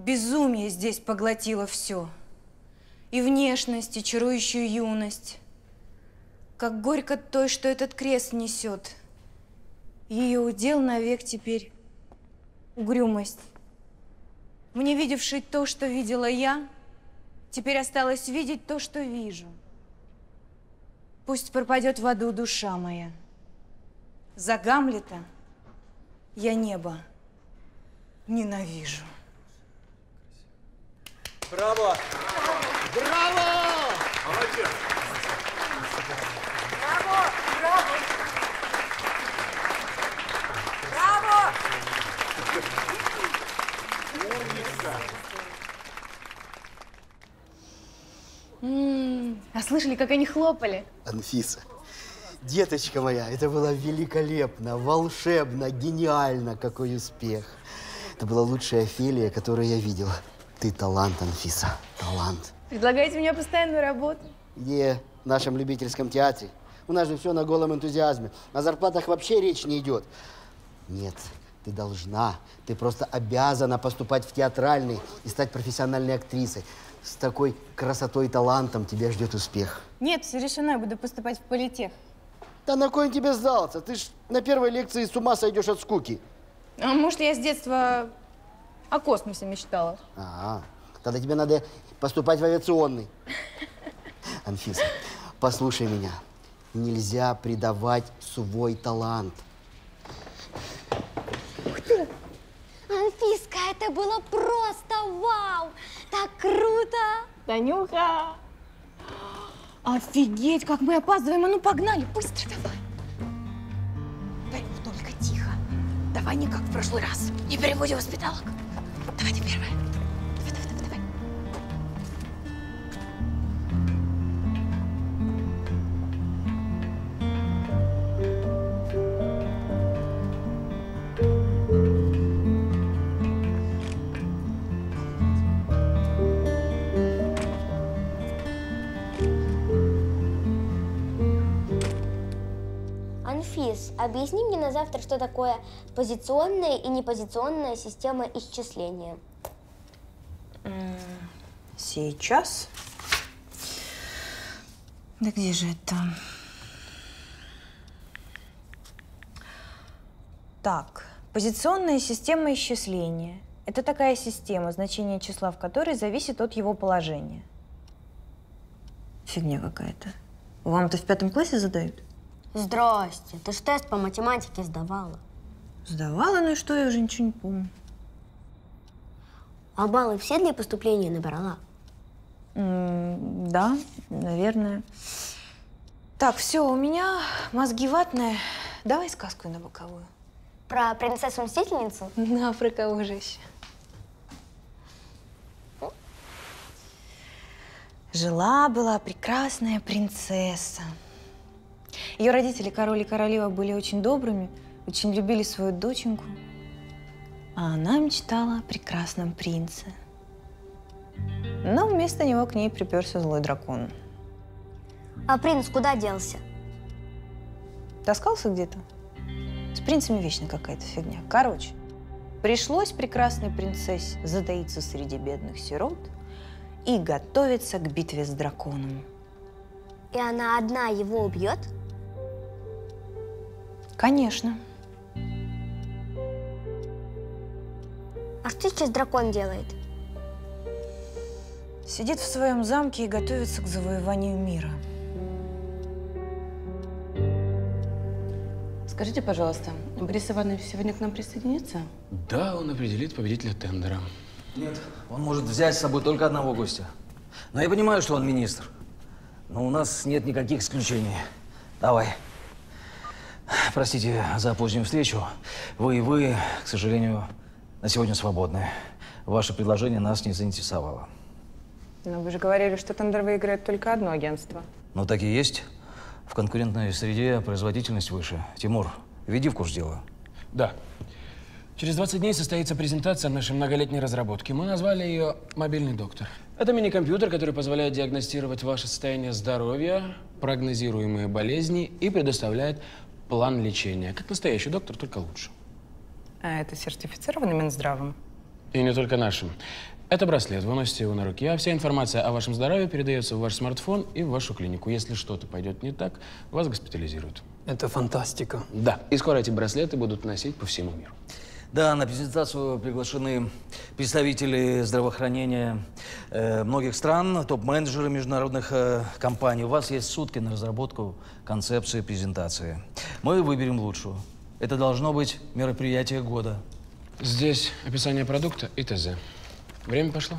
Безумие здесь поглотило все. И внешность, и чарующую юность. Как горько той, что этот крест несет. Ее удел навек теперь угрюмость. Мне, видевший то, что видела я, теперь осталось видеть то, что вижу. Пусть пропадет в аду душа моя. За Гамлета я небо ненавижу. Браво! Браво! Молодец! Браво! Браво! Браво! А слышали, как они хлопали? Анфиса, деточка моя, это было великолепно, волшебно, гениально, какой успех. Это была лучшая Офелия, которую я видела. Ты талант, Анфиса, талант. Предлагаете мне постоянную работу? Где? В нашем любительском театре. У нас же все на голом энтузиазме. О зарплатах вообще речь не идет. Нет, ты должна, ты просто обязана поступать в театральный и стать профессиональной актрисой. С такой красотой и талантом тебя ждет успех. Нет, все решено, я буду поступать в политех. Да на кой он тебе сдался? Ты ж на первой лекции с ума сойдешь от скуки. А может, я с детства о космосе мечтала? Тогда тебе надо поступать в авиационный. Анфиса, послушай меня. Нельзя предавать свой талант. Ух ты! Анфиска, это было просто вау! Так круто! Танюха! Офигеть, как мы опаздываем! А ну погнали, быстро давай! Танюх, только тихо. Давай не как в прошлый раз. Не переводи воспиталок. Давай ты первая. Давай. Анфис, объясни мне на завтра, что такое позиционная и непозиционная система исчисления. Сейчас. Да где же это? Так, позиционная система исчисления. Это такая система, значение числа в которой зависит от его положения. Фигня какая-то. Вам-то в 5 классе задают? Здрасте, ты ж тест по математике сдавала. Сдавала, ну и что, я уже ничего не помню. А баллы все для поступления набрала? Да, наверное. Так, все, у меня мозги ватные. Давай сказку на боковую. Про принцессу-мстительницу? На, про кого же еще? Жила-была прекрасная принцесса. Ее родители, король и королева, были очень добрыми, очень любили свою доченьку. А она мечтала о прекрасном принце. Но вместо него к ней приперся злой дракон. А принц куда делся? Таскался где-то? С принцами вечно какая-то фигня. Короче, пришлось прекрасной принцессе затаиться среди бедных сирот и готовиться к битве с драконом. И она одна его убьет? Конечно. А что сейчас дракон делает? Сидит в своем замке и готовится к завоеванию мира. Скажите, пожалуйста, Борис Иванович сегодня к нам присоединится? Да, он определит победителя тендера. Нет, он может взять с собой только одного гостя. Но я понимаю, что он министр. Но у нас нет никаких исключений. Давай. Простите за позднюю встречу. Вы, к сожалению, на сегодня свободны. Ваше предложение нас не заинтересовало. Но вы же говорили, что тендер выиграет только одно агентство. Ну, так и есть. В конкурентной среде производительность выше. Тимур, веди в курс дела. Да. Через 20 дней состоится презентация нашей многолетней разработки. Мы назвали ее «Мобильный доктор». Это мини-компьютер, который позволяет диагностировать ваше состояние здоровья, прогнозируемые болезни и предоставляет план лечения. Как настоящий доктор, только лучше. А это сертифицировано Минздравом? И не только нашим. Это браслет, вы носите его на руке, а вся информация о вашем здоровье передается в ваш смартфон и в вашу клинику. Если что-то пойдет не так, вас госпитализируют. Это фантастика. Да, и скоро эти браслеты будут носить по всему миру. Да, на презентацию приглашены представители здравоохранения многих стран, топ-менеджеры международных компаний. У вас есть сутки на разработку концепции презентации. Мы выберем лучшую. Это должно быть мероприятие года. Здесь описание продукта и ТЗ. Время пошло.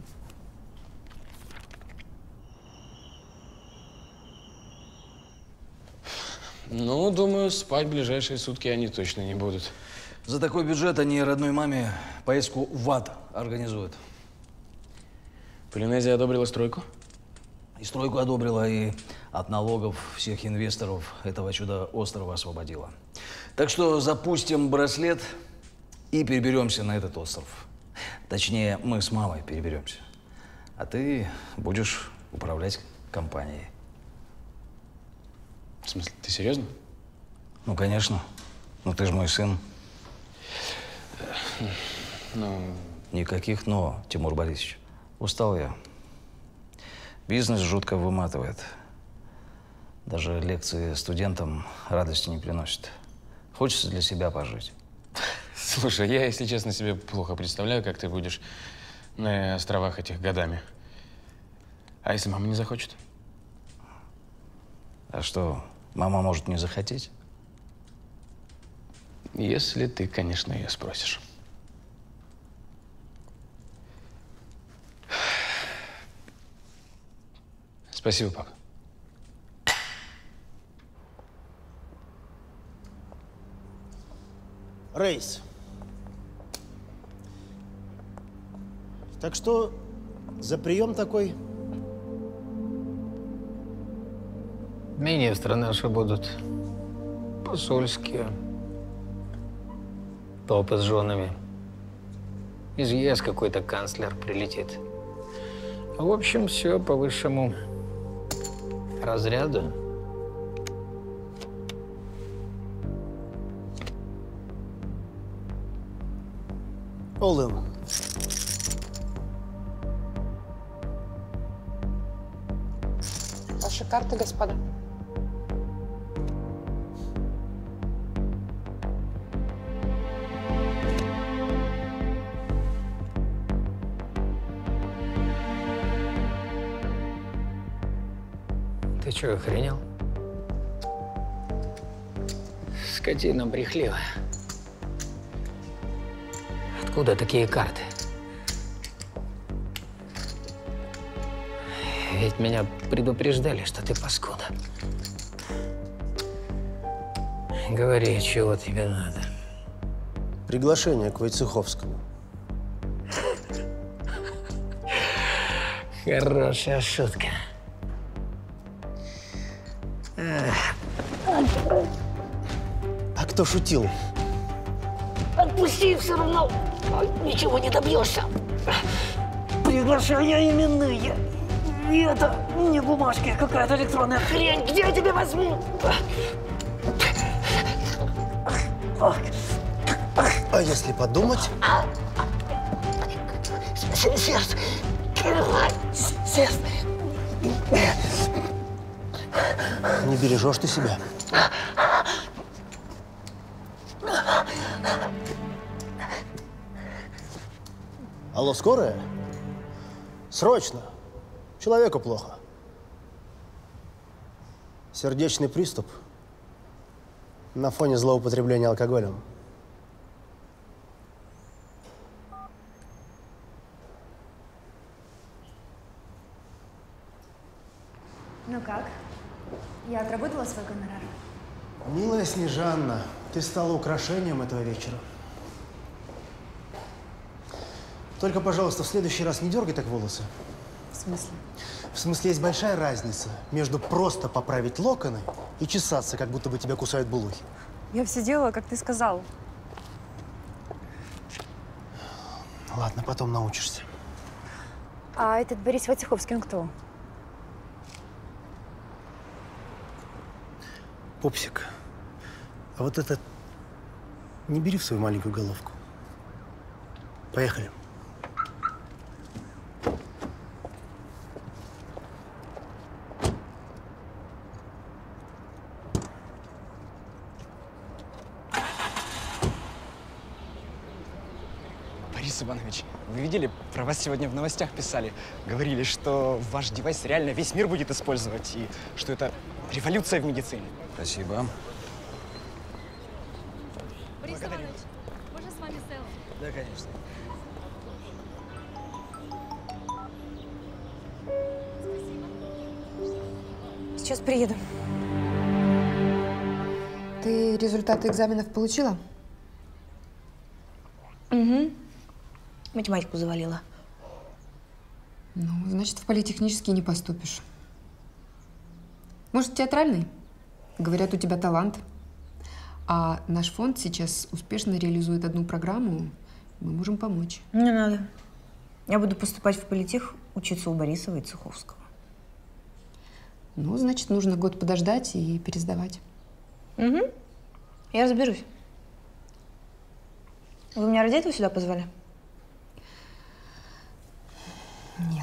Ну, думаю, спать в ближайшие сутки они точно не будут. За такой бюджет они родной маме поездку в ад организуют. Полинезия одобрила стройку? И стройку одобрила, и от налогов всех инвесторов этого чудо-острова освободила. Так что запустим браслет и переберемся на этот остров. Точнее, мы с мамой переберемся. А ты будешь управлять компанией. В смысле, ты серьезно? Ну, конечно. Ну, ты же мой сын. Ну… Никаких «но», Тимур Борисович. Устал я. Бизнес жутко выматывает. Даже лекции студентам радости не приносят. Хочется для себя пожить. Слушай, я, если честно, себе плохо представляю, как ты будешь на островах этих годами. А если мама не захочет? А что, мама может не захотеть? Если ты, конечно, ее спросишь. Спасибо, папа. Рейс. Так что за прием такой? Министры наши будут. Посольские. Топы с женами. Из ЕС какой-то канцлер прилетит. В общем, все по высшему разряду. Олым. Ваши карты, господа. Ты что, охренел? Скотина брехливая. Откуда такие карты? Ведь меня предупреждали, что ты паскуда. Говори, чего тебе надо. Приглашение к Войцеховскому. Хорошая шутка. А кто шутил? Отпусти, все равно ничего не добьешься. Приглашения именные. И это не бумажки, какая-то электронная хрень. Где я тебя возьму? А если подумать? Сердце. Сердце. Не бережешь ты себя. Алло, скорая? Срочно. Человеку плохо. Сердечный приступ на фоне злоупотребления алкоголем. Ну как? Я отработала свой гонорар? Милая Снежанна, ты стала украшением этого вечера. Только, пожалуйста, в следующий раз не дергай так волосы. В смысле? В смысле, есть большая разница между просто поправить локоны и чесаться, как будто бы тебя кусают булухи. Я все делала, как ты сказал. Ладно, потом научишься. А этот Борис Войцеховский, он кто? Пупсик, а вот это не бери в свою маленькую головку. Поехали. Борис Иванович, вы видели, про вас сегодня в новостях писали. Говорили, что ваш девайс реально весь мир будет использовать, и что это революция в медицине. Спасибо. Борис Иванович, можно с вами селфи? Да, конечно. Сейчас приеду. Ты результаты экзаменов получила? Угу. Математику завалила. Ну, значит, в политехнический не поступишь. Может, театральный? Говорят, у тебя талант. А наш фонд сейчас успешно реализует одну программу. Мы можем помочь. Не надо. Я буду поступать в политех, учиться у Борисова и Цеховского. Ну, значит, нужно год подождать и пересдавать. Угу. Я разберусь. Вы меня ради этого сюда позвали? Нет.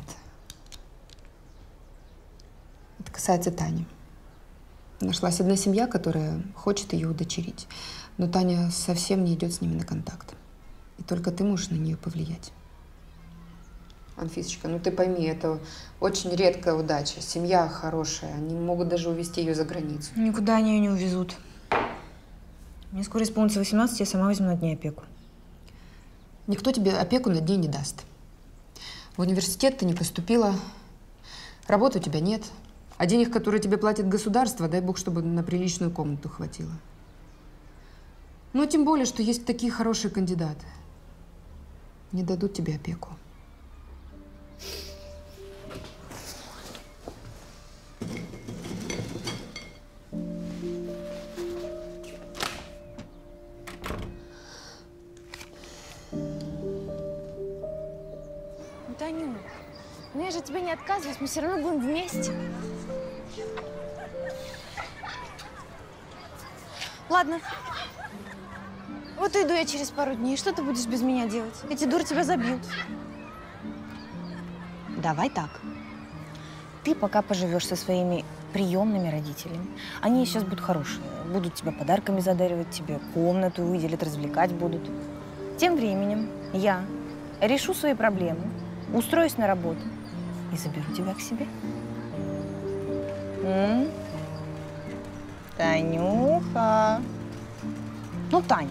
Это касается Тани. Нашлась одна семья, которая хочет ее удочерить. Но Таня совсем не идет с ними на контакт. И только ты можешь на нее повлиять. Анфисочка, ну ты пойми, это очень редкая удача. Семья хорошая, они могут даже увезти ее за границу. Никуда они ее не увезут. Мне скоро исполнится 18, я сама возьму над ней опеку. Никто тебе опеку над ней не даст. В университет ты не поступила, работы у тебя нет, а денег, которые тебе платит государство, дай бог, чтобы на приличную комнату хватило. Но тем более, что есть такие хорошие кандидаты. Не дадут тебе опеку. Танюк, ну я же тебе не отказываюсь, мы все равно будем вместе. Ладно. Вот уйду я через пару дней. Что ты будешь без меня делать? Эти дуры тебя забьют. Давай так. Ты пока поживешь со своими приемными родителями. Они сейчас будут хорошие. Будут тебя подарками задаривать, тебе комнату выделят, развлекать будут. Тем временем я решу свои проблемы, устроюсь на работу и заберу тебя к себе. Танюха. Ну, Тань.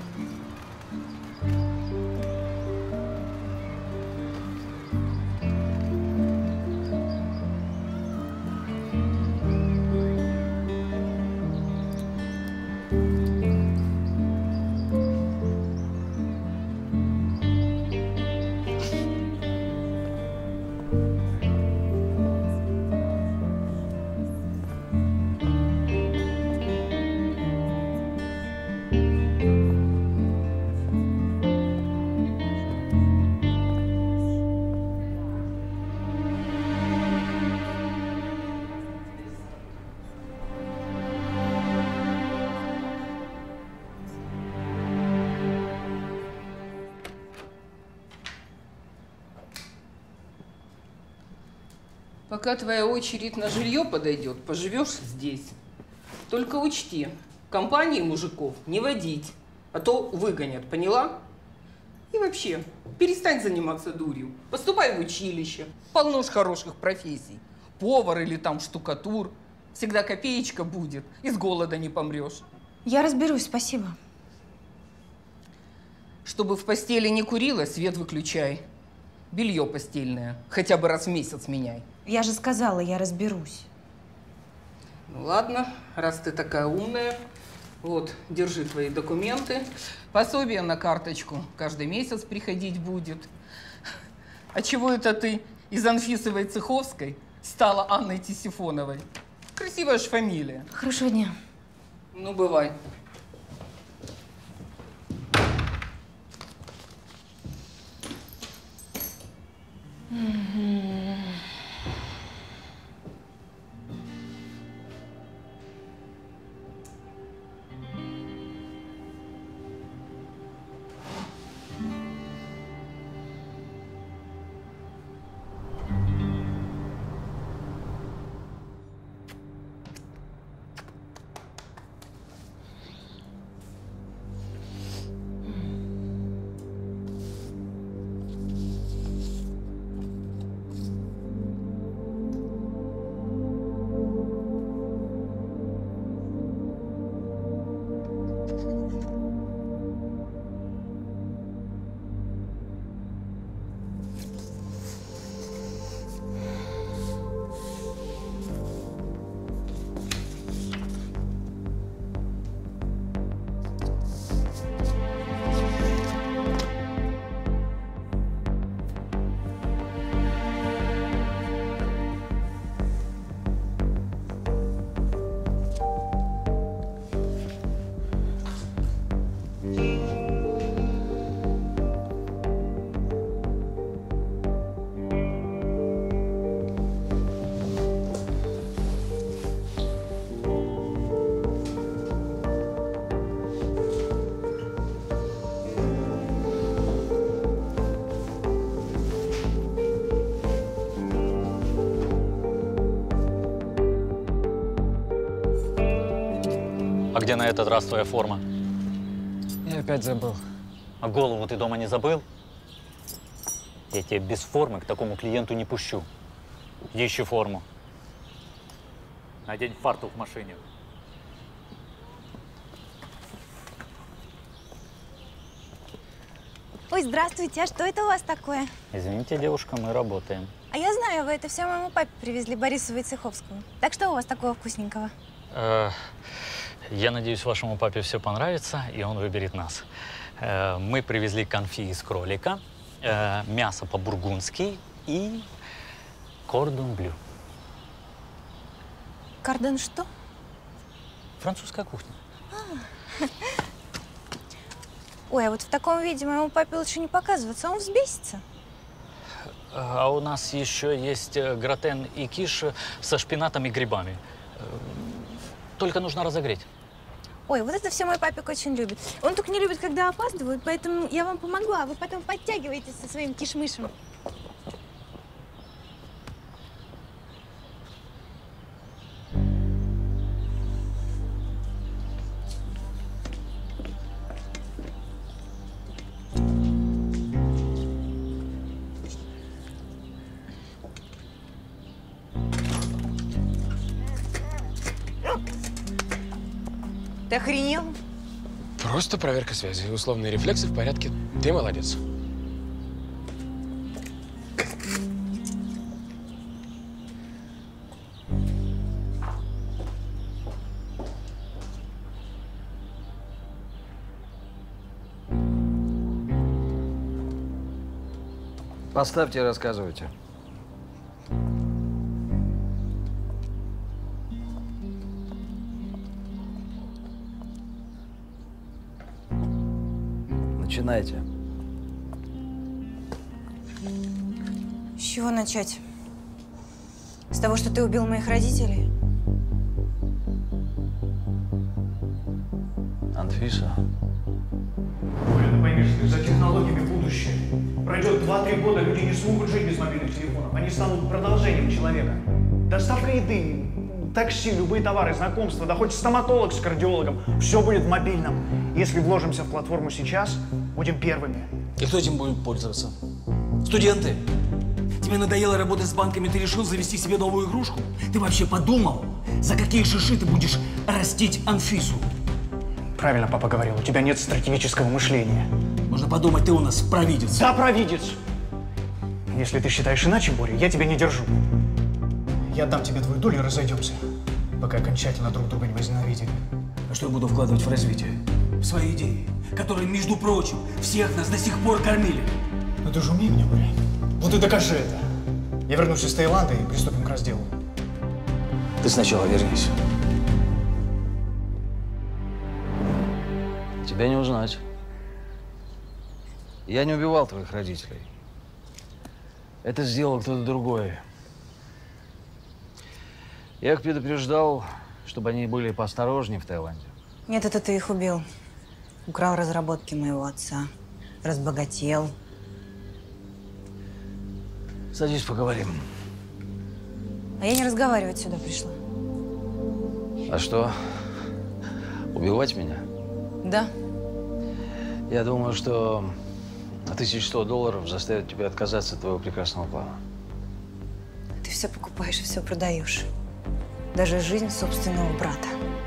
Пока твоя очередь на жилье подойдет, поживешь здесь. Только учти, компании мужиков не водить, а то выгонят, поняла? И вообще, перестань заниматься дурью. Поступай в училище. Полно ж хороших профессий. Повар или там штукатур. Всегда копеечка будет, и с голода не помрешь. Я разберусь, спасибо. Чтобы в постели не курила, свет выключай. Белье постельное хотя бы раз в месяц меняй. Я же сказала, я разберусь. Ну ладно, раз ты такая умная, вот, держи твои документы. Пособие на карточку каждый месяц приходить будет. А чего это ты из Анфисовой Цеховской стала Анной Тисифоновой? Красивая ж фамилия. Хорошего дня. Ну, бывай. где на этот раз твоя форма? Я опять забыл. А голову ты дома не забыл? Я тебя без формы к такому клиенту не пущу. Иди ищи форму. Надень фартук в машине. Ой, здравствуйте, а что это у вас такое? Извините, девушка, мы работаем. А я знаю, вы это все моему папе привезли, Борисову и Цеховскому. Так что у вас такого вкусненького? Я надеюсь, вашему папе все понравится, и он выберет нас. Мы привезли конфи из кролика, мясо по-бургундски и кордон блю. Кордон что? Французская кухня. Ой, а вот в таком виде моему папе лучше не показываться, он взбесится. А у нас еще есть гратен и киш со шпинатом и грибами. Только нужно разогреть. Ой, вот это все мой папик очень любит. Он только не любит, когда опаздывают, поэтому я вам помогла, а вы потом подтягиваетесь со своим кишмышем. Ты охренел? Просто проверка связи. Условные рефлексы в порядке. Ты молодец. Поставьте и рассказывайте. Начинайте. С чего начать? С того, что ты убил моих родителей? Анфиса. Оля, ты пойми, что за технологиями будущее. Пройдет 2-3 года, люди не смогут жить без мобильных телефонов. Они станут продолжением человека. Доставка еды, такси, любые товары, знакомства, да хоть стоматолог с кардиологом. Все будет в мобильном. Если вложимся в платформу сейчас, будем первыми. И кто этим будет пользоваться? Студенты! Тебе надоело работать с банками, ты решил завести себе новую игрушку? Ты вообще подумал, за какие шиши ты будешь растить Анфису? Правильно папа говорил, у тебя нет стратегического мышления. Можно подумать, ты у нас провидец. Да, провидец! Если ты считаешь иначе, Боря, я тебя не держу. Я отдам тебе твою долю и разойдемся, пока окончательно друг друга не возненавидели. А что я буду вкладывать в развитие? В свои идеи, которые, между прочим, всех нас до сих пор кормили. Ну ты же умей меня, Боря. Вот и докажи это. Я вернусь из Таиланда и приступим к разделу. Ты сначала вернись. Тебя не узнать. Я не убивал твоих родителей. Это сделал кто-то другой. Я их предупреждал, чтобы они были поосторожнее в Таиланде. Нет, это ты их убил. Украл разработки моего отца. Разбогател. Садись, поговорим. А я не разговаривать сюда пришла. А что? Убивать меня? Да. Я думаю, что $1100 заставит тебя отказаться от твоего прекрасного плана. Ты все покупаешь и все продаешь. Даже жизнь собственного брата.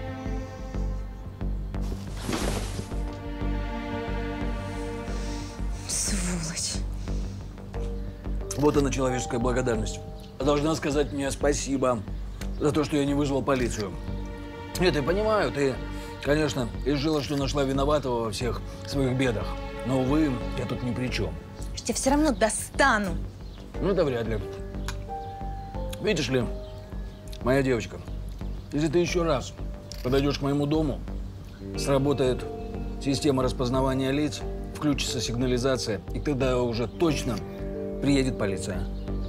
Сволочь. Вот она, человеческая благодарность. Должна сказать мне спасибо за то, что я не вызвал полицию. Нет, я понимаю, ты, конечно, решила, что нашла виноватого во всех своих бедах. Но, увы, я тут ни при чем. Я тебя все равно достану. Ну, это вряд ли. Видишь ли, моя девочка, если ты еще раз подойдешь к моему дому, сработает система распознавания лиц, включится сигнализация, и тогда уже точно приедет полиция.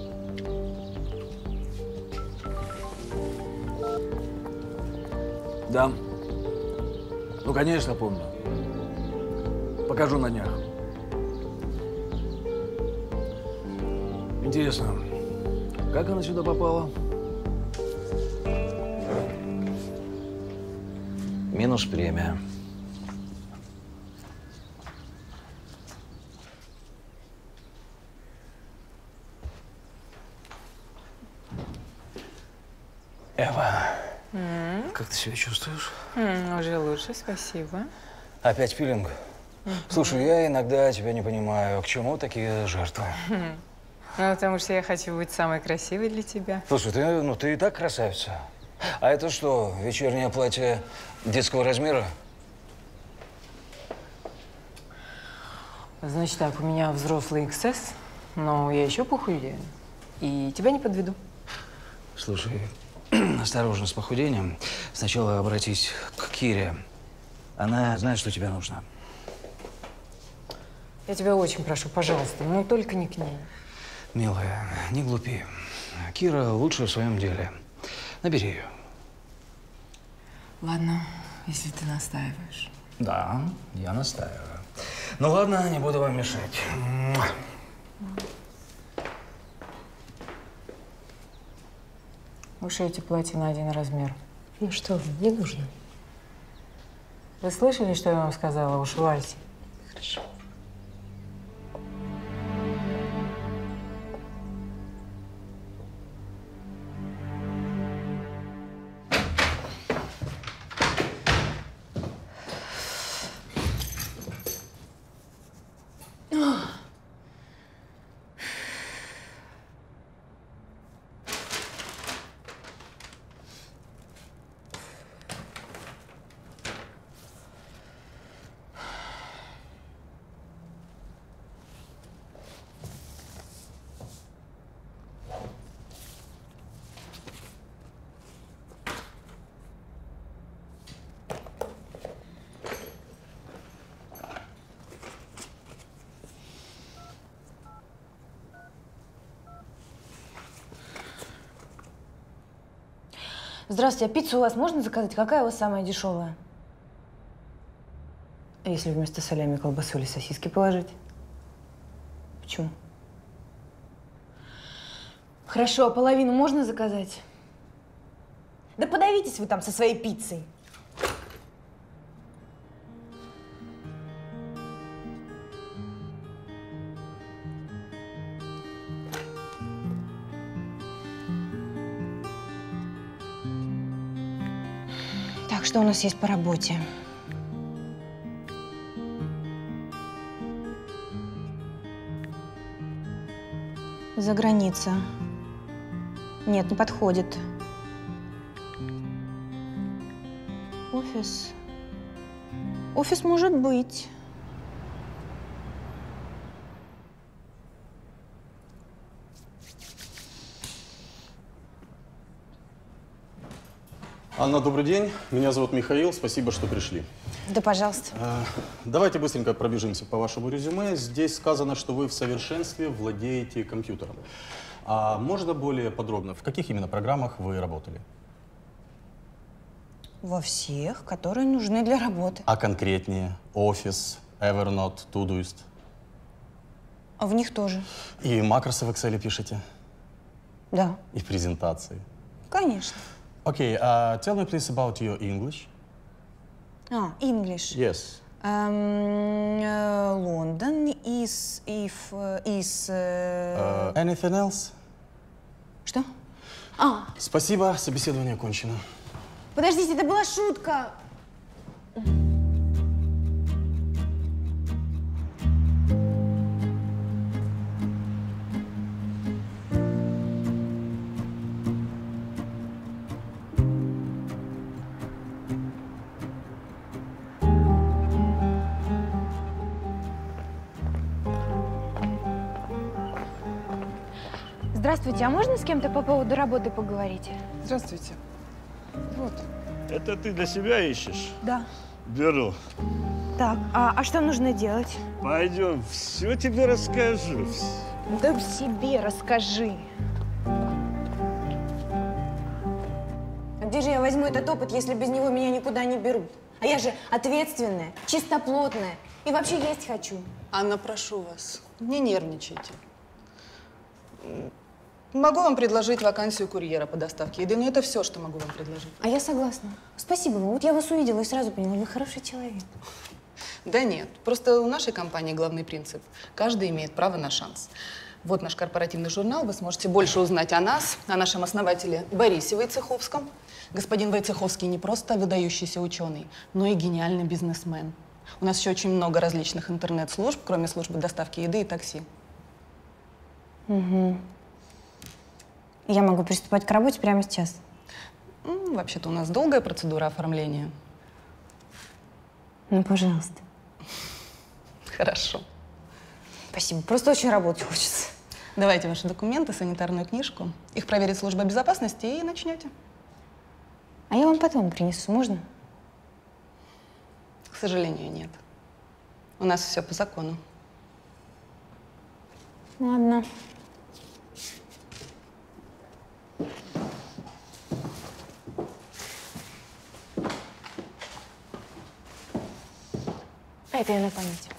Да. Ну, конечно, помню. Покажу на днях. Интересно, как она сюда попала? минус премия. Эва, как ты себя чувствуешь? Уже лучше, спасибо. Опять пилинг? Слушай, я иногда тебя не понимаю. К чему такие жертвы? Ну, потому что я хочу быть самой красивой для тебя. Слушай, ты и так красавица. А это что, вечернее платье детского размера? Значит так, у меня взрослый XS, но я еще похудею. И тебя не подведу. Слушай, осторожно с похудением. Сначала обратись к Кире. Она знает, что тебе нужно. Я тебя очень прошу, пожалуйста, но только не к ней. Милая, не глупи. Кира лучше в своем деле. Набери ее. Ладно, если ты настаиваешь. Да, я настаиваю. Ну ладно, не буду вам мешать. Ушейте платье на 1 размер. Ну что, не нужно. Вы слышали, что я вам сказала? Ушивайте. Хорошо. Здравствуйте, а пиццу у вас можно заказать? Какая у вас самая дешевая? А если вместо солями колбасу или сосиски положить? Почему? Хорошо, а половину можно заказать? Да подавитесь вы там со своей пиццей. Так, что у нас есть по работе? За граница. Нет, не подходит. Офис. Офис может быть. Анна, добрый день. Меня зовут Михаил. Спасибо, что пришли. Да, пожалуйста. Давайте быстренько пробежимся по вашему резюме. Здесь сказано, что вы в совершенстве владеете компьютером. А можно более подробно, в каких именно программах вы работали? Во всех, которые нужны для работы. А конкретнее? Office, Evernote, Todoist? А в них тоже. И макросы в Excel пишете? Да. И презентации? Конечно. Okay, tell me please about your English. English. Yes. London is, Anything else? Что? Спасибо, собеседование окончено. Подождите, это была шутка. Здравствуйте, а можно с кем-то по поводу работы поговорить? Здравствуйте. Вот. Это ты для себя ищешь? Да. Беру. Так, а что нужно делать? Пойдем, все тебе расскажу. Да себе расскажи. А где же я возьму этот опыт, если без него меня никуда не берут? А я же ответственная, чистоплотная и вообще есть хочу. Анна, прошу вас, не нервничайте. Могу вам предложить вакансию курьера по доставке еды, но это все, что могу вам предложить. А я согласна. Спасибо вам. Вот я вас увидела и сразу поняла, вы хороший человек. Да нет, просто у нашей компании главный принцип – каждый имеет право на шанс. Вот наш корпоративный журнал, вы сможете больше узнать о нас, о нашем основателе Борисе Войцеховском. Господин Войцеховский не просто выдающийся ученый, но и гениальный бизнесмен. У нас еще очень много различных интернет-служб, кроме службы доставки еды и такси. Угу. Я могу приступать к работе прямо сейчас? Вообще-то у нас долгая процедура оформления. Ну, пожалуйста. Хорошо. Спасибо. Просто очень работать хочется. Давайте ваши документы, санитарную книжку. Их проверит служба безопасности и начнете. А я вам потом принесу, можно? К сожалению, нет. У нас все по закону. Ладно. Это я на память.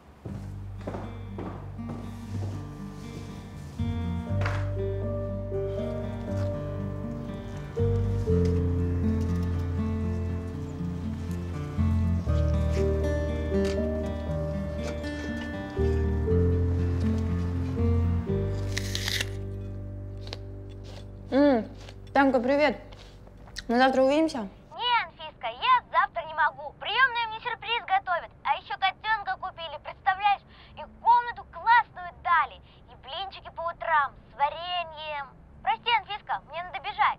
Танка, привет. Мы завтра увидимся? Не, Анфиска, я завтра не могу. Приемная мне сюрприз готовит. А еще котенка купили, представляешь? И комнату классную дали. И блинчики по утрам с вареньем. Прости, Анфиска, мне надо бежать.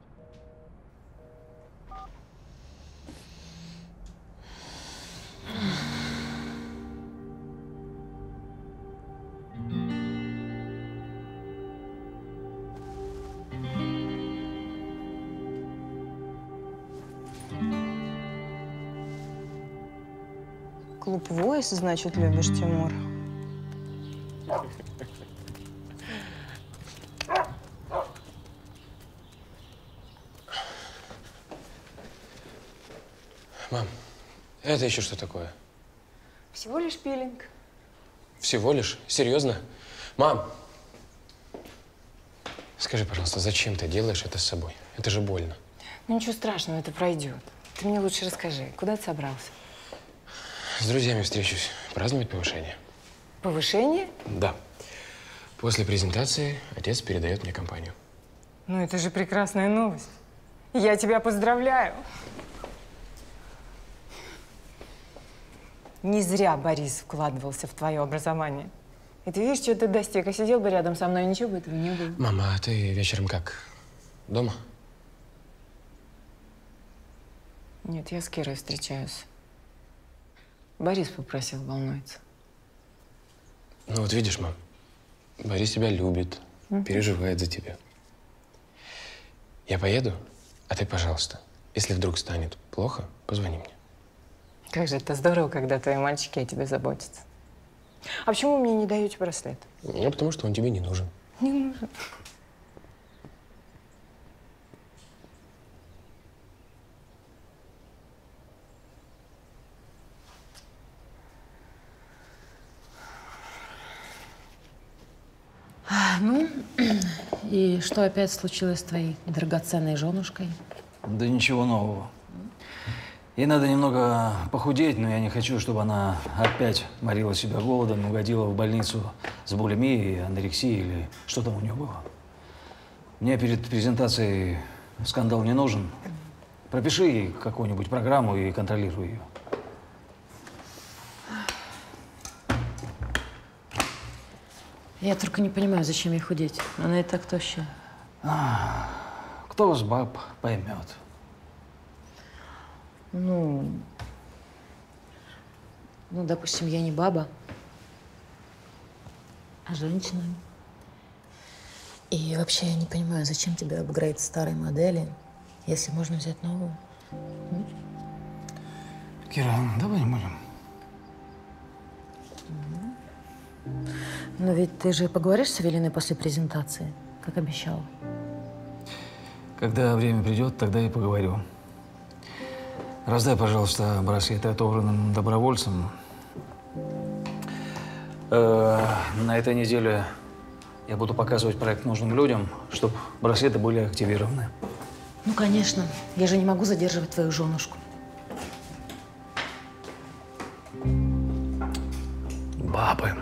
Клуб Войс, значит, любишь, Тимур? Мам, это еще что такое? Всего лишь пилинг. Всего лишь? Серьезно? Мам! Скажи, пожалуйста, зачем ты делаешь это с собой? Это же больно. Ну ничего страшного, это пройдет. Ты мне лучше расскажи, куда ты собрался? С друзьями встречусь. Праздновать повышение. Повышение? Да. После презентации отец передает мне компанию. Ну это же прекрасная новость. Я тебя поздравляю. Не зря Борис вкладывался в твое образование. И ты видишь, что ты достиг, а сидел бы рядом со мной, ничего бы этого не было. Мама, а ты вечером как? Дома? Нет, я с Кирой встречаюсь. Борис попросил, волнуется. Ну вот видишь, мам, Борис тебя любит, переживает за тебя. Я поеду, а ты, пожалуйста, если вдруг станет плохо, позвони мне. Как же это здорово, когда твои мальчики о тебе заботятся. А почему мне не даете браслет? Ну, потому что он тебе не нужен. Не нужен. Ну, и что опять случилось с твоей драгоценной женушкой? Да ничего нового. Ей надо немного похудеть, но я не хочу, чтобы она опять морила себя голодом, угодила в больницу с булимией, анорексией или что там у нее было. Мне перед презентацией скандал не нужен. Пропиши ей какую-нибудь программу и контролируй ее. Я только не понимаю, зачем ей худеть. Она и так тощая. Кто из баб поймет? Ну, допустим, я не баба, а женщина. И вообще я не понимаю, зачем тебе апгрейд старой модели, если можно взять новую. Кира, давай не будем. Но ведь ты же поговоришь с Эвелиной после презентации, как обещал. Когда время придет, тогда и поговорю. Раздай, пожалуйста, браслеты отобранным добровольцам. На этой неделе Я буду показывать проект нужным людям, чтобы браслеты были активированы. Ну, конечно. Я же не могу задерживать твою женушку. Бабы.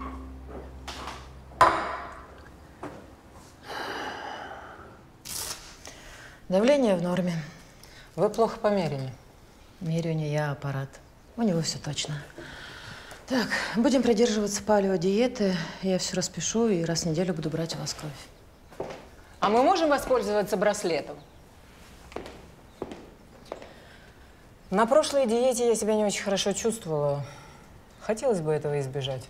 Давление в норме. Вы плохо померили. Мерю не я, аппарат. У него все точно. Так, будем придерживаться палеодиеты. Я все распишу и раз в неделю буду брать у вас кровь. А мы можем воспользоваться браслетом? На прошлой диете я себя не очень хорошо чувствовала. Хотелось бы этого избежать.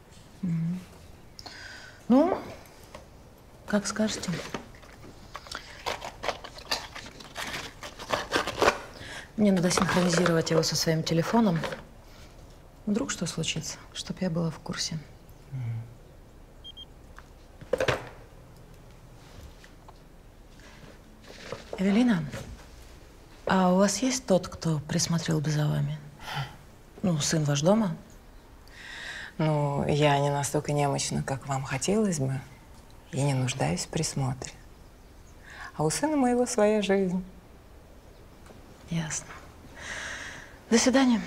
Ну, как скажете. Мне надо синхронизировать его со своим телефоном. Вдруг что случится, чтоб я была в курсе. Эвелина, а у вас есть тот, кто присмотрел бы за вами? Ну, сын ваш дома? Ну, я не настолько немощна, как вам хотелось бы, и не нуждаюсь в присмотре. А у сына моего своя жизнь. Ясно. До свидания.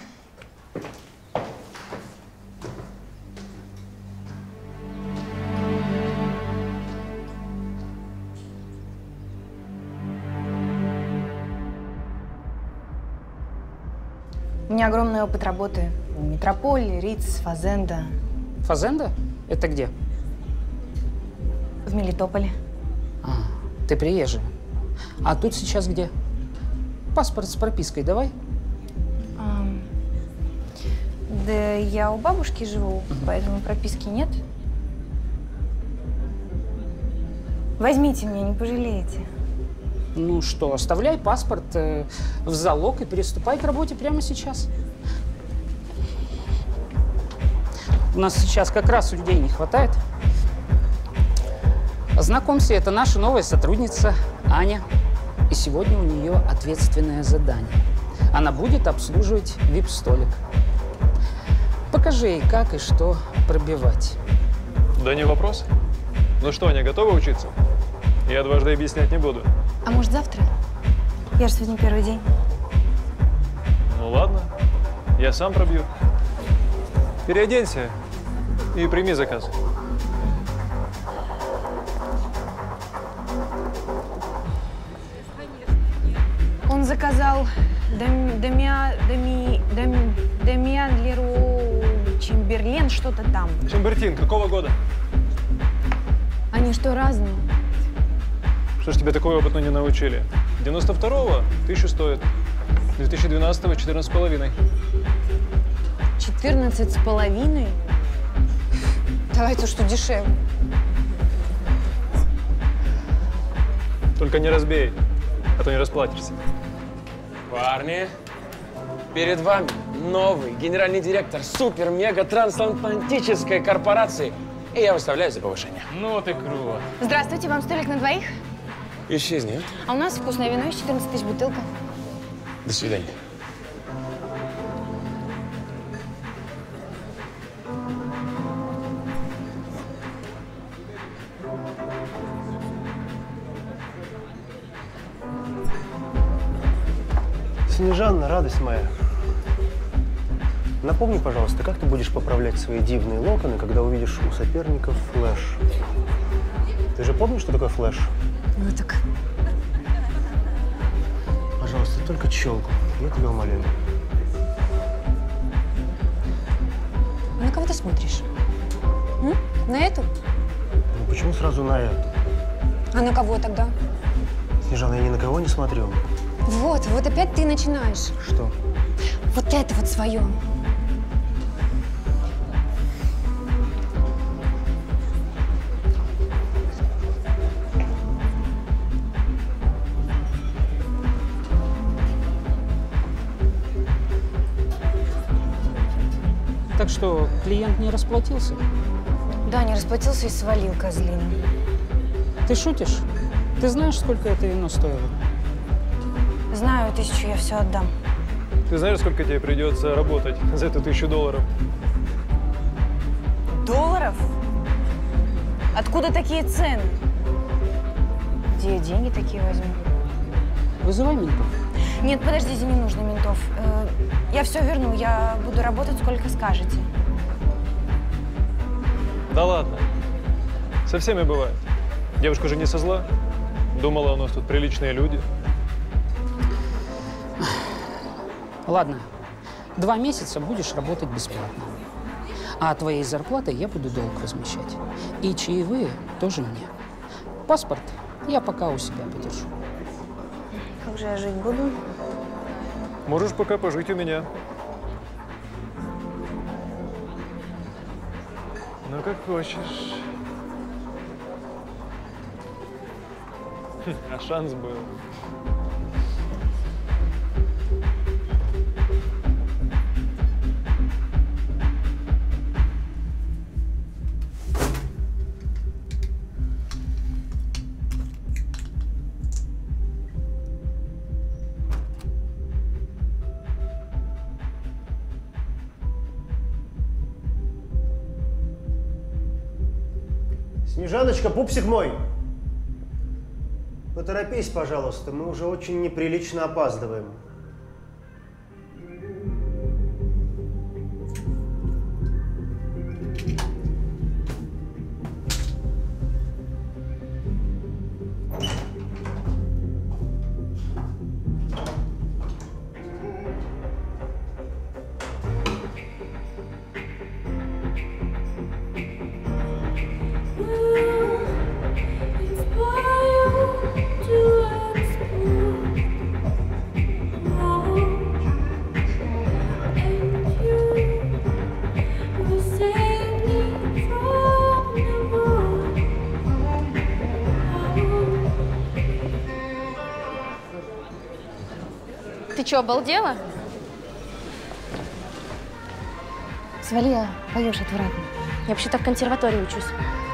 У меня огромный опыт работы. Метрополь, Риц, Фазенда. Фазенда? Это где? В Мелитополе. Ты приезжая. А тут сейчас где? Паспорт с пропиской давай. Да я у бабушки живу, поэтому прописки нет. Возьмите меня, не пожалеете. Ну что, оставляй паспорт в залог и переступай к работе прямо сейчас. У нас сейчас как раз людей не хватает. Знакомься, это наша новая сотрудница Аня. И сегодня у нее ответственное задание. Она будет обслуживать вип-столик. Покажи ей, как и что пробивать. Да не вопрос. Ну что, Аня, готова учиться? Я дважды объяснять не буду. А может, завтра? Я же сегодня первый день. Ну ладно, я сам пробью. Переоденься и прими заказ. Он заказал Дамиан Леру Чемберлен, что-то там. Чембертин, какого года? Они что, разные? Что ж тебя такой опытно не научили? 92-го 1000 стоит, 2012-го 14,5. 14,5? Давайте, что дешевле. Только не разбей, а то не расплатишься. Парни, перед вами новый генеральный директор супер-мега-трансатлантической корпорации. И я выставляю за повышение. Ну ты круто. Здравствуйте, вам столик на двоих? Исчезни. А у нас вкусное вино, 14 тысяч бутылка. До свидания. Снежанна, радость моя. Напомни, пожалуйста, как ты будешь поправлять свои дивные локоны, когда увидишь у соперников флеш? Ты же помнишь, что такое флеш? Ну так. Пожалуйста, только челку. Я тебя умоляю. А на кого ты смотришь? На эту? Ну почему сразу на эту? А на кого тогда? Снежана, я ни на кого не смотрю. Вот опять ты начинаешь. Что? Вот это вот свое. Так что, клиент не расплатился? Да, не расплатился и свалил, козлина. Ты шутишь? Ты знаешь, сколько это вино стоило? Знаю, 1000 я все отдам. Ты знаешь, сколько тебе придется работать за эту $1000? Долларов? Откуда такие цены? Где я деньги такие возьму? Вызывай ментов. Нет, подождите, не нужно ментов. Я все верну, я буду работать, сколько скажете. Да ладно. Со всеми бывает. Девушка же не со зла. Думала, у нас тут приличные люди. Ладно, 2 месяца будешь работать бесплатно. А от твоей зарплаты я буду долг возмещать. И чаевые тоже мне. Паспорт я пока у себя подержу. Как же я жить буду? Можешь пока пожить у меня. Ну, как хочешь. А шанс был. Снежаночка, пупсик мой! Поторопись, пожалуйста, мы уже очень неприлично опаздываем. Ты что, обалдела? Свали, поешь отвратно. Я вообще-то в консерватории учусь.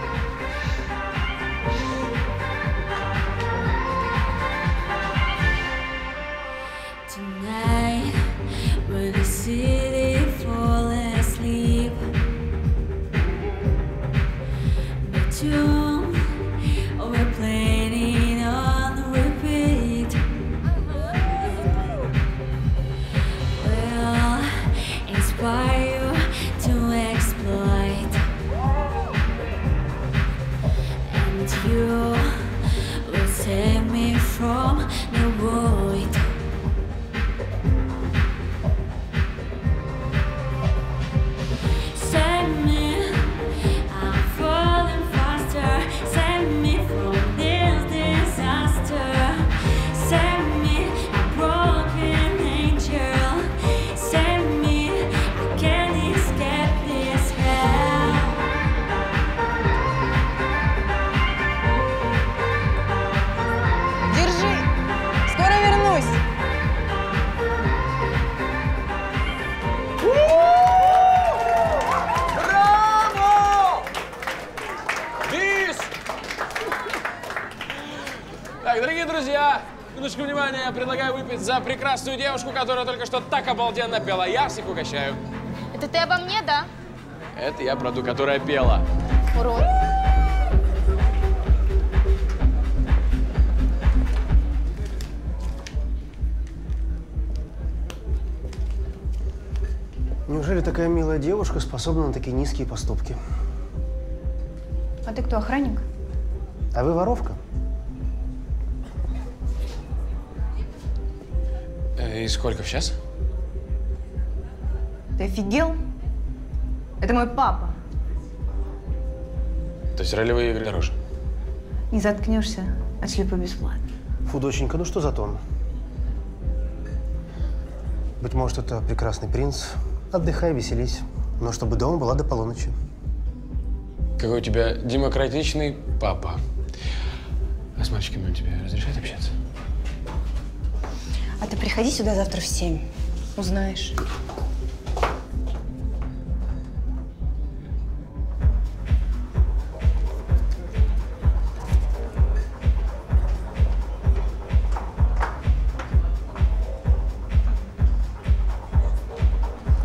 За прекрасную девушку, которая только что так обалденно пела. Я всех угощаю. Это ты обо мне, да? Это я про ту, которая пела. Урод. Неужели такая милая девушка способна на такие низкие поступки? А ты кто, охранник? А вы воровка? И сколько в час? Ты офигел? Это мой папа. То есть ролевые игры дороже? Не заткнешься, отшлепу бесплатно. Фу, доченька, ну что за тон? Быть может, это прекрасный принц. Отдыхай, веселись. Но чтобы дома была до полуночи. Какой у тебя демократичный папа. А с мальчиками он тебе разрешает общаться? А ты приходи сюда завтра в 7. Узнаешь.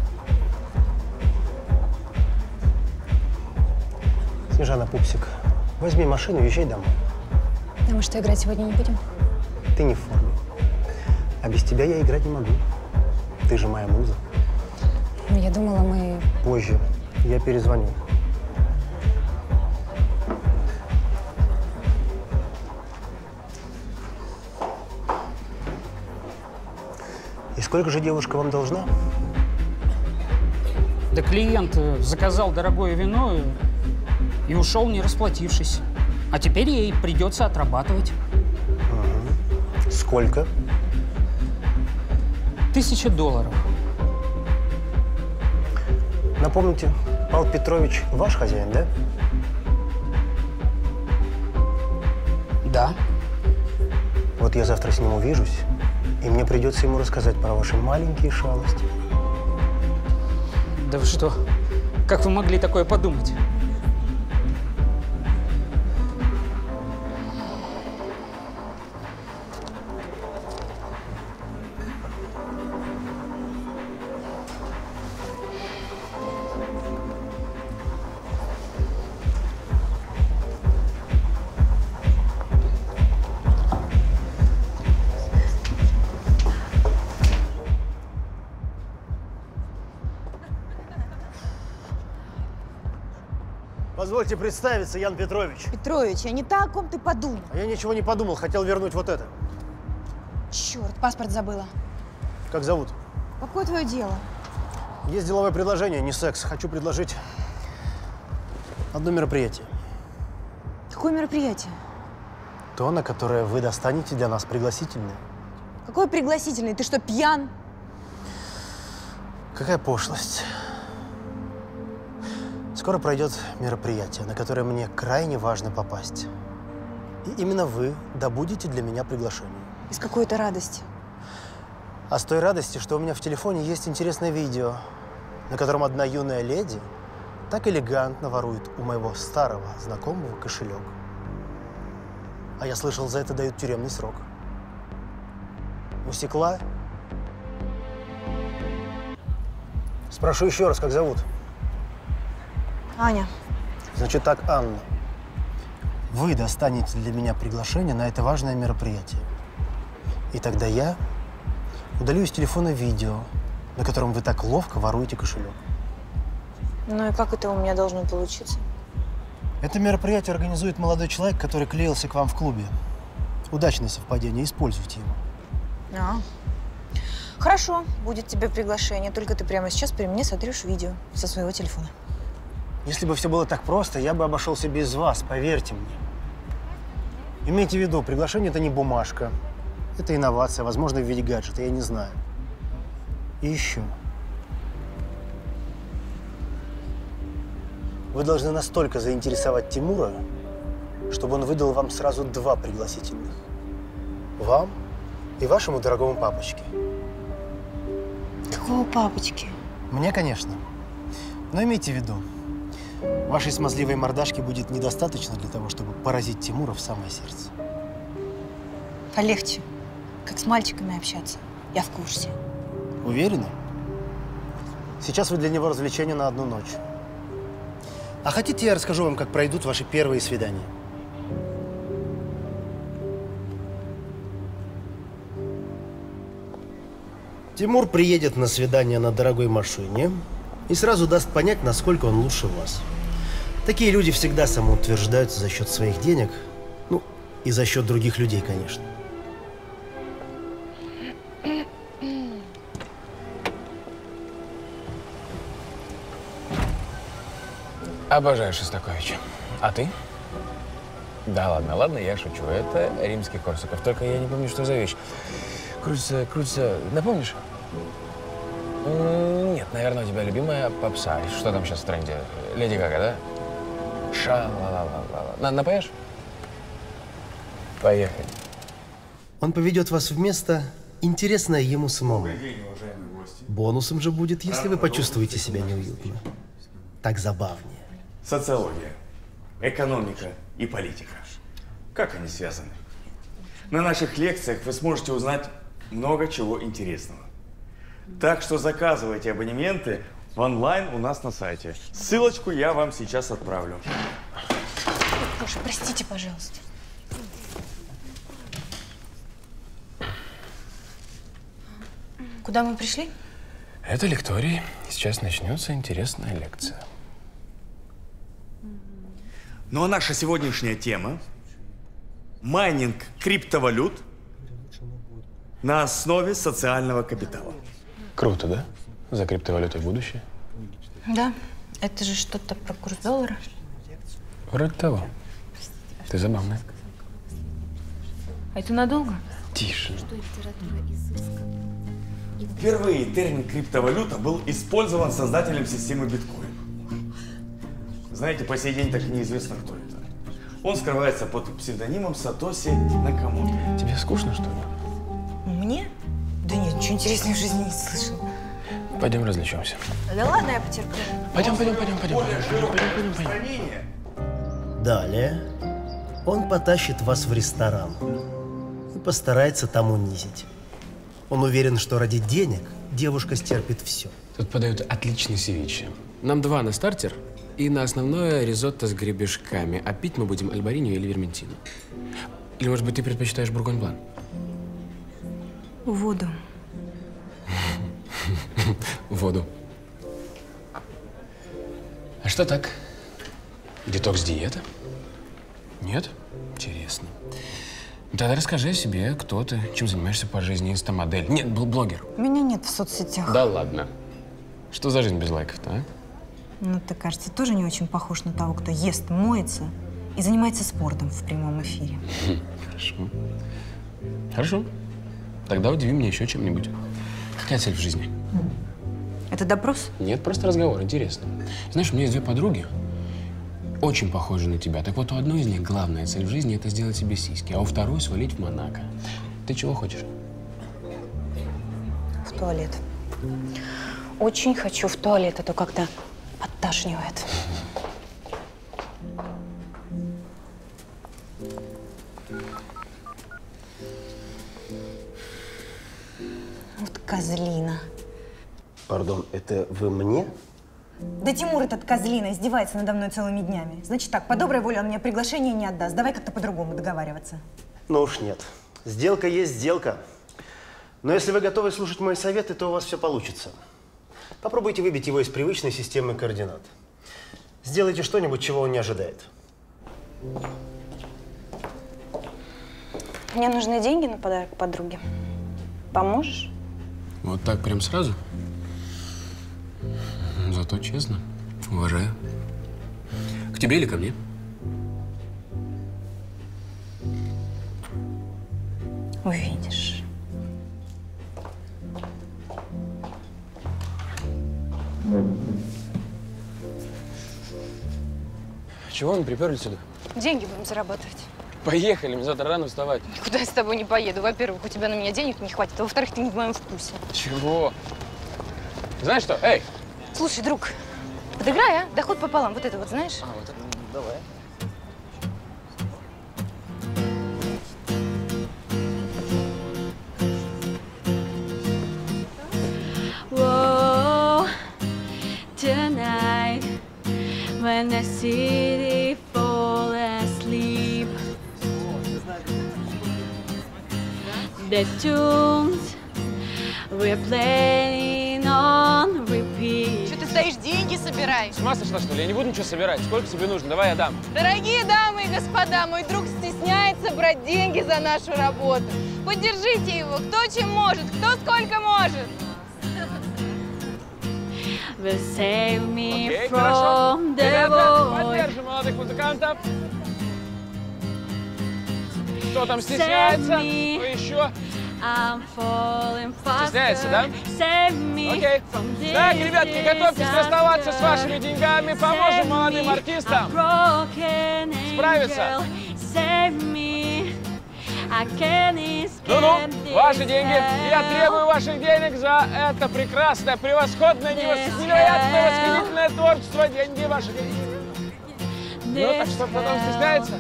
Снежана, пупсик, Возьми машину и езжай домой. А мы что, играть сегодня не будем? Ты не в форме. А без тебя я играть не могу. Ты же моя муза. Я думала, мы… Позже. Я перезвоню. И сколько же девушка вам должна? Да клиент заказал дорогое вино и ушел, не расплатившись. А теперь ей придется отрабатывать. Угу. Сколько? $1000. Напомните, Павел Петрович ваш хозяин, да? Да. Вот я завтра с ним увижусь, и мне придется ему рассказать про ваши маленькие шалости. Да вы что? Как вы могли такое подумать? Позвольте представиться, Ян Петрович. Петрович, я не та, о ком ты подумал. А я ничего не подумал, хотел вернуть вот это. Черт, паспорт забыла. Как зовут? Какое твое дело? Есть деловое предложение, не секс. Хочу предложить одно мероприятие. Какое мероприятие? То, на которое вы достанете для нас пригласительное. Какой пригласительный? Ты что, пьян? Какая пошлость. Скоро пройдет мероприятие, на которое мне крайне важно попасть. И именно вы добудете для меня приглашение. Из какой-то радости. А с той радости, что у меня в телефоне есть интересное видео, на котором одна юная леди так элегантно ворует у моего старого знакомого кошелек. А я слышал, за это дают тюремный срок. Усекла? Спрошу еще раз, как зовут? Аня. Значит так, Анна, вы достанете для меня приглашение на это важное мероприятие. И тогда я удалю из телефона видео, на котором вы так ловко воруете кошелек. Ну и как это у меня должно получиться? Это мероприятие организует молодой человек, который клеился к вам в клубе. Удачное совпадение, используйте его. Хорошо, будет тебе приглашение, только ты прямо сейчас при мне сотрешь видео со своего телефона. Если бы все было так просто, я бы обошелся без вас, поверьте мне. Имейте в виду, приглашение – это не бумажка. Это инновация, возможно, в виде гаджета, я не знаю. И еще. Вы должны настолько заинтересовать Тимура, чтобы он выдал вам сразу 2 пригласительных. Вам и вашему дорогому папочке. Какого папочки? Мне, конечно. Но имейте в виду, вашей смазливой мордашки будет недостаточно для того, чтобы поразить Тимура в самое сердце. Полегче. Как с мальчиками общаться. Я в курсе. Уверены? Сейчас вы для него развлечение на одну ночь. А хотите, я расскажу вам, как пройдут ваши первые свидания? Тимур приедет на свидание на дорогой машине и сразу даст понять, насколько он лучше вас. Такие люди всегда самоутверждаются за счет своих денег, ну, и за счет других людей, конечно. Обожаю Шостаковича. А ты? Да ладно, ладно, я шучу. Это римский Корсаков. Только я не помню, что за вещь. Крутится, крутится. Напомнишь? Нет, наверное, у тебя любимая попса. Что там сейчас в тренде? Леди Гага, да? Ша-ла-ла-ла-ла. Напоешь? Поехали. Он поведет вас в место, интересное ему самому. Добрый день, уважаемые гости. Бонусом же будет, если вы почувствуете себя неуютно. Так забавнее. Социология, экономика и политика. Как они связаны? На наших лекциях вы сможете узнать много чего интересного. Так что заказывайте абонементы в онлайн у нас на сайте. Ссылочку я вам сейчас отправлю. Слушай, простите, пожалуйста. Куда мы пришли? Это лекторий. Сейчас начнется интересная лекция. Ну а наша сегодняшняя тема – майнинг криптовалют на основе социального капитала. Круто, да? За криптовалютой будущее. Да, это же что-то про курс доллара. Вроде того. Ты забавная. А это надолго? Тише. Впервые термин криптовалюта был использован создателем системы биткоин. Знаете, по сей день так и неизвестно, кто это. Он скрывается под псевдонимом Сатоси Накамото. Тебе скучно, что ли? Мне? Да нет, ничего интересного в жизни не слышал. Пойдем развлечемся. Да ладно, я потерплю. Пойдем. Далее он потащит вас в ресторан и постарается там унизить. Он уверен, что ради денег девушка стерпит все. Тут подают отличный севиче. Нам 2 на стартер и на основное ризотто с гребешками. А пить мы будем альбаринью или верментину. Или, может быть, ты предпочитаешь бургонь-блан? Воду. Воду. А что так? Детокс-диета? Нет? Интересно. Тогда расскажи о себе, кто ты, чем занимаешься по жизни, инстамодель. Нет, был блогер. Меня нет в соцсетях. Да ладно. Что за жизнь без лайков-то, а? Ну, ты, кажется, тоже не очень похож на того, кто ест, моется и занимается спортом в прямом эфире. Хорошо. Хорошо. Тогда удиви меня еще чем-нибудь. Какая цель в жизни? Это допрос? Нет, просто разговор. Интересно. Знаешь, у меня есть 2 подруги, очень похожи на тебя. Так вот, у одной из них главная цель в жизни – это сделать себе сиськи, а у второй – свалить в Монако. Ты чего хочешь? В туалет. Очень хочу в туалет, а то как-то подташнивает. Вот козлина. Пардон, это вы мне? Да Тимур этот козлина издевается надо мной целыми днями. Значит так, по доброй воле он мне приглашение не отдаст. Давай как-то по-другому договариваться. Ну уж нет. Сделка есть сделка. Но если вы готовы слушать мои советы, то у вас все получится. Попробуйте выбить его из привычной системы координат. Сделайте что-нибудь, чего он не ожидает. Мне нужны деньги на подарок подруге. Поможешь? Вот так прям сразу? Зато честно. Уважаю. К тебе или ко мне? Увидишь. Чего мы приперли сюда? Деньги будем зарабатывать. Поехали, мне завтра рано вставать. Никуда я с тобой не поеду. Во-первых, у тебя на меня денег не хватит, а во-вторых, ты не в моем вкусе. Чего? Знаешь что? Эй! Слушай, друг, подыграй, а? Доход пополам. Вот это вот, знаешь? А, вот это. Давай. Whoa, tonight when the city fall asleep, the tunes we're playing on repeat. Что ты стоишь, деньги собирай? С ума сошла, что ли? Я не буду ничего собирать. Сколько тебе нужно? Давай я дам. Дорогие дамы и господа, мой друг стесняется брать деньги за нашу работу. Поддержите его, кто чем может, кто сколько может. Will save me Окей, from хорошо. the Ребята, void. поддержим молодых музыкантов. Кто там стесняется? Кто еще? I'm falling faster. Стесняется, да? Save me Окей. from this Так, ребятки, готовьтесь расставаться с вашими деньгами. Поможем молодым артистам справиться. Ну-ну, ваши деньги. Я требую ваших денег за это прекрасное, превосходное, невероятное, восхитительное творчество. Деньги ваши. Ну, так что, кто там стесняется?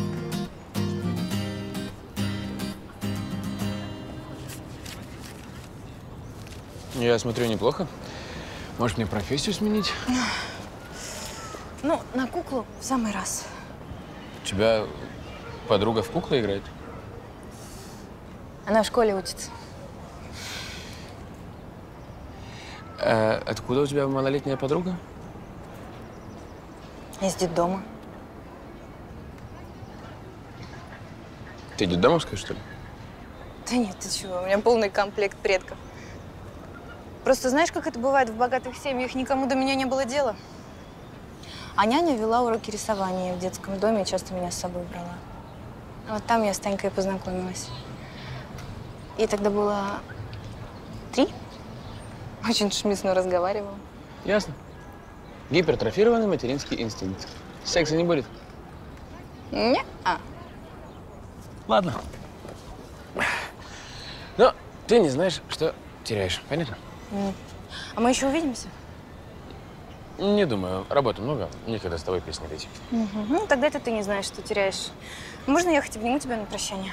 Я смотрю, неплохо. Может, мне профессию сменить? Ну, на куклу в самый раз. У тебя подруга в куклы играет? Она в школе учится. Откуда у тебя малолетняя подруга? Из детдома. Ты детдомовская, что ли? Да нет, ты чего, у меня полный комплект предков. Просто знаешь, как это бывает в богатых семьях, никому до меня не было дела. А няня вела уроки рисования в детском доме и часто меня с собой брала. Вот там я с Танькой познакомилась. Ей тогда было 3. Очень смешно разговаривала. Ясно. Гипертрофированный материнский инстинкт. Секса не будет? Не-а. Ладно. Но ты не знаешь, что теряешь. Понятно? А мы еще увидимся? Не думаю. Работы много. Никогда с тобой песни петь. Ну, тогда это ты не знаешь, что теряешь. Можно я хоть обниму тебя на прощание?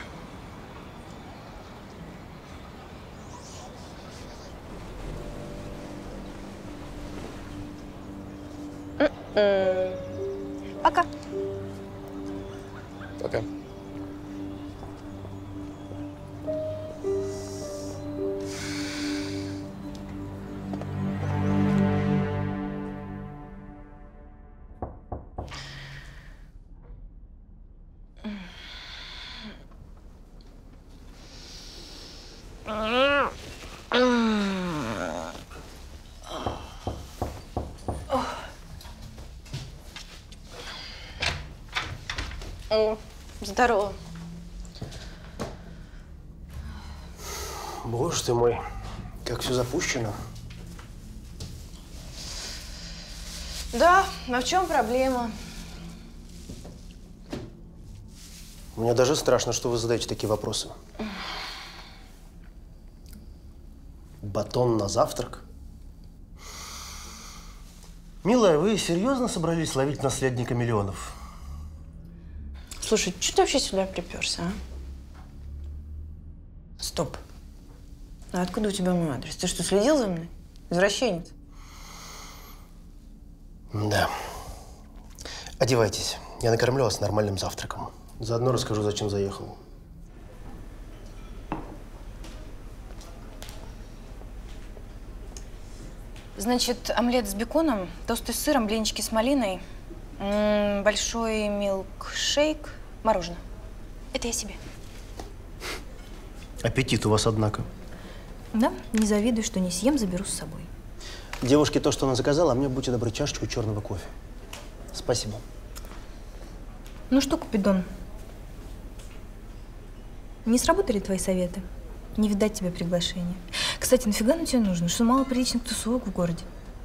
Пока. Пока. О, здорово. Боже ты мой, как все запущено. Да, но в чем проблема? Мне даже страшно, что вы задаете такие вопросы. Батон на завтрак? Милая, вы серьезно собрались ловить наследника миллионов? Слушай, что ты вообще сюда приперся, а? Стоп. А откуда у тебя мой адрес? Ты что, следил за мной? Извращенец? Да. Одевайтесь. Я накормлю вас нормальным завтраком. Заодно расскажу, зачем заехал. Значит, омлет с беконом, тосты с сыром, блинчики с малиной, большой милкшейк, мороженое. Это я себе. Аппетит у вас, однако. Да, не завидуй, что не съем, заберу с собой. Девушке то, что она заказала, а мне, будьте добры, чашечку черного кофе. Спасибо. Ну что, Купидон, не сработали твои советы? Не видать тебе приглашения. Кстати, нафига оно тебе нужно? Что мало приличных тусовок в городе?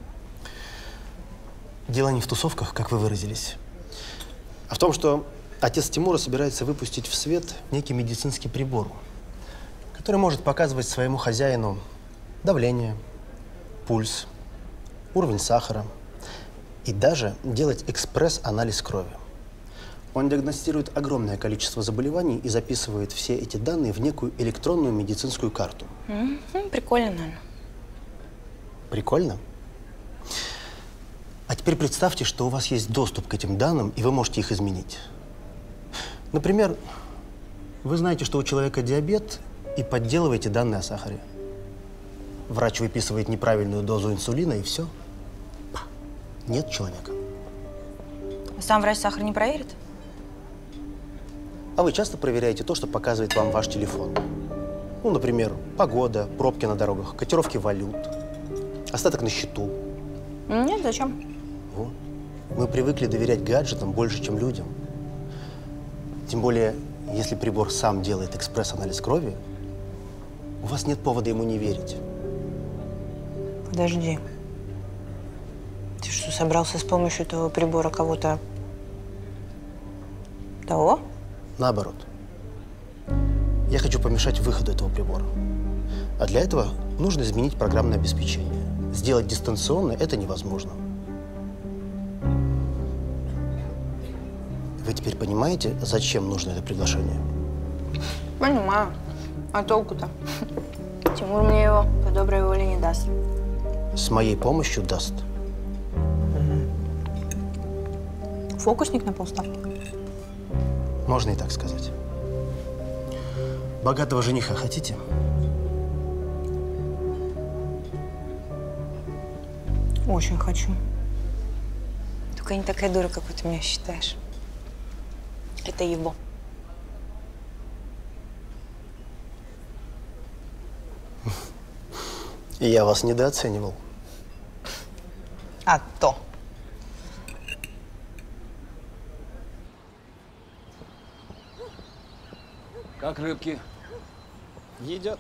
Дело не в тусовках, как вы выразились, а в том, что отец Тимура собирается выпустить в свет некий медицинский прибор, который может показывать своему хозяину давление, пульс, уровень сахара и даже делать экспресс-анализ крови. Он диагностирует огромное количество заболеваний и записывает все эти данные в некую электронную медицинскую карту. Прикольно, наверное. Прикольно? А теперь представьте, что у вас есть доступ к этим данным, и вы можете их изменить. Например, вы знаете, что у человека диабет, и подделываете данные о сахаре. Врач выписывает неправильную дозу инсулина, и все. Нет человека. Сам врач сахар не проверит? А вы часто проверяете то, что показывает вам ваш телефон? Ну, например, погода, пробки на дорогах, котировки валют, остаток на счету. Нет, зачем? Вот. Мы привыкли доверять гаджетам больше, чем людям. Тем более, если прибор сам делает экспресс-анализ крови, у вас нет повода ему не верить. Подожди. Ты что, собрался с помощью этого прибора кого-то того? Наоборот. Я хочу помешать выходу этого прибора. А для этого нужно изменить программное обеспечение. Сделать дистанционно это невозможно. Вы теперь понимаете, зачем нужно это приглашение? Понимаю. А толку-то? Тимур мне его по доброй воле не даст. С моей помощью даст. Фокусник на полставки. Можно и так сказать. Богатого жениха хотите? Очень хочу. Только я не такая дура, как ты меня считаешь. Это его. И я вас недооценивал. А то. Как рыбки? Едят.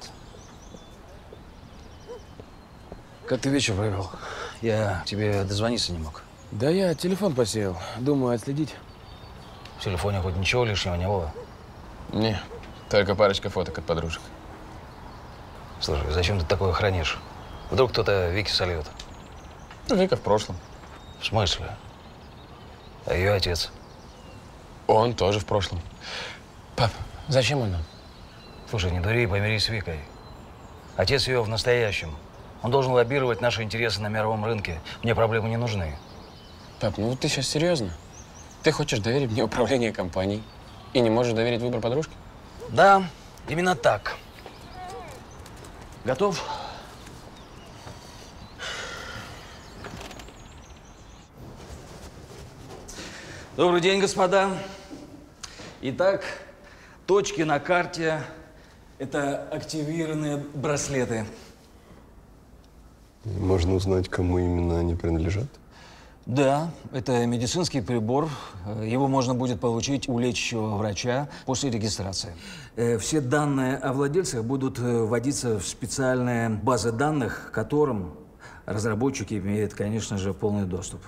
Как ты вечер провел? Я тебе дозвониться не мог. Да я телефон посеял. Думаю, отследить. В телефоне хоть ничего лишнего не было? Не, только парочка фоток от подружек. Слушай, зачем ты такое хранишь? Вдруг кто-то Вике сольет? Ну, Вика в прошлом. В смысле? А ее отец? Он тоже в прошлом. Пап, зачем он нам? Слушай, не дури, помирись с Викой. Отец ее в настоящем. Он должен лоббировать наши интересы на мировом рынке. Мне проблемы не нужны. Пап, ну вот ты сейчас серьезно? Ты хочешь доверить мне управление компанией и не можешь доверить выбор подружки? Да, именно так. Готов? Добрый день, господа. Итак, точки на карте – это активированные браслеты. Можно узнать, кому именно они принадлежат? Да, это медицинский прибор. Его можно будет получить у лечащего врача после регистрации. Все данные о владельцах будут вводиться в специальные базы данных, к которым разработчики имеют, конечно же, полный доступ.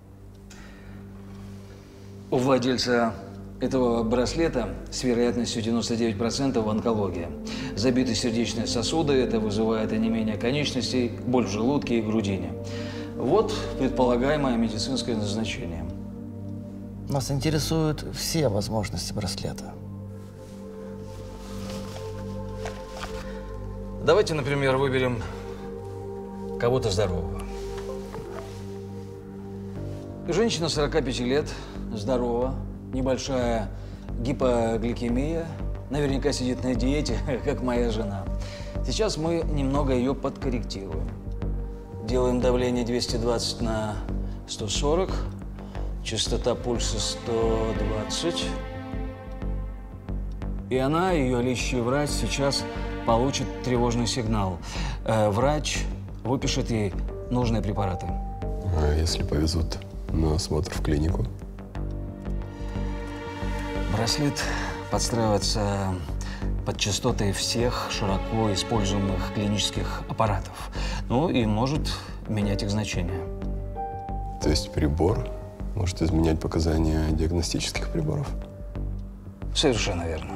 У владельца этого браслета с вероятностью 99% онкология. Забиты сердечные сосуды, это вызывает онемение конечностей, боль в желудке и грудине. Вот предполагаемое медицинское назначение. Нас интересуют все возможности браслета. Давайте, например, выберем кого-то здорового. Женщина 45 лет, здорова, небольшая гипогликемия, наверняка сидит на диете, как моя жена. Сейчас мы немного ее подкорректируем. Делаем давление 220 на 140, частота пульса 120. И она, ее лечащий врач, сейчас получит тревожный сигнал. Врач выпишет ей нужные препараты. А если повезут на осмотр в клинику? Браслет подстраивается под частоты всех широко используемых клинических аппаратов. Ну и может менять их значение. То есть прибор может изменять показания диагностических приборов? Совершенно верно.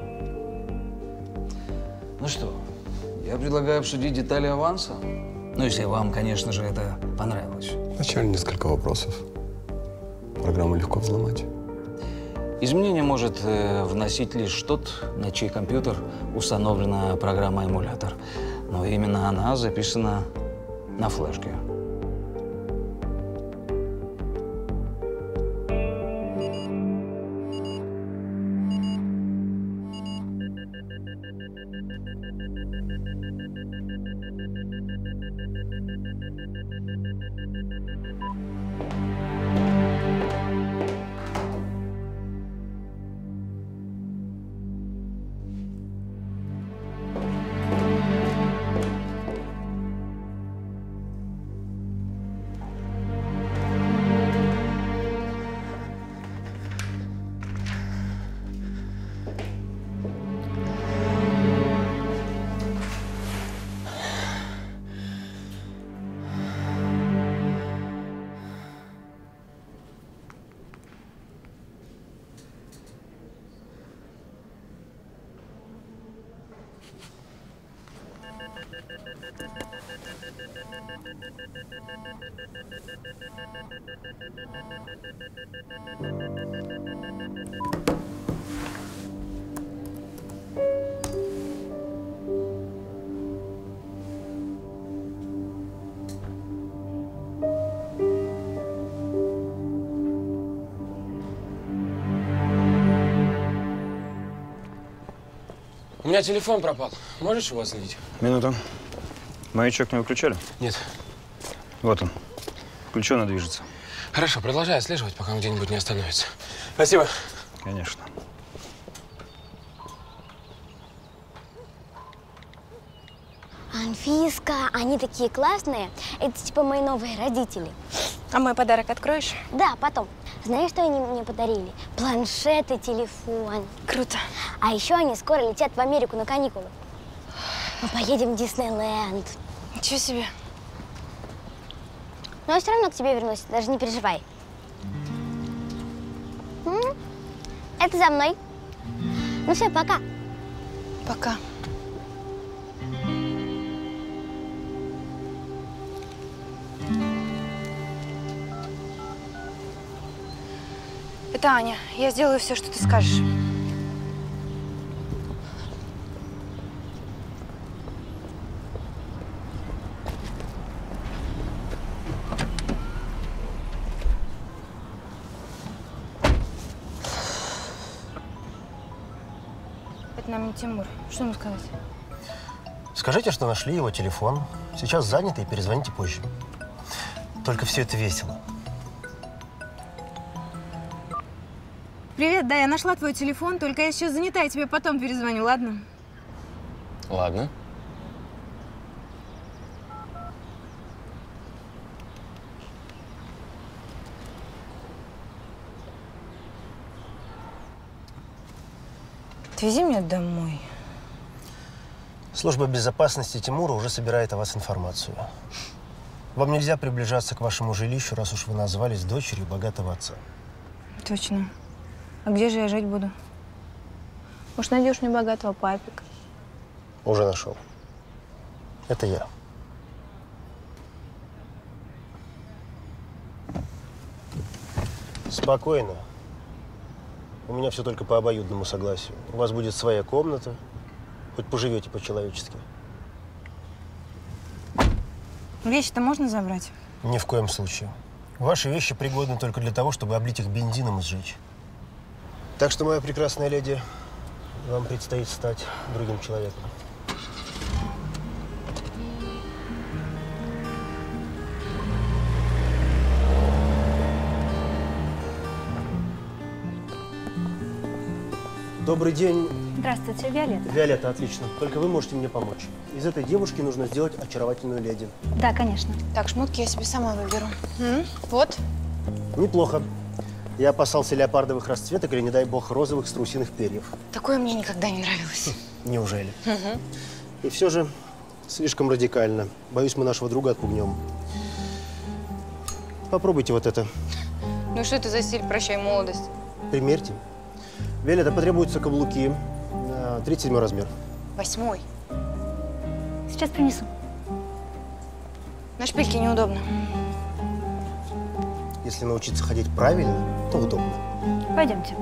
Ну что, я предлагаю обсудить детали аванса. Ну, если вам, конечно же, это понравилось. Вначале несколько вопросов. Программу легко взломать. Изменение может вносить лишь тот, на чей компьютер установлена программа-эмулятор. Но именно она записана на флешке. У меня телефон пропал. Можешь его отследить? Минуту. Маячок не выключали? Нет. Вот он. Включенно движется. Хорошо, продолжай отслеживать, пока он где-нибудь не остановится. Спасибо. Конечно. Анфиска, они такие классные. Это типа мои новые родители. А мой подарок откроешь? Да, потом. Знаешь, что они мне подарили? Планшет и телефон. Круто. А еще они скоро летят в Америку на каникулы. Мы поедем в Диснейленд. Ничего себе. Но я все равно к тебе вернусь, даже не переживай. Это за мной. Ну все, пока. Пока. Это Аня. Я сделаю все, что ты скажешь. Это нам не Тимур. Что ему сказать? Скажите, что нашли его телефон. Сейчас занято и перезвоните позже. Только все это весело. Привет, да, я нашла твой телефон, только я сейчас занята, я тебе потом перезвоню, ладно? Ладно. Отвези меня домой. Служба безопасности Тимура уже собирает о вас информацию. Вам нельзя приближаться к вашему жилищу, раз уж вы назвались дочерью богатого отца. Точно. А где же я жить буду? Уж найдешь мне богатого папика. Уже нашел. Это я. Спокойно. У меня все только по обоюдному согласию. У вас будет своя комната. Хоть поживете по-человечески. Вещи-то можно забрать? Ни в коем случае. Ваши вещи пригодны только для того, чтобы облить их бензином и сжечь. Так что, моя прекрасная леди, вам предстоит стать другим человеком. Добрый день. Здравствуйте, Виолетта. Виолетта, отлично. Только вы можете мне помочь. Из этой девушки нужно сделать очаровательную леди. Да, конечно. Так, шмотки я себе сама выберу. Вот. Неплохо. Я опасался леопардовых расцветок или, не дай бог, розовых страусиных перьев. Такое мне никогда не нравилось. Неужели? И все же слишком радикально. Боюсь, мы нашего друга отпугнем. Попробуйте вот это. Ну что это за стиль «Прощай, молодость»? Примерьте. Виолетта, потребуются каблуки. 37 размер. 8. Сейчас принесу. На шпильке неудобно. Если научиться ходить правильно, то удобно. Пойдемте.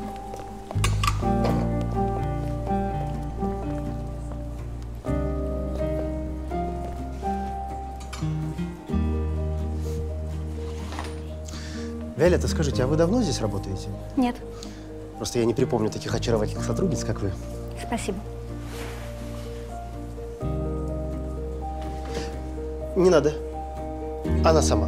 Виолетта, скажите, а вы давно здесь работаете? Нет. Просто я не припомню таких очаровательных сотрудниц, как вы. Спасибо. Не надо. Она сама.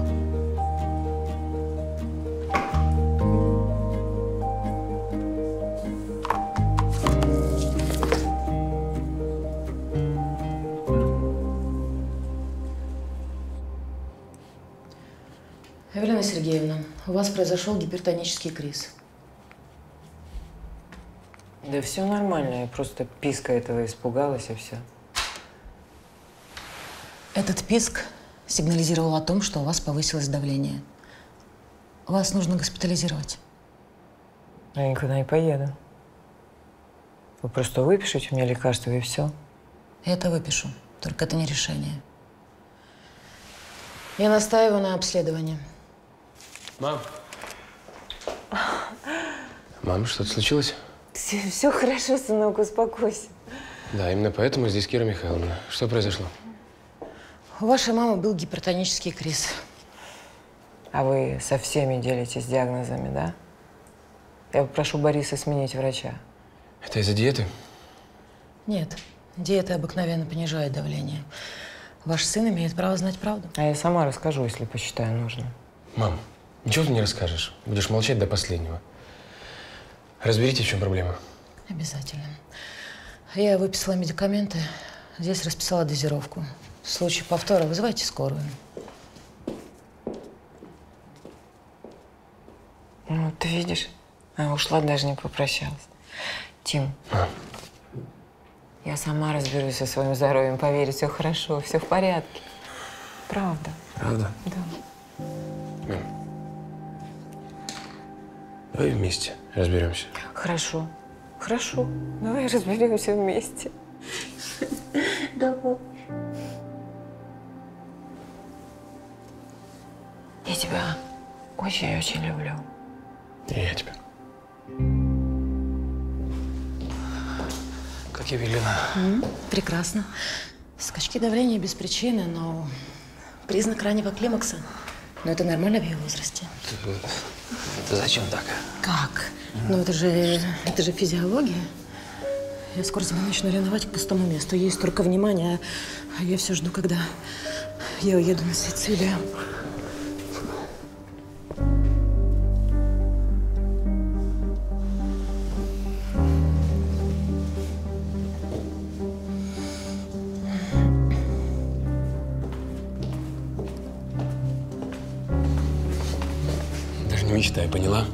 Эвелина Сергеевна, у вас произошел гипертонический криз. Да все нормально, я просто писка этого испугалась, и все. Этот писк сигнализировал о том, что у вас повысилось давление. Вас нужно госпитализировать. Я никуда не поеду. Вы просто выпишите мне лекарства, и все. Это выпишу, только это не решение. Я настаиваю на обследовании. Мам. Мам, что-то случилось? Все хорошо, сынок, успокойся. Да, именно поэтому здесь Кира Михайловна. Что произошло? У вашей мамы был гипертонический криз. А вы со всеми делитесь диагнозами, да? Я попрошу Бориса сменить врача. Это из-за диеты? Нет, диета обыкновенно понижает давление. Ваш сын имеет право знать правду. А я сама расскажу, если посчитаю нужным. Мам, ничего ты не расскажешь? Будешь молчать до последнего. Разберите, в чем проблема. Обязательно. Я выписала медикаменты, здесь расписала дозировку. В случае повтора вызывайте скорую. Ну, ты видишь? А ушла, даже не попрощалась. Тим, я сама разберусь со своим здоровьем, поверь, все хорошо, все в порядке. Правда. Правда? Да. Мам, давай вместе разберемся. Хорошо. Хорошо. Давай разберемся вместе. Давай. Я тебя очень-очень люблю. И я тебя. Как я велена. Прекрасно. Скачки давления без причины, но признак раннего климакса. Но это нормально в ее возрасте. Ты зачем так? Как? Ну это же физиология. Я скоро тебя начну ревновать к пустому месту. Есть только внимание, а я все жду, когда я уеду на Сицилию. Даже не мечтай, поняла?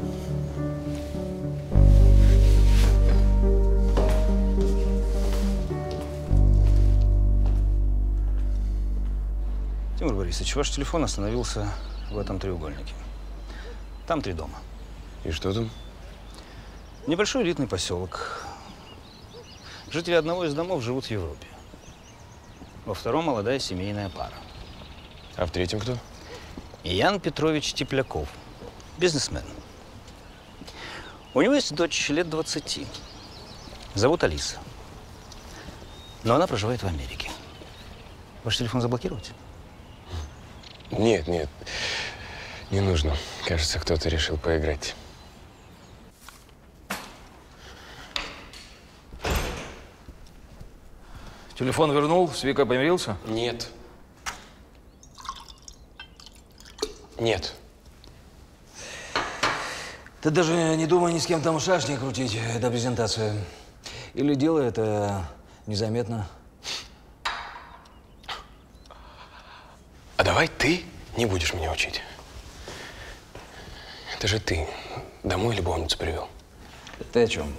Тимур Борисович, ваш телефон остановился в этом треугольнике. Там 3 дома. И что там? Небольшой элитный поселок. Жители одного из домов живут в Европе. Во втором молодая семейная пара. А в третьем кто? Ян Петрович Тепляков, бизнесмен. У него есть дочь лет 20. Зовут Алиса. Но она проживает в Америке. Ваш телефон заблокировать? Нет, не нужно. Кажется, кто-то решил поиграть. Телефон вернул? С Викой помирился? Нет. Нет. Ты даже не думай ни с кем там шашни крутить до презентации. Или делай это незаметно. А давай ты не будешь меня учить. Это же ты домой любовницу привел. Ты о чем?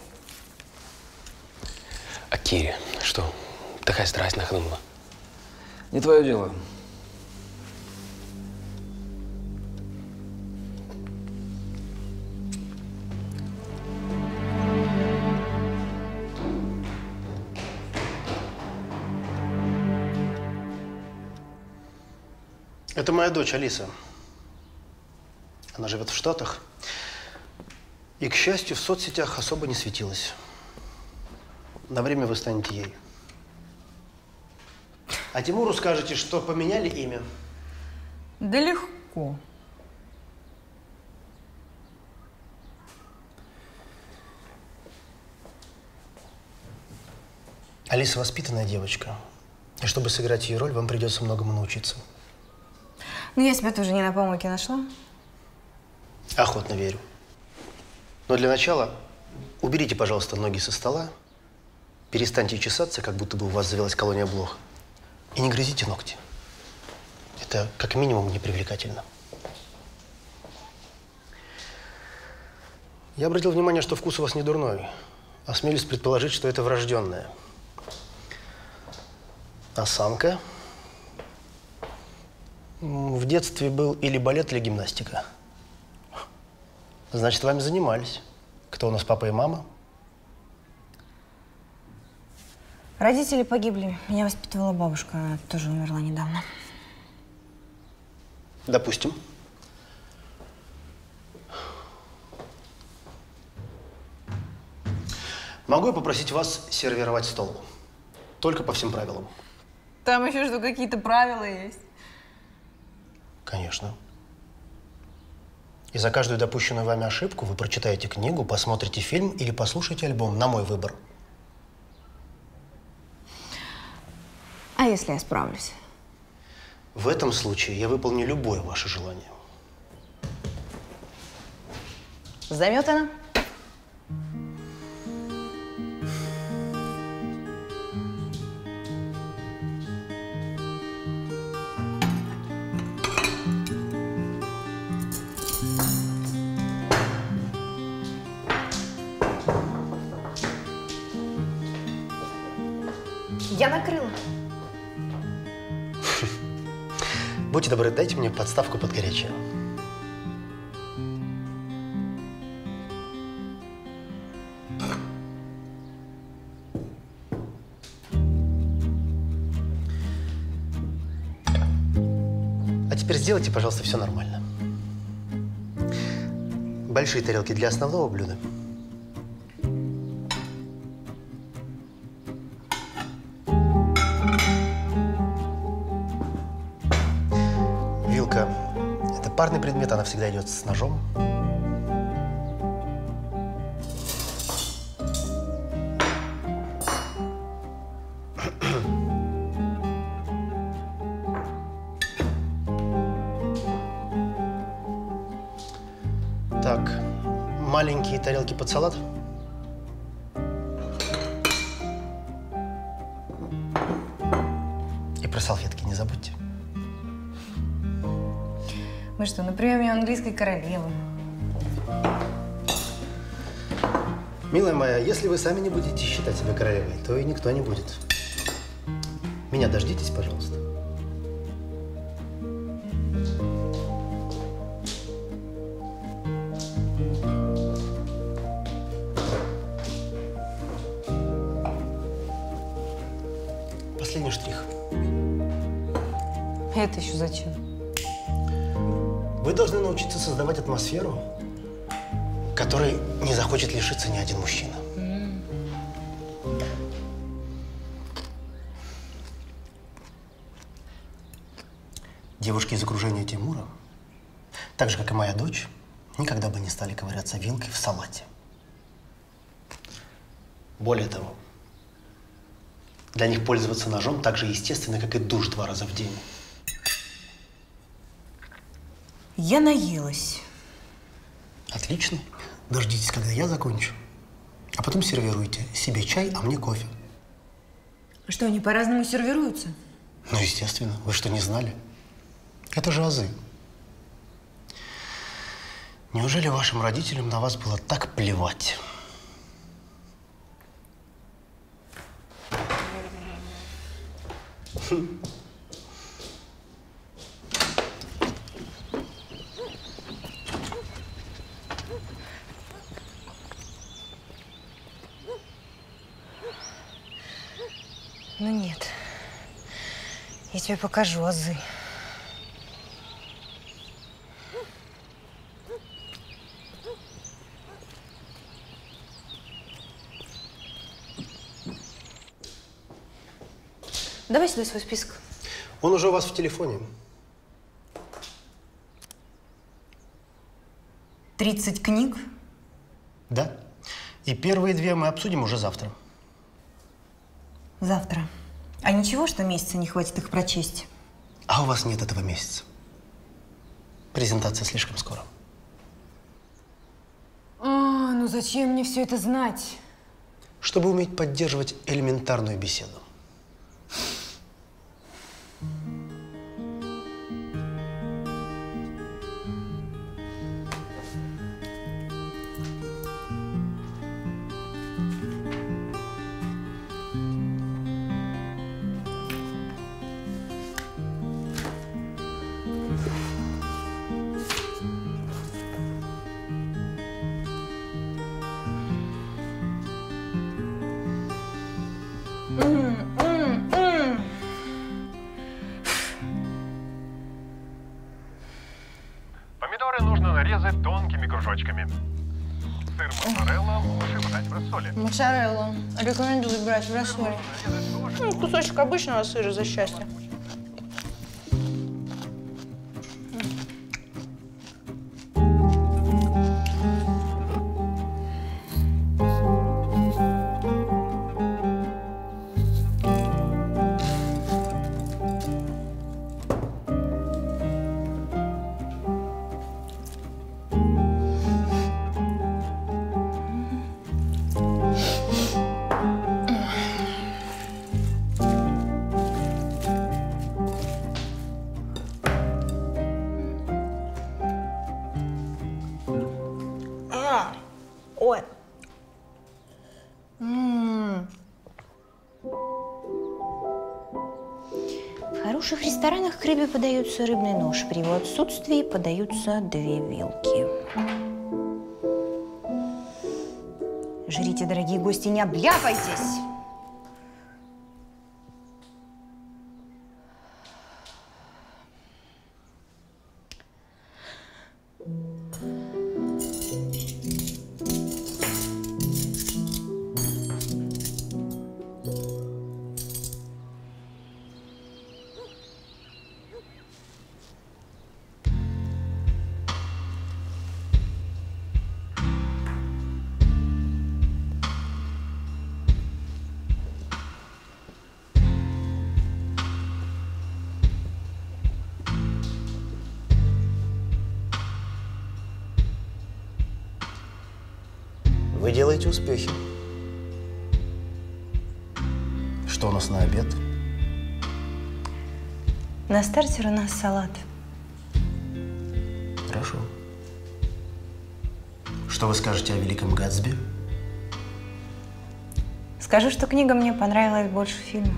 А Кире что? Такая страсть нахлынула. Не твое дело. Это моя дочь Алиса. Она живет в Штатах. И, к счастью, в соцсетях особо не светилась. На время вы станете ей. А Тимуру скажете, что поменяли имя. Да легко. Алиса воспитанная девочка. И чтобы сыграть ее роль, вам придется многому научиться. Ну, я себя тоже не на помойке нашла. Охотно верю. Но для начала уберите, пожалуйста, ноги со стола, перестаньте чесаться, как будто бы у вас завелась колония блох, и не грызите ногти. Это как минимум непривлекательно. Я обратил внимание, что вкус у вас не дурной. Осмелюсь предположить, что это врожденное. Осанка. В детстве был или балет, или гимнастика. Значит, вами занимались. Кто у нас папа и мама? Родители погибли. Меня воспитывала бабушка. Она тоже умерла недавно. Допустим. Могу я попросить вас сервировать стол? Только по всем правилам. Там еще что, какие-то правила есть? Конечно. И за каждую допущенную вами ошибку вы прочитаете книгу, посмотрите фильм или послушаете альбом на мой выбор. если я справлюсь? В этом случае я выполню любое ваше желание. Заметано? Я накрыла. Будьте добры, дайте мне подставку под горячее. А теперь сделайте, пожалуйста, все нормально. Большие тарелки для основного блюда. Вилка – это парный предмет, она всегда идет с ножом. Так, маленькие тарелки под салат. И про салфетки не забудьте. Мы что, на приеме английской королевы? Милая моя, если вы сами не будете считать себя королевой, то и никто не будет. Меня дождитесь, пожалуйста. Последний штрих. Это еще зачем? Вы должны научиться создавать атмосферу, которой не захочет лишиться ни один мужчина. Девушки из окружения Тимура, так же, как и моя дочь, никогда бы не стали ковыряться вилкой в салате. Более того, для них пользоваться ножом так же естественно, как и душ 2 раза в день. Я наелась. Отлично. Дождитесь, когда я закончу. А потом сервируйте себе чай, а мне кофе. А что, они по-разному сервируются? Ну, естественно. Вы что, не знали? Это же азы. Неужели вашим родителям на вас было так плевать? Ну нет. Я тебе покажу азы. Давай сюда свой список. Он уже у вас в телефоне. 30 книг? Да. И первые 2 мы обсудим уже завтра. Завтра. А ничего, что месяца не хватит их прочесть? А у вас нет этого месяца. Презентация слишком скоро. Ну зачем мне все это знать? Чтобы уметь поддерживать элементарную беседу. Помидоры нужно нарезать тонкими кружочками. Сыр моцарелла лучше брать в рассоле. Моцарелла. Рекомендую брать в рассоле. Кусочек обычного сыра за счастье. В хороших ресторанах к рыбе подается рыбный нож. При его отсутствии подаются 2 вилки. Жрите, дорогие гости, не обляпайтесь! Вы делаете успехи. Что у нас на обед? На стартер у нас салат. Хорошо. Что вы скажете о Великом Гэтсби? Скажу, что книга мне понравилась больше фильма.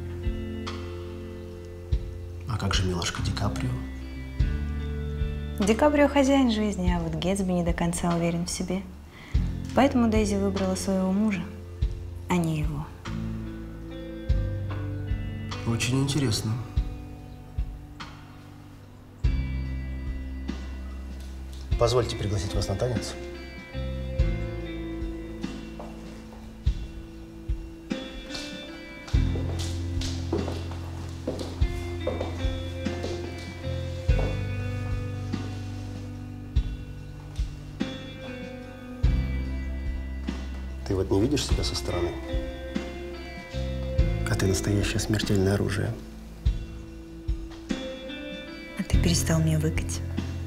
А как же милашка Ди Каприо? Ди Каприо хозяин жизни, а вот Гэтсби не до конца уверен в себе. Поэтому Дейзи выбрала своего мужа, а не его. Очень интересно. Позвольте пригласить вас на танец. Ты вот не видишь себя со стороны? А ты настоящее смертельное оружие. А ты перестал меня выкать?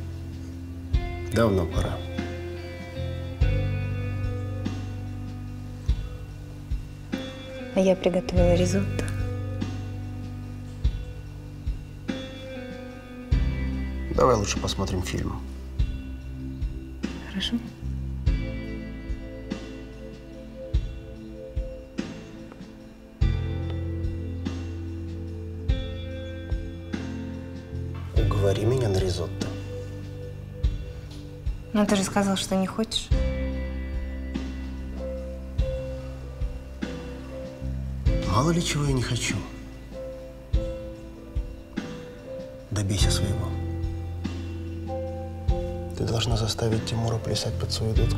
Давно пора. А я приготовила ризотто. Давай лучше посмотрим фильм. Хорошо. Уговори меня на ризотто. Но ты же сказал, что не хочешь. Мало ли чего я не хочу. Добейся своего. Ты должна заставить Тимура плясать под свою дудку.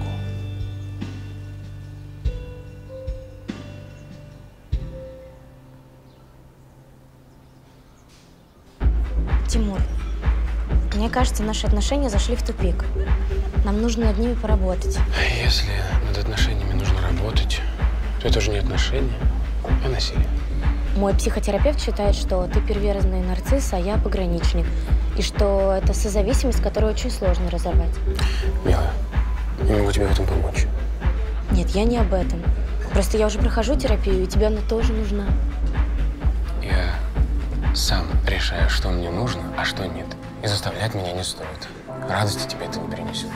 Тимур, мне кажется, наши отношения зашли в тупик. Нам нужно над ними поработать. Если над отношениями нужно работать, то это уже не отношения, а насилие. Мой психотерапевт считает, что ты перверзный нарцисс, а я пограничник. И что это созависимость, которую очень сложно разорвать. Милая, я могу тебе в этом помочь. Нет, я не об этом. Просто я уже прохожу терапию, и тебе она тоже нужна. Я сам решаю, что мне нужно, а что нет. И заставлять меня не стоит. Радости тебе это не принесет.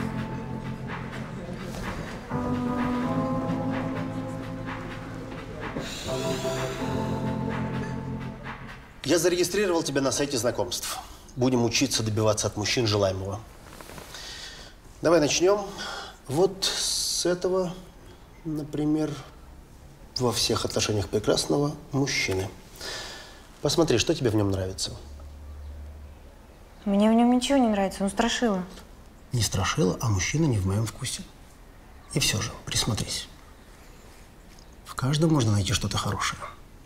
Я зарегистрировал тебя на сайте знакомств. Будем учиться добиваться от мужчин желаемого. Давай начнем. Вот с этого, например, во всех отношениях прекрасного мужчины. Посмотри, что тебе в нем нравится. Мне в нем ничего не нравится, он страшила. Не страшила, а мужчина не в моем вкусе. И все же, присмотрись. В каждом можно найти что-то хорошее.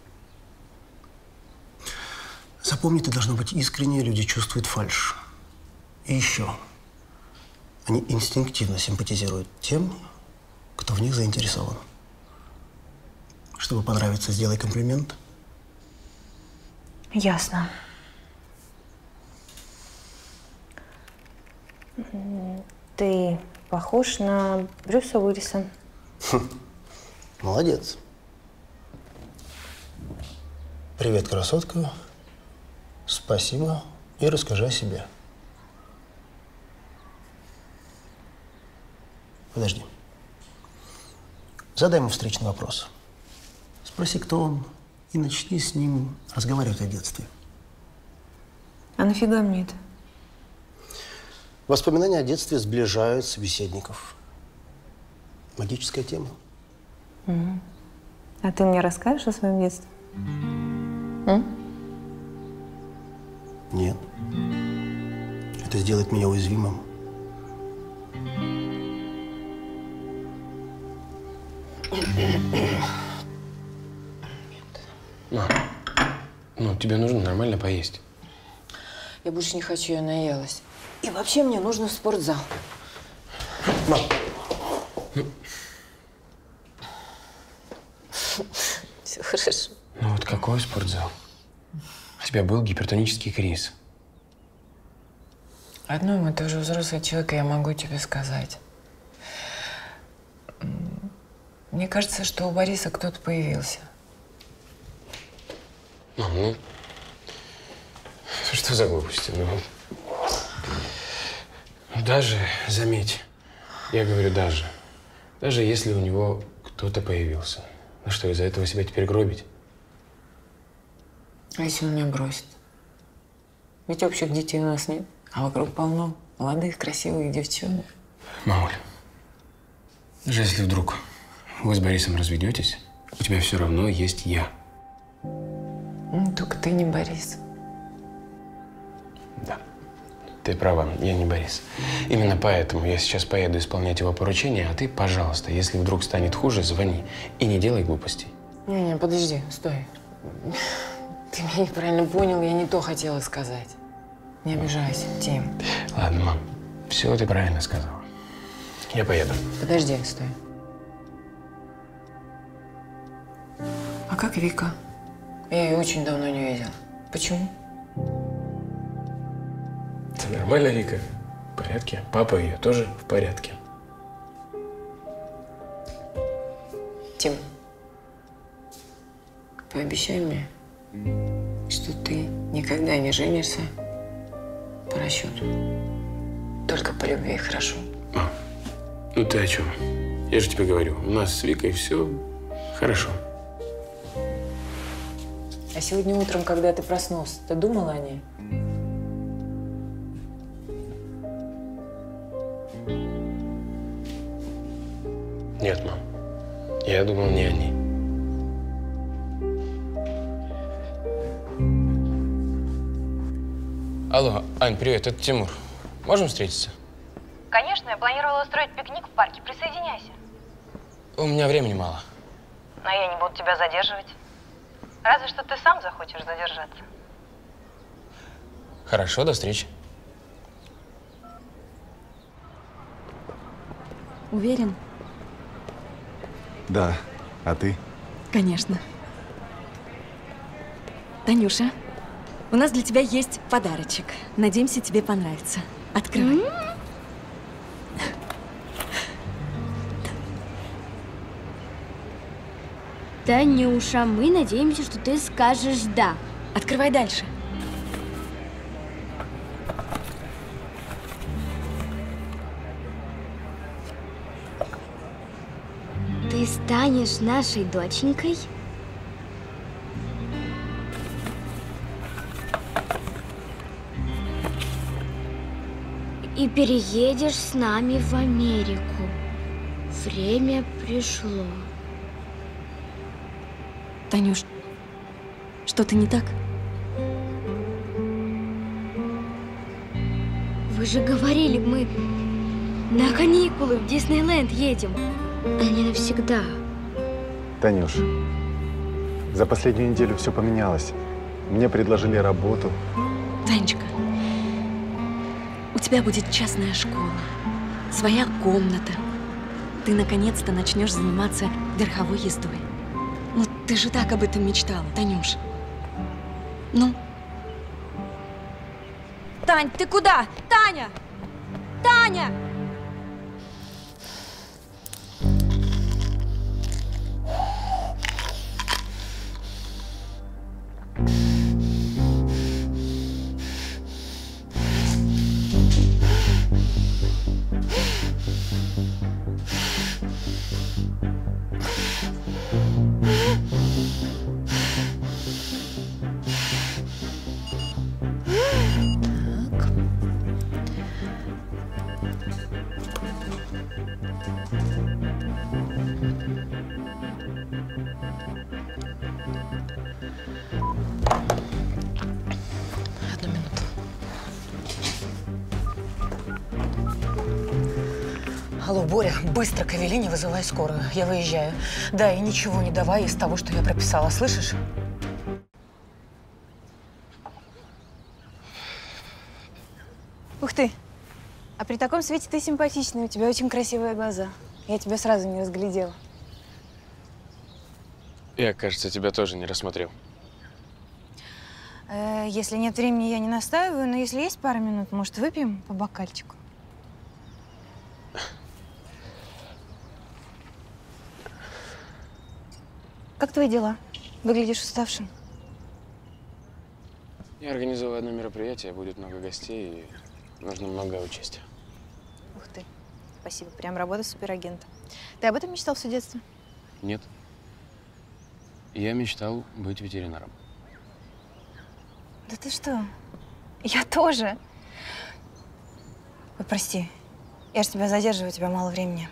Запомни, ты должна быть искренней, люди чувствуют фальшь. И еще. Они инстинктивно симпатизируют тем, кто в них заинтересован. Чтобы понравиться, сделай комплимент. Ясно. Ты похож на Брюса Уиллиса. Молодец. Привет, красотка. Спасибо. И расскажи о себе. Подожди. Задай ему встречный вопрос. Спроси, кто он, и начни с ним разговаривать о детстве. А нафига мне это? Воспоминания о детстве сближают собеседников. Магическая тема. Угу. А ты мне расскажешь о своем детстве? Нет. Это сделает меня уязвимым. Мам, ну тебе нужно нормально поесть. Я больше не хочу, я наелась. И вообще мне нужно в спортзал. Мам. Все хорошо. Ну вот какой спортзал? У тебя был гипертонический криз. Одно, мы тоже взрослый человек, и я могу тебе сказать. Мне кажется, что у Бориса кто-то появился. Мам, ну… Что за глупости? Ну, даже, заметь, я говорю даже если у него кто-то появился, ну что, из-за этого себя теперь гробить? А если он меня бросит? Ведь общих детей у нас нет, а вокруг полно молодых, красивых девчонок. Мамуль, даже если вдруг вы с Борисом разведетесь, у тебя все равно есть я. Ну, только ты не Борис. Да, ты права, я не Борис. Именно поэтому я сейчас поеду исполнять его поручение, а ты, пожалуйста, если вдруг станет хуже, звони и не делай глупостей. Не, подожди, стой. Ты меня неправильно понял, я не то хотела сказать. Не обижайся, Тим. Ладно, мам, все ты правильно сказала. Я поеду. Подожди, стой. А как Вика? Я ее очень давно не видела. Почему? Это нормально, Вика? В порядке? Папа ее тоже в порядке. Тим, пообещай мне, что ты никогда не женишься по расчету. Только по любви, хорошо? Мам, ну ты о чем? Я же тебе говорю, у нас с Викой все хорошо. А сегодня утром, когда ты проснулся, ты думал о ней? Нет, мам. Я думал не о ней. Алло, Ань, привет, это Тимур. Можем встретиться? Конечно, я планировала устроить пикник в парке. Присоединяйся. У меня времени мало. Но я не буду тебя задерживать. Разве что ты сам захочешь задержаться. Хорошо, до встречи. Уверен? Да. А ты? Конечно. Танюша, у нас для тебя есть подарочек. Надеемся, тебе понравится. Открывай. Танюша, мы надеемся, что ты скажешь «да». Открывай дальше. Ты станешь нашей доченькой? И переедешь с нами в Америку. Время пришло. Танюш, что-то не так? Вы же говорили, мы на каникулы в Диснейленд едем, а не навсегда. Танюш, за последнюю неделю все поменялось. Мне предложили работу. Танечка, у тебя будет частная школа, своя комната. Ты наконец-то начнешь заниматься верховой ездой. Ну, ты же так об этом мечтала, Танюш. Ну? Тань, ты куда? Таня! Таня! Алло, Боря, быстро к Эвелине вызывай скорую. Я выезжаю. Да, и ничего не давай из того, что я прописала. Слышишь? Ух ты! А при таком свете ты симпатичный, у тебя очень красивые глаза. Я тебя сразу не разглядела. Я, кажется, тебя тоже не рассмотрел. Если нет времени, я не настаиваю, но если есть пара минут, может, выпьем по бокальчику? Как твои дела? Выглядишь уставшим. Я организовал одно мероприятие, будет много гостей, и нужно многое учесть. Ух ты. Спасибо. Прям работа суперагента. Ты об этом мечтал все детство? Нет. Я мечтал быть ветеринаром. Да ты что? Я тоже. Ой, прости. Я ж тебя задерживаю, у тебя мало времени.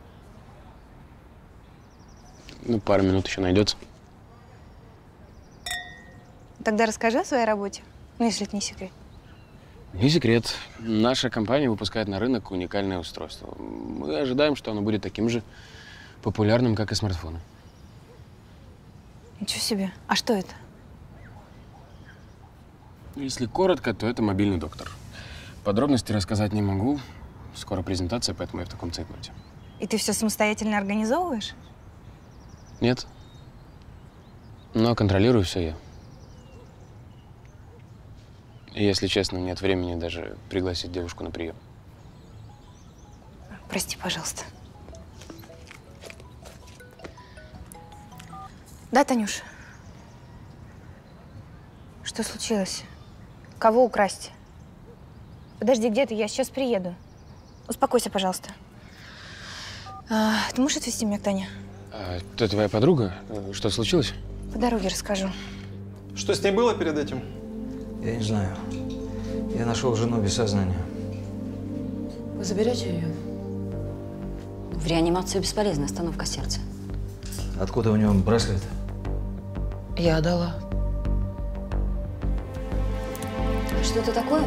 Ну, пару минут еще найдется. Тогда расскажи о своей работе, ну, если это не секрет. Не секрет. Наша компания выпускает на рынок уникальное устройство. Мы ожидаем, что оно будет таким же популярным, как и смартфоны. Ничего себе. А что это? Если коротко, то это мобильный доктор. Подробности рассказать не могу. Скоро презентация, поэтому я в таком цейтноте. И ты все самостоятельно организовываешь? Нет. Но контролирую все я. И, если честно, нет времени даже пригласить девушку на прием. Прости, пожалуйста. Да, Танюш? Что случилось? Кого украсть? Подожди, где ты? Я сейчас приеду. Успокойся, пожалуйста. Ты можешь отвезти меня к Тане? А, это твоя подруга? Что случилось? По дороге расскажу. Что с ней было перед этим? Я не знаю. Я нашел жену без сознания. Вы заберете ее? В реанимацию бесполезна остановка сердца. Откуда у него браслет? Я отдала. Что это такое?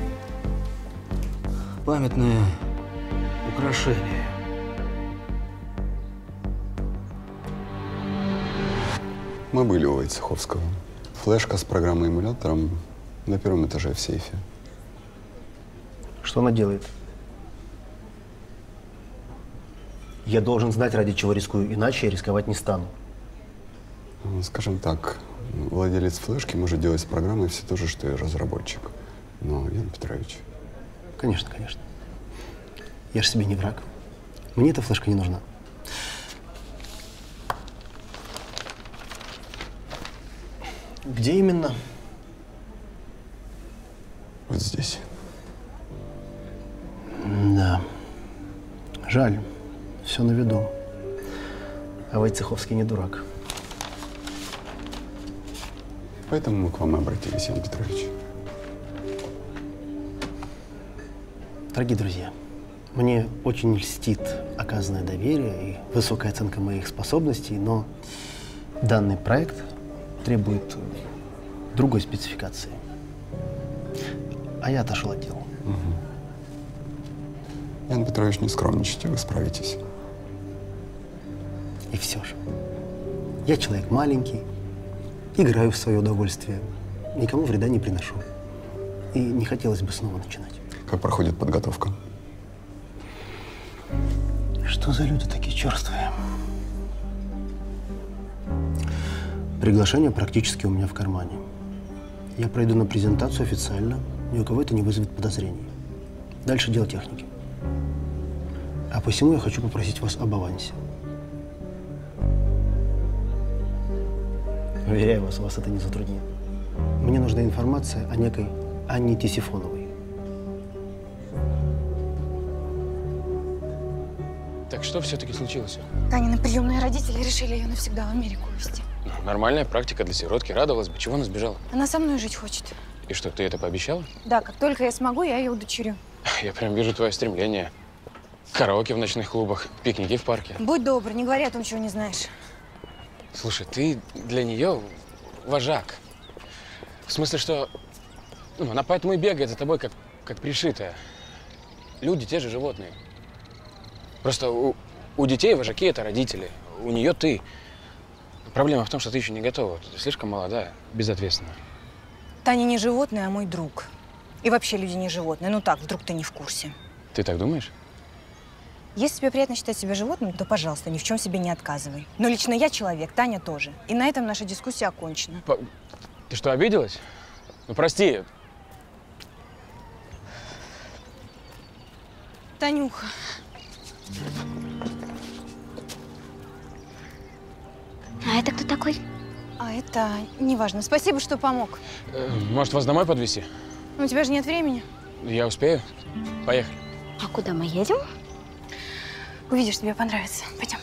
Памятное украшение. Мы были у Войцеховского. Флешка с программой-эмулятором на первом этаже в сейфе. Что она делает? Я должен знать, ради чего рискую, иначе я рисковать не стану. Скажем так, владелец флешки может делать с программой все то же, что и разработчик. Но, Ян Петрович… Конечно, конечно. Я же себе не враг. Мне эта флешка не нужна. Где именно? Вот здесь. Да. Жаль. Все на виду. А Войцеховский не дурак. Поэтому мы к вам и обратились, Ян Петрович. Дорогие друзья, мне очень льстит оказанное доверие и высокая оценка моих способностей, но данный проект требует другой спецификации. А я отошел от дела. Ян Петрович, не скромничайте, вы справитесь. И все же. Я человек маленький, играю в свое удовольствие, никому вреда не приношу. И не хотелось бы снова начинать. Как проходит подготовка? Что за люди такие черствые? Приглашение практически у меня в кармане. Я пройду на презентацию официально, ни у кого это не вызовет подозрений. Дальше дело техники. А посему я хочу попросить вас об авансе. Уверяю вас, вас это не затруднит. Мне нужна информация о некой Анне Тисифоновой. Так что все-таки случилось? Танины приемные родители решили ее навсегда в Америку увезти. Нормальная практика для сиротки. Радовалась бы. Чего она сбежала? Она со мной жить хочет. И что, ты это пообещала? Да, как только я смогу, я ее удочерю. Я прям вижу твое стремление. Караоке в ночных клубах, пикники в парке. Будь добр, не говори о том, чего не знаешь. Слушай, ты для нее вожак. В смысле, что она поэтому и бегает за тобой, как пришитая. Люди те же животные. Просто у детей вожаки – это родители. У нее ты. Проблема в том, что ты еще не готова. Ты слишком молодая, безответственная. Таня не животное, а мой друг. И вообще люди не животные. Ну так, вдруг ты не в курсе. Ты так думаешь? Если тебе приятно считать себя животным, то, пожалуйста, ни в чем себе не отказывай. Но лично я человек, Таня тоже. И на этом наша дискуссия окончена. Ты что, обиделась? Ну, прости. Танюха. А это кто такой? А это неважно. Спасибо, что помог. Может, вас домой подвезти? У тебя же нет времени. Я успею. Поехали. А куда мы едем? Увидишь, тебе понравится. Пойдем.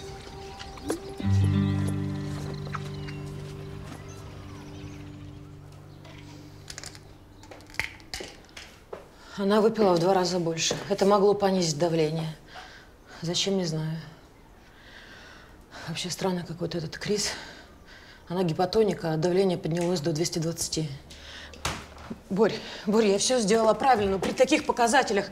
Она выпила в 2 раза больше. Это могло понизить давление. Зачем, не знаю. Вообще странно какой-то этот Крис. Она гипотоника, а давление поднялось до 220. Борь, я все сделала правильно, но при таких показателях…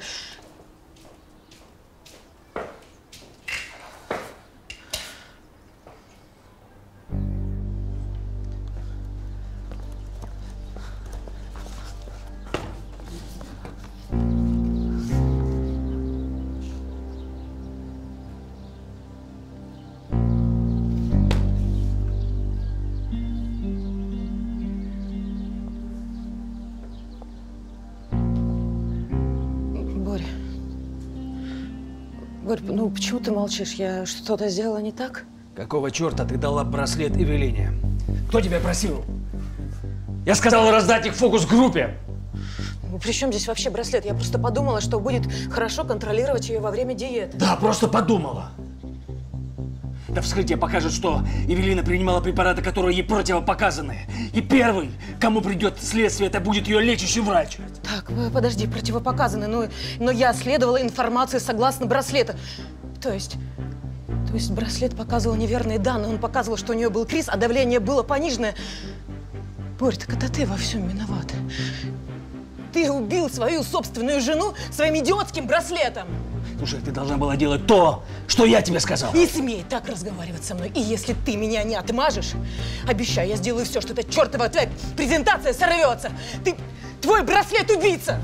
Борь, ну почему ты молчишь? Я что-то сделала не так? Какого черта ты дала браслет Эвелине? Кто тебя просил? Я сказал раздать их в фокус-группе. Ну, при чем здесь вообще браслет? Я просто подумала, что будет хорошо контролировать ее во время диеты. Да, просто подумала. Да вскрытие покажет, что Эвелина принимала препараты, которые ей противопоказаны. И первый, кому придет следствие, это будет ее лечащий врач. Так, подожди, противопоказаны. Но я следовала информации согласно браслета. То есть браслет показывал неверные данные. Он показывал, что у нее был Крис, а давление было пониженное. Борь, так это ты во всем виноват. Ты убил свою собственную жену своим идиотским браслетом. Слушай, ты должна была делать то, что я тебе сказал. Не смей так разговаривать со мной. И если ты меня не отмажешь, обещаю, я сделаю все, что эта чертова твоя презентация сорвется. Твой браслет убийца.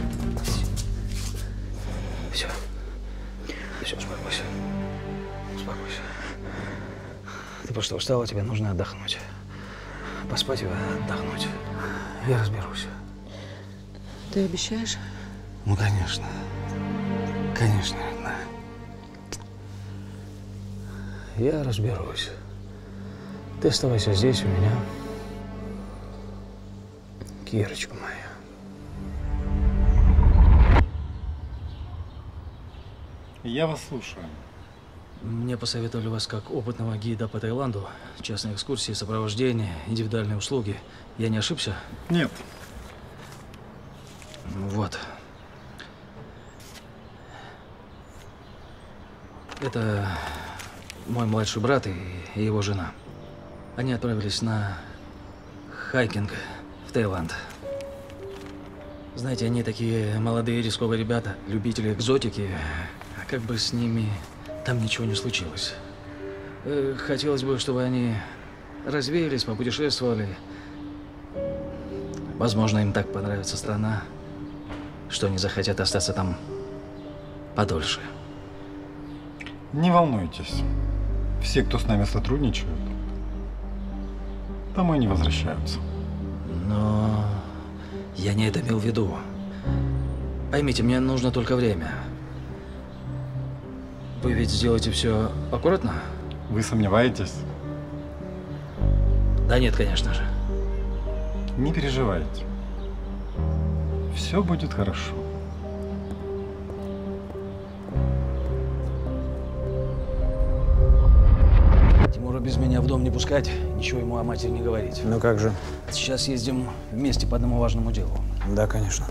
Все, успокойся. Успокойся. Ты просто устала, тебе нужно отдохнуть. Поспать и отдохнуть. Я разберусь. Ты обещаешь? Ну, конечно. Конечно, родная. Я разберусь. Ты оставайся здесь у меня. Кирочка моя. Я вас слушаю. Мне посоветовали вас как опытного гида по Таиланду. Частные экскурсии, сопровождение, индивидуальные услуги. Я не ошибся? Нет. Вот. Это мой младший брат и его жена. Они отправились на хайкинг в Таиланд. Знаете, они такие молодые рисковые ребята, любители экзотики. А как бы с ними там ничего не случилось. Хотелось бы, чтобы они развеялись, попутешествовали. Возможно, им так понравится страна, что они захотят остаться там подольше. Не волнуйтесь. Все, кто с нами сотрудничают, домой не возвращаются. Но я не это имел в виду. Поймите, мне нужно только время. Вы ведь сделаете все аккуратно? Вы сомневаетесь? Да нет, конечно же. Не переживайте. Все будет хорошо. Тимура без меня в дом не пускать, ничего ему о матери не говорить. Ну как же? Сейчас ездим вместе по одному важному делу. Да, конечно.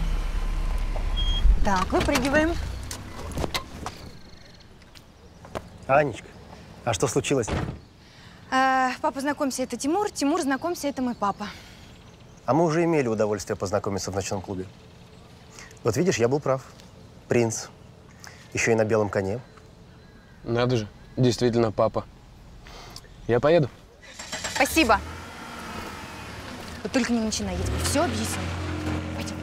Так, выпрыгиваем. Анечка, а что случилось? Папа, знакомься, это Тимур. Тимур, знакомься, это мой папа. А мы уже имели удовольствие познакомиться в ночном клубе. Вот видишь, я был прав. Принц. Еще и на белом коне. Надо же, действительно папа. Я поеду. Спасибо. Вот только не начинай, я тебе все объясню. Пойдем.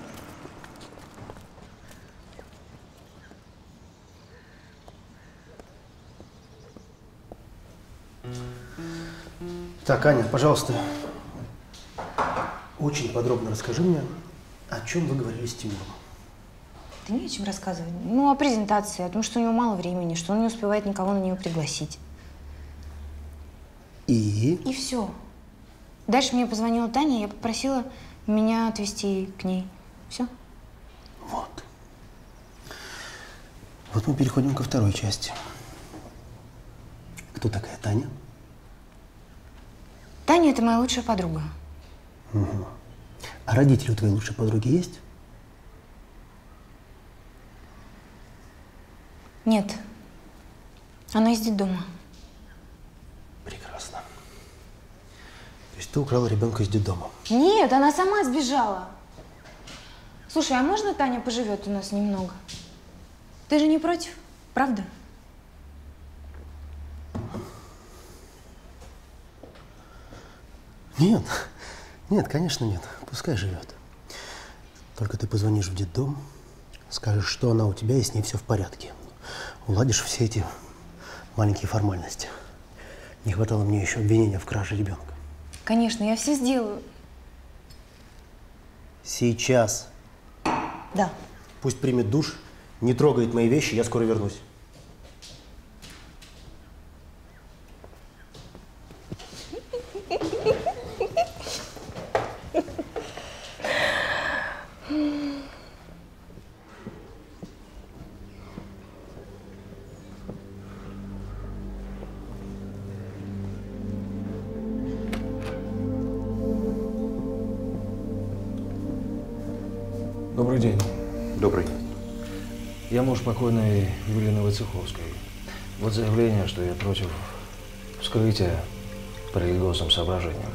Так, Аня, пожалуйста, очень подробно расскажи мне, о чем вы говорили с Тимуром. Да не о чем рассказывать. Ну, о презентации, о том, что у него мало времени, что он не успевает никого на нее пригласить. И все. Дальше мне позвонила Таня, я попросила меня отвезти к ней. Все. Вот. Вот мы переходим ко второй части. Кто такая Таня? Таня – это моя лучшая подруга. Угу. А родители у твоей лучшей подруги есть? Нет. Она из детдома. Прекрасно. То есть ты украла ребенка из детдома? Нет, она сама сбежала. Слушай, а можно Таня поживет у нас немного? Ты же не против, правда? Нет. Нет, конечно, нет. Пускай живет. Только ты позвонишь в детдом, скажешь, что она у тебя, и с ней все в порядке. Уладишь все эти маленькие формальности. Не хватало мне еще обвинения в краже ребенка. Конечно, я все сделаю. Сейчас. Да. Пусть примет душ, не трогает мои вещи, я скоро вернусь. Добрый день. Добрый. Я муж покойной Елены Войцеховской. Вот заявление, что я против вскрытия по религиозным соображениям.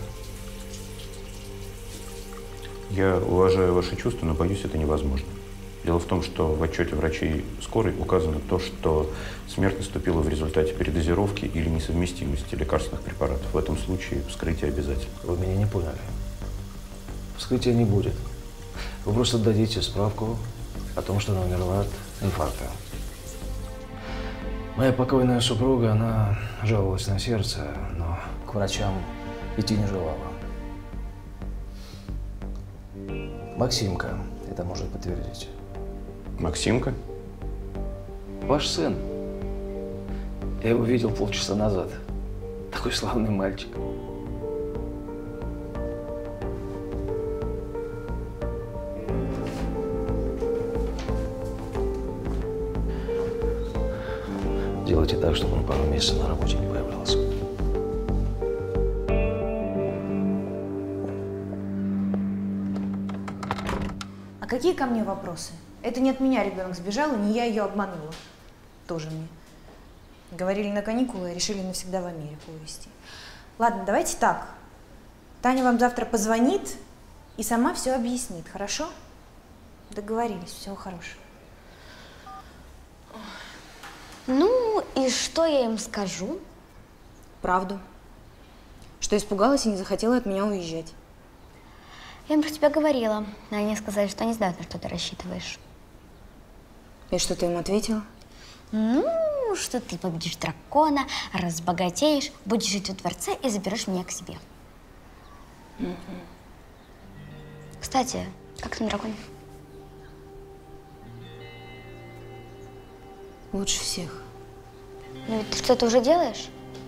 Я уважаю ваши чувства, но боюсь, это невозможно. Дело в том, что в отчете врачей скорой указано то, что смерть наступила в результате передозировки или несовместимости лекарственных препаратов. В этом случае вскрытие обязательно. Вы меня не поняли. Вскрытия не будет. Вы просто дадите справку о том, что она умерла от инфаркта. Моя покойная супруга, она жаловалась на сердце, но к врачам идти не желала. Максимка это может подтвердить. Максимка? Ваш сын. Я его видел полчаса назад. Такой славный мальчик. Делайте так, чтобы он пару месяцев на работе не появлялся. А какие ко мне вопросы? Это не от меня ребенок сбежал, и не я ее обманула. Тоже мне. Говорили на каникулы, и решили навсегда в Америку увезти. Ладно, давайте так. Таня вам завтра позвонит и сама все объяснит, хорошо? Договорились, всего хорошего. Ну, и что я им скажу? Правду. Что испугалась и не захотела от меня уезжать. Я им про тебя говорила, но они сказали, что не знают, на что ты рассчитываешь. И что ты им ответила? Ну, что ты победишь дракона, разбогатеешь, будешь жить во дворце и заберешь меня к себе. Кстати, как там дракон? Лучше всех. Ну ведь ты что-то уже делаешь?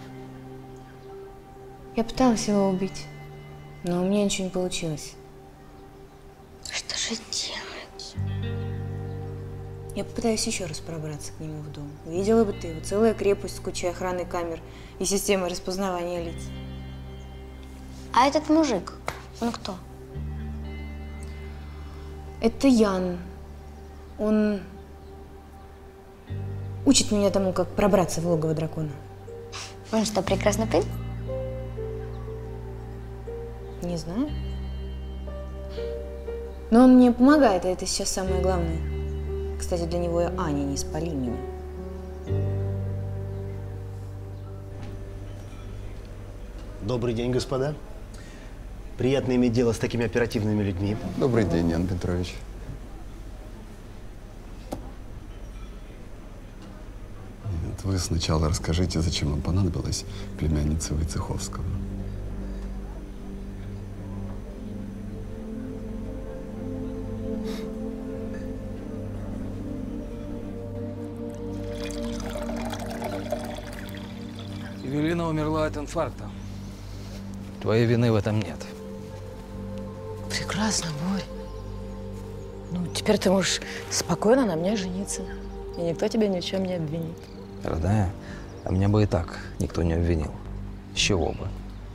Я пыталась его убить, но у меня ничего не получилось. Что же делать? Я попытаюсь еще раз пробраться к нему в дом. Видела бы ты его, целая крепость с кучей охраны камер и системой распознавания лиц. А этот мужик, он кто? Это Ян. Он Учит меня тому, как пробраться в логово дракона. Он что, прекрасный принц? Не знаю. Но он мне помогает, и это сейчас самое главное. Кстати, для него я Аня, не спали меня. Добрый день, господа. Приятно иметь дело с такими оперативными людьми. Добрый день, Ян Петрович. Нет, вы сначала расскажите, зачем вам понадобилась племянница Войцеховского. Евелина умерла от инфаркта. Твоей вины в этом нет. Прекрасно, Борь. Ну, теперь ты можешь спокойно на мне жениться. И никто тебя ни в чем не обвинит. Родная, а меня бы и так никто не обвинил. С чего бы?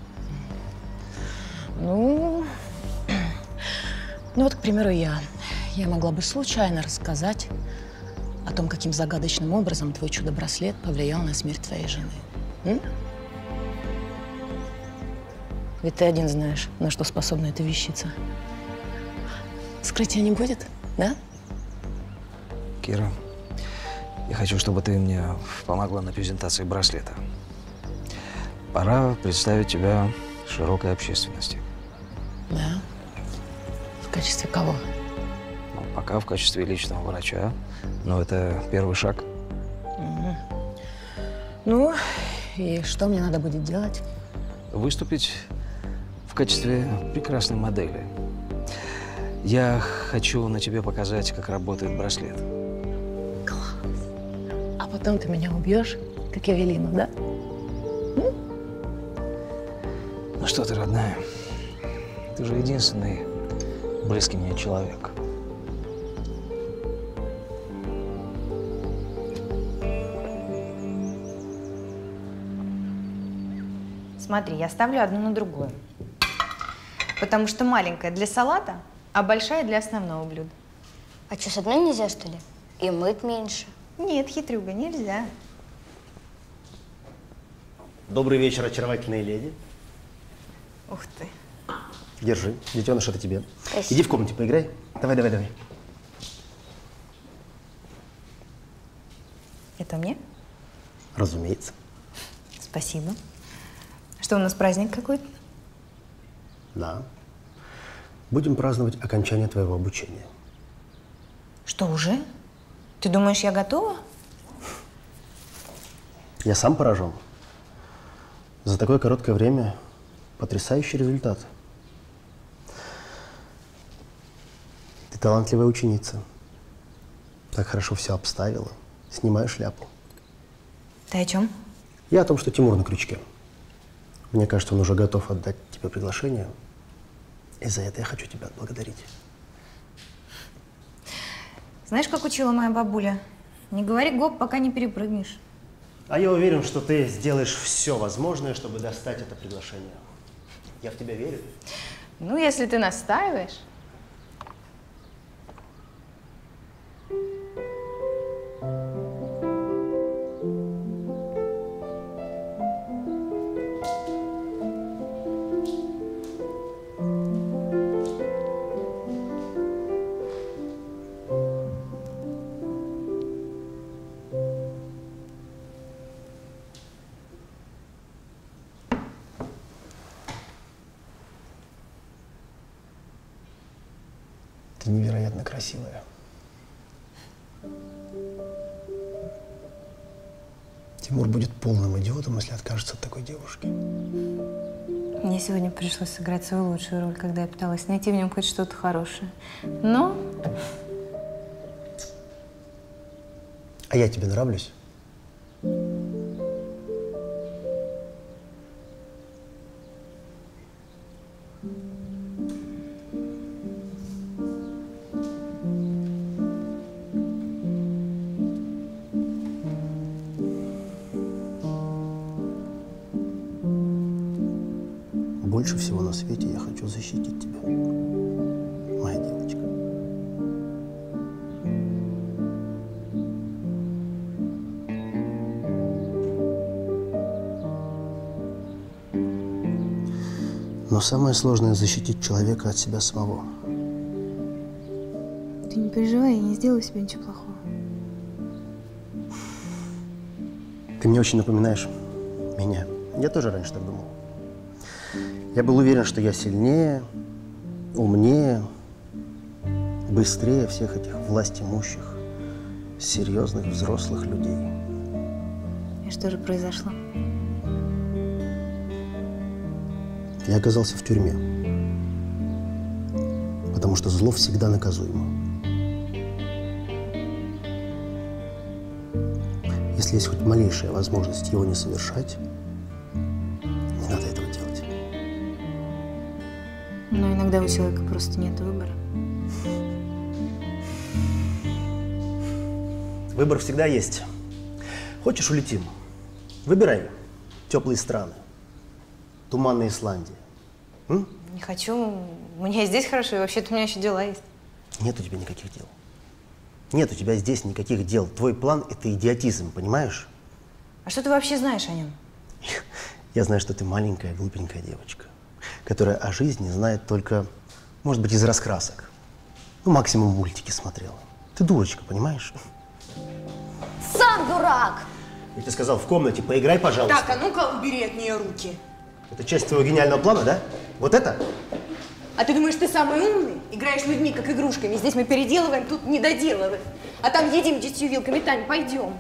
Ну вот, к примеру, я могла бы случайно рассказать о том, каким загадочным образом твой чудо-браслет повлиял на смерть твоей жены. Ведь ты один знаешь, на что способна эта вещица. Скрытия не будет, да? Кира, я хочу, чтобы ты мне помогла на презентации браслета. Пора представить тебя широкой общественности. Да? В качестве кого? Ну, пока в качестве личного врача, но это первый шаг. Угу. Ну, и что мне надо будет делать? Выступить в качестве прекрасной модели. Я хочу на тебе показать, как работает браслет. Класс. А потом ты меня убьешь, как Евелину, да? Ну что ты, родная, ты же единственный близкий мне человек. Смотри, я ставлю одну на другую. Потому что маленькая для салата, а большая для основного блюда. А что, с одной нельзя, что ли? И мыть меньше. Нет, хитрюга, нельзя. Добрый вечер, очаровательные леди. Ух ты. Держи, детеныш, это тебе. Спасибо. Иди в комнате поиграй. Давай. Это мне? Разумеется. Спасибо. Что, у нас праздник какой-то? Да. Будем праздновать окончание твоего обучения. Что, уже? Ты думаешь, я готова? Я сам поражен. За такое короткое время потрясающий результат. Ты талантливая ученица. Так хорошо все обставила. Снимаю шляпу. Ты о чем? Я о том, что Тимур на крючке. Мне кажется, он уже готов отдать тебе приглашение. И за это я хочу тебя отблагодарить. Знаешь, как учила моя бабуля? Не говори гоп, пока не перепрыгнешь. А я уверен, что ты сделаешь все возможное, чтобы достать это приглашение. Я в тебя верю. Ну, если ты настаиваешь. Ты невероятно красивая. Тимур будет полным идиотом, если откажется от такой девушки. Мне сегодня пришлось сыграть свою лучшую роль, когда я пыталась найти в нем хоть что-то хорошее. Но… А я тебе нравлюсь? Больше всего на свете я хочу защитить тебя, моя девочка. Но самое сложное – защитить человека от себя самого. Ты не переживай, я не сделаю себе ничего плохого. Ты мне очень напоминаешь меня. Я тоже раньше так думал. Я был уверен, что я сильнее, умнее, быстрее всех этих властимущих, серьезных взрослых людей. И что же произошло? Я оказался в тюрьме, потому что зло всегда наказуемо. Если есть хоть малейшая возможность его не совершать, не надо этого делать. Но иногда у человека просто нет выбора. Выбор всегда есть. Хочешь, улетим? Выбирай. Теплые страны. Туманная Исландия. Не хочу. Мне здесь хорошо, и вообще-то у меня еще дела есть. Нет у тебя никаких дел. Нет у тебя здесь никаких дел. Твой план – это идиотизм, понимаешь? А что ты вообще знаешь о нем? Я знаю, что ты маленькая, глупенькая девочка, которая о жизни знает только, может быть, из раскрасок. Ну, максимум мультики смотрела. Ты дурочка, понимаешь? Сам дурак! Я тебе сказал, в комнате поиграй, пожалуйста. Так, а ну-ка убери от нее руки. Это часть твоего гениального плана, да? Вот это? А ты думаешь, ты самый умный? Играешь людьми, как игрушками. Здесь мы переделываем, тут не доделываем. А там едим 10 вилками. Тань, пойдем.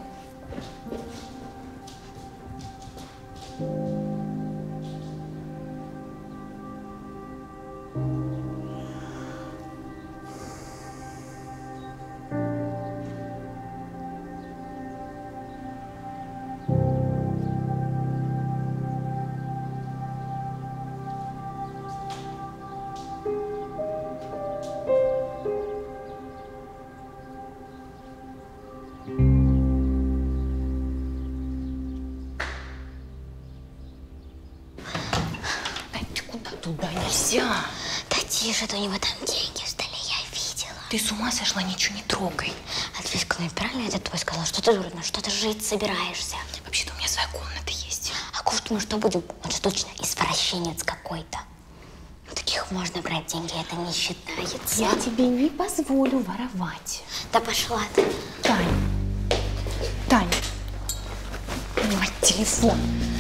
Туда нельзя. Да тише, у него там деньги в столе, я видела. Ты с ума сошла, ничего не трогай. Ответка, правильно это твой сказал? Что ты дура, что ты жить собираешься? Вообще-то у меня своя комната есть. А кушать мы что будем? Он же точно извращенец какой-то. У таких можно брать деньги, это не считается. Я тебе не позволю воровать. Да пошла ты. Тань, мать, телефон.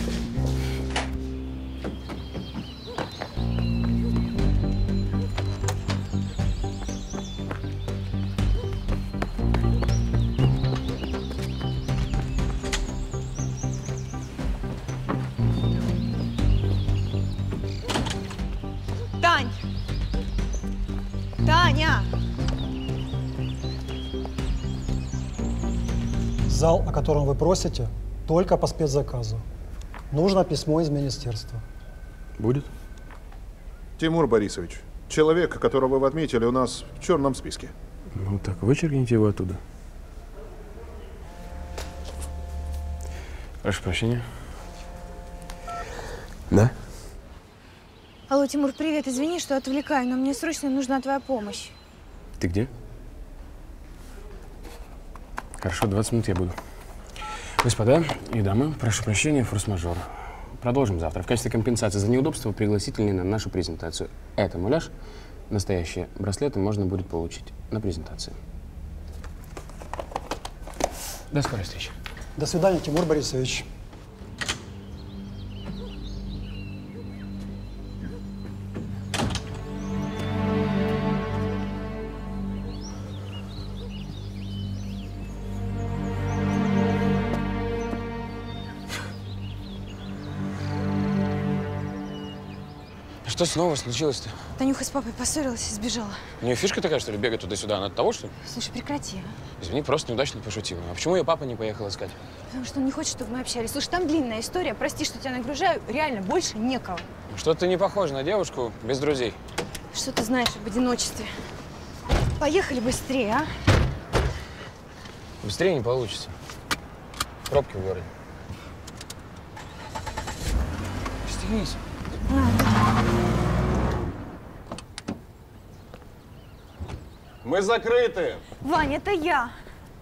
Тань! Таня! Зал, о котором вы просите, только по спецзаказу. Нужно письмо из министерства. Будет? Тимур Борисович, человек, которого вы отметили у нас в черном списке. Ну так, вычеркните его оттуда. Прошу прощения. Да? Алло, Тимур, привет. Извини, что отвлекаю, но мне срочно нужна твоя помощь. Ты где? Хорошо, 20 минут я буду. Господа и дамы, прошу прощения, форс-мажор. Продолжим завтра. В качестве компенсации за неудобство пригласительные на нашу презентацию. Это муляж. Настоящие браслеты можно будет получить на презентации. До скорой встречи. До свидания, Тимур Борисович. Что снова случилось-то? Танюха с папой поссорилась и сбежала. У нее фишка такая, что ли, бегать туда-сюда? Она от того, что ли? Слушай, прекрати, а? Извини, просто неудачно пошутила. А почему ее папа не поехал искать? Потому что он не хочет, чтобы мы общались. Слушай, там длинная история. Прости, что тебя нагружаю. Реально, больше некого. Что-то ты не похожа на девушку без друзей. Что ты знаешь об одиночестве? Поехали быстрее, а? Быстрее не получится. Пробки в городе. Пристегнись. Мы закрыты. Вань, это я.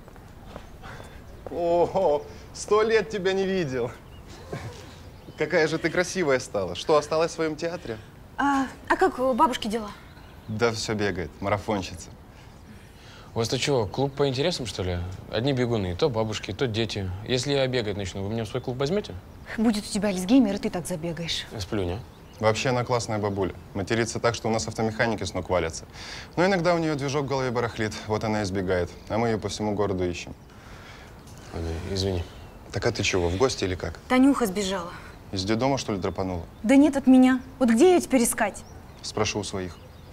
Ого, 100 лет тебя не видел. Какая же ты красивая стала. Что, осталась в своем театре? А как у бабушки дела? Да все бегает, марафонщица. У вас-то чего, клуб по интересам, что ли? Одни бегуны, то бабушки, то дети. Если я бегать начну, вы меня в свой клуб возьмете? Будет у тебя альцгеймер, и ты так забегаешь. Сплюнь, а? Вообще она классная бабуля. Матерится так, что у нас автомеханики с ног валятся. Но иногда у нее движок в голове барахлит, вот она и избегает. А мы ее по всему городу ищем. Ладно, извини. Так а ты чего, в гости или как? Танюха сбежала. Из детдома, что ли, драпанула? Да нет, от меня. Вот где ее теперь искать? Спрошу у своих.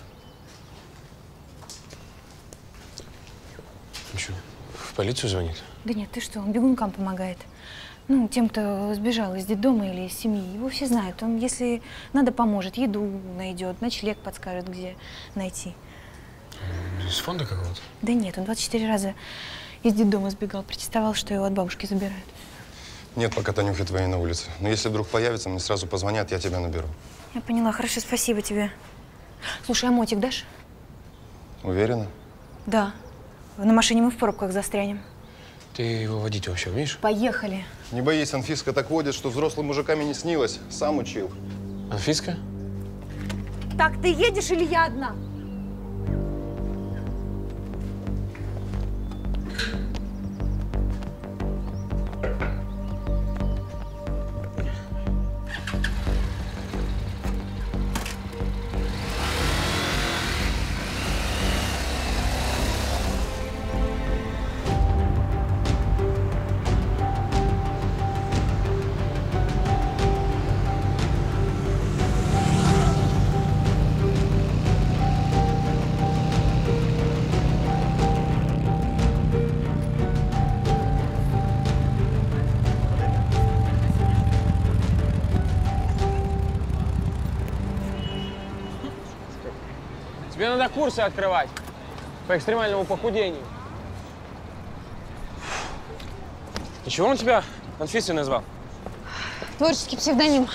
Ну что, в полицию звонит? Да нет, ты что, он бегункам помогает. Ну, тем, кто сбежал из детдома или из семьи. Его все знают. Он, если надо, поможет. Еду найдет, ночлег подскажет, где найти. Из фонда какого-то? Да нет, он 24 раза из детдома сбегал. Протестовал, что его от бабушки забирают. Нет пока Танюхи твоей на улице. Но если вдруг появится, мне сразу позвонят, я тебя наберу. Я поняла. Хорошо, спасибо тебе. Слушай, а мотик дашь? Уверена? Да. На машине мы в пробках застрянем. Ты его водить вообще умеешь? Поехали. Не боись, Анфиска так водит, что взрослым мужиками не снилось. Сам учил. Анфиска? Так, ты едешь или я одна? Тебе надо курсы открывать по экстремальному похудению. И чего он тебя Анфисой назвал? Творческий псевдоним.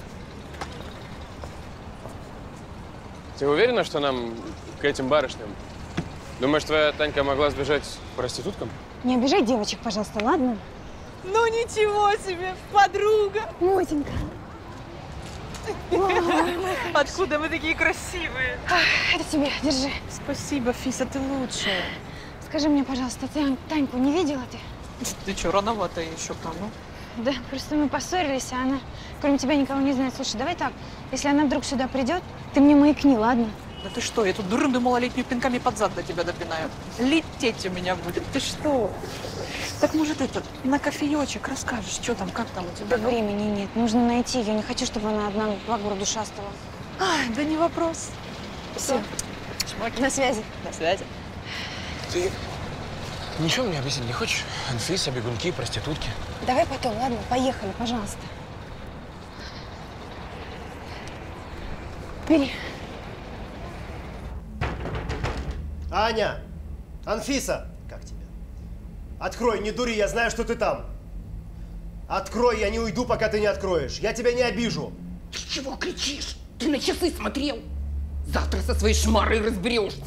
Ты уверена, что нам к этим барышням? Думаешь, твоя Танька могла сбежать проституткам? Не обижай девочек, пожалуйста, ладно? Ну ничего себе, подруга! Мотенька. Откуда мы такие красивые? Это тебе, держи. Спасибо, Фиса, ты лучшая. Скажи мне, пожалуйста, ты Таньку не видела ты? Ты что, рановато еще к нам? Да, просто мы поссорились, а она кроме тебя никого не знает. Слушай, давай так, если она вдруг сюда придет, ты мне маякни, ладно? Да ты что, я тут дурынду малолетнюю пинками под зад до тебя допинаю. Лететь у меня будет. Ты что? Так может на кофеечек расскажешь, что там, как там у тебя? Да времени нет, нужно найти ее. Не хочу, чтобы она одна по городу шастала. Ай, да не вопрос. Все. На связи. На связи. Ты ничего мне объяснить не хочешь? Анфиса, бегунки, проститутки. Давай потом, ладно? Поехали, пожалуйста. Бери. Аня! Анфиса! Как тебя? Открой, не дури, я знаю, что ты там. Открой, я не уйду, пока ты не откроешь. Я тебя не обижу. Ты чего кричишь? Ты на часы смотрел? Завтра со своей шмарой разберешься.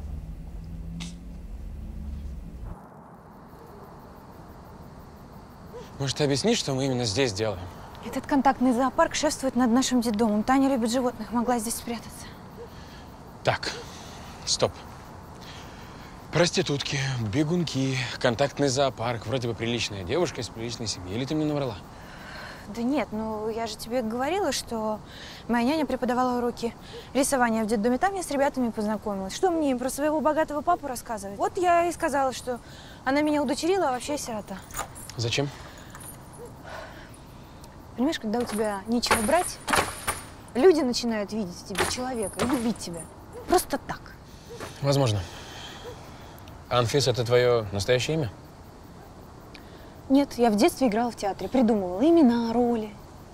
Может, ты объяснишь, что мы именно здесь делаем? Этот контактный зоопарк шефствует над нашим детдомом. Таня любит животных, могла здесь спрятаться. Так, стоп. Проститутки, бегунки, контактный зоопарк. Вроде бы приличная девушка из приличной семьи. Или ты мне наврала? Да нет, ну я же тебе говорила, что моя няня преподавала уроки рисования в детдоме. Там я с ребятами познакомилась. Что мне про своего богатого папу рассказывать? Вот я и сказала, что она меня удочерила, а вообще я сирота. Зачем? Понимаешь, когда у тебя нечего брать, люди начинают видеть в тебе человека и любить тебя. Просто так. Возможно. Анфиса, это твое настоящее имя? Нет, я в детстве играла в театре, придумывала имена, роли.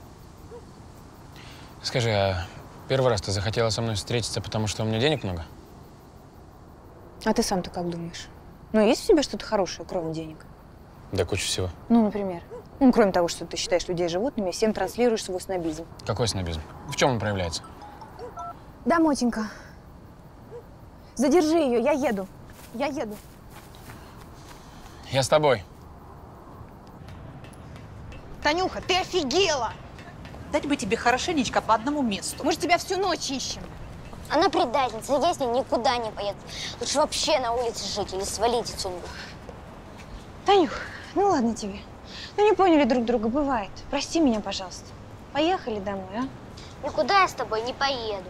Скажи, а первый раз ты захотела со мной встретиться, потому что у меня денег много? А ты сам-то как думаешь? Ну, есть в тебе что-то хорошее, кроме денег? Да куча всего. Ну, например? Ну, кроме того, что ты считаешь людей животными, всем транслируешь свой снобизм. Какой снобизм? В чем он проявляется? Да, Мотенька. Задержи ее, я еду. Я еду. Я с тобой. Танюха, ты офигела! Дать бы тебе хорошенечко по одному месту. Мы же тебя всю ночь ищем. Она предательница, я с ней никуда не поеду. Лучше вообще на улице жить или свалить отсюда. Танюх, ну ладно тебе. Ну не поняли друг друга, бывает. Прости меня, пожалуйста. Поехали домой, а? Никуда я с тобой не поеду.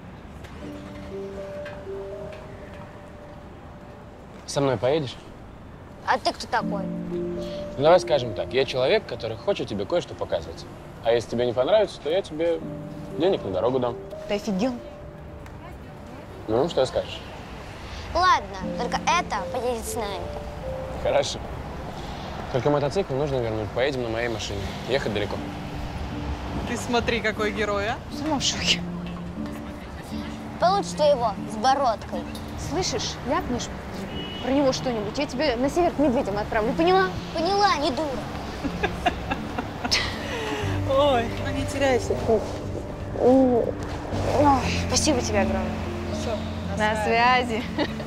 Со мной поедешь? А ты кто такой? Ну, давай скажем так. Я человек, который хочет тебе кое-что показывать. А если тебе не понравится, то я тебе денег на дорогу дам. Ты офигел? Ну, что скажешь? Ладно, только это поедет с нами. Хорошо. Только мотоцикл нужно вернуть. Поедем на моей машине. Ехать далеко. Ты смотри, какой герой, а? Сама в шоке. Получишь ты его с бородкой. Слышишь, ляпнешь про него что-нибудь, я тебя на север к медведям отправлю, поняла? Поняла, не дура. Ой, ну не теряйся. Ой, спасибо тебе огромное. Все, на связи.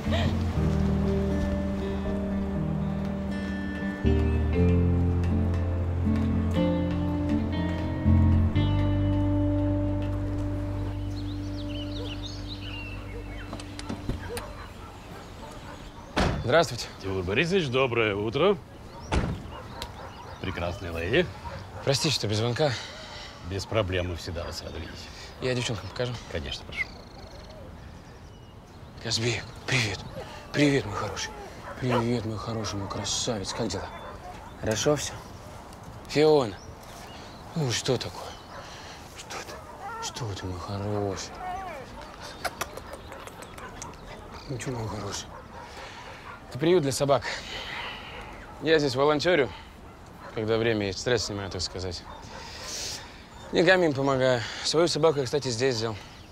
Здравствуйте. Тимур Борисович, доброе утро. Прекрасная леди. Простите, что без звонка. Без проблем, мы всегда вас рады видеть. Я девчонкам покажу. Конечно, прошу. Казбек, привет. Привет, мой хороший. Привет, мой хороший, мой красавец. Как дела? Хорошо все? Фиона. Ну, что такое? Что ты? Что ты, мой хороший? Ну, что, мой хороший? Это приют для собак. Я здесь волонтерю, когда время есть, стресс снимаю, так сказать. Деньгами им помогаю. Свою собаку я, кстати, здесь взял.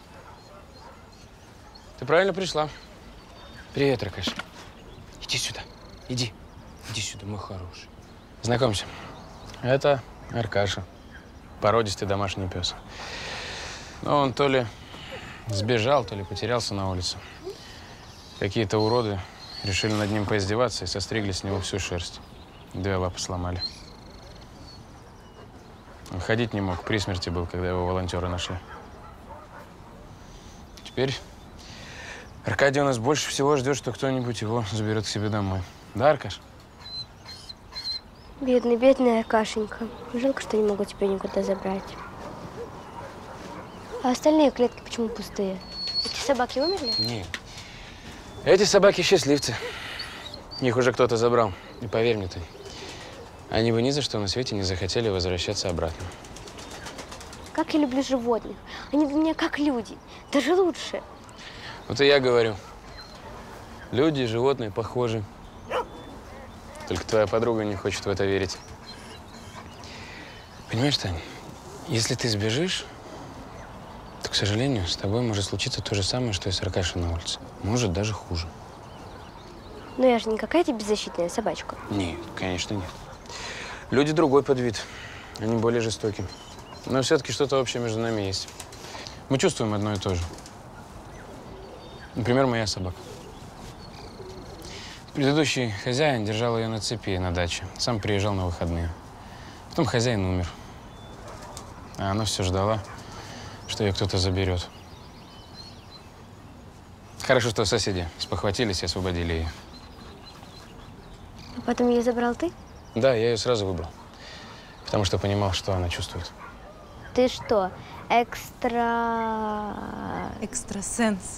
Ты правильно пришла. Привет, Аркаш. Иди сюда. Иди. Иди сюда, мой хороший. Знакомься. Это Аркаша. Породистый домашний пес. Но он то ли сбежал, то ли потерялся на улице. Какие-то уроды решили над ним поиздеваться и состригли с него всю шерсть. 2 лапы сломали. Он ходить не мог, при смерти был, когда его волонтеры нашли. Теперь Аркадий у нас больше всего ждет, что кто-нибудь его заберет к себе домой. Да, Аркаш? Бедный, бедный Аркашенька. Жалко, что не могу тебя никуда забрать. А остальные клетки почему пустые? Эти собаки умерли? Нет. Эти собаки счастливцы. Их уже кто-то забрал. И поверь мне, ты, они бы ни за что на свете не захотели возвращаться обратно. Как я люблю животных. Они для меня как люди. Даже лучше. Вот и я говорю. Люди и животные похожи. Только твоя подруга не хочет в это верить. Понимаешь, Таня, если ты сбежишь, то, к сожалению, с тобой может случиться то же самое, что и с Аркашей на улице. Может, даже хуже. Но я же не какая-то беззащитная собачка. Нет, конечно, нет. Люди другой подвид. Они более жестоки. Но все-таки что-то общее между нами есть. Мы чувствуем одно и то же. Например, моя собака. Предыдущий хозяин держал ее на цепи на даче. Сам приезжал на выходные. Потом хозяин умер. А она все ждала, что ее кто-то заберет. Хорошо, что соседи спохватились и освободили ее. А потом ее забрал ты? Да, я ее сразу выбрал. Потому что понимал, что она чувствует. Ты что, Экстрасенс.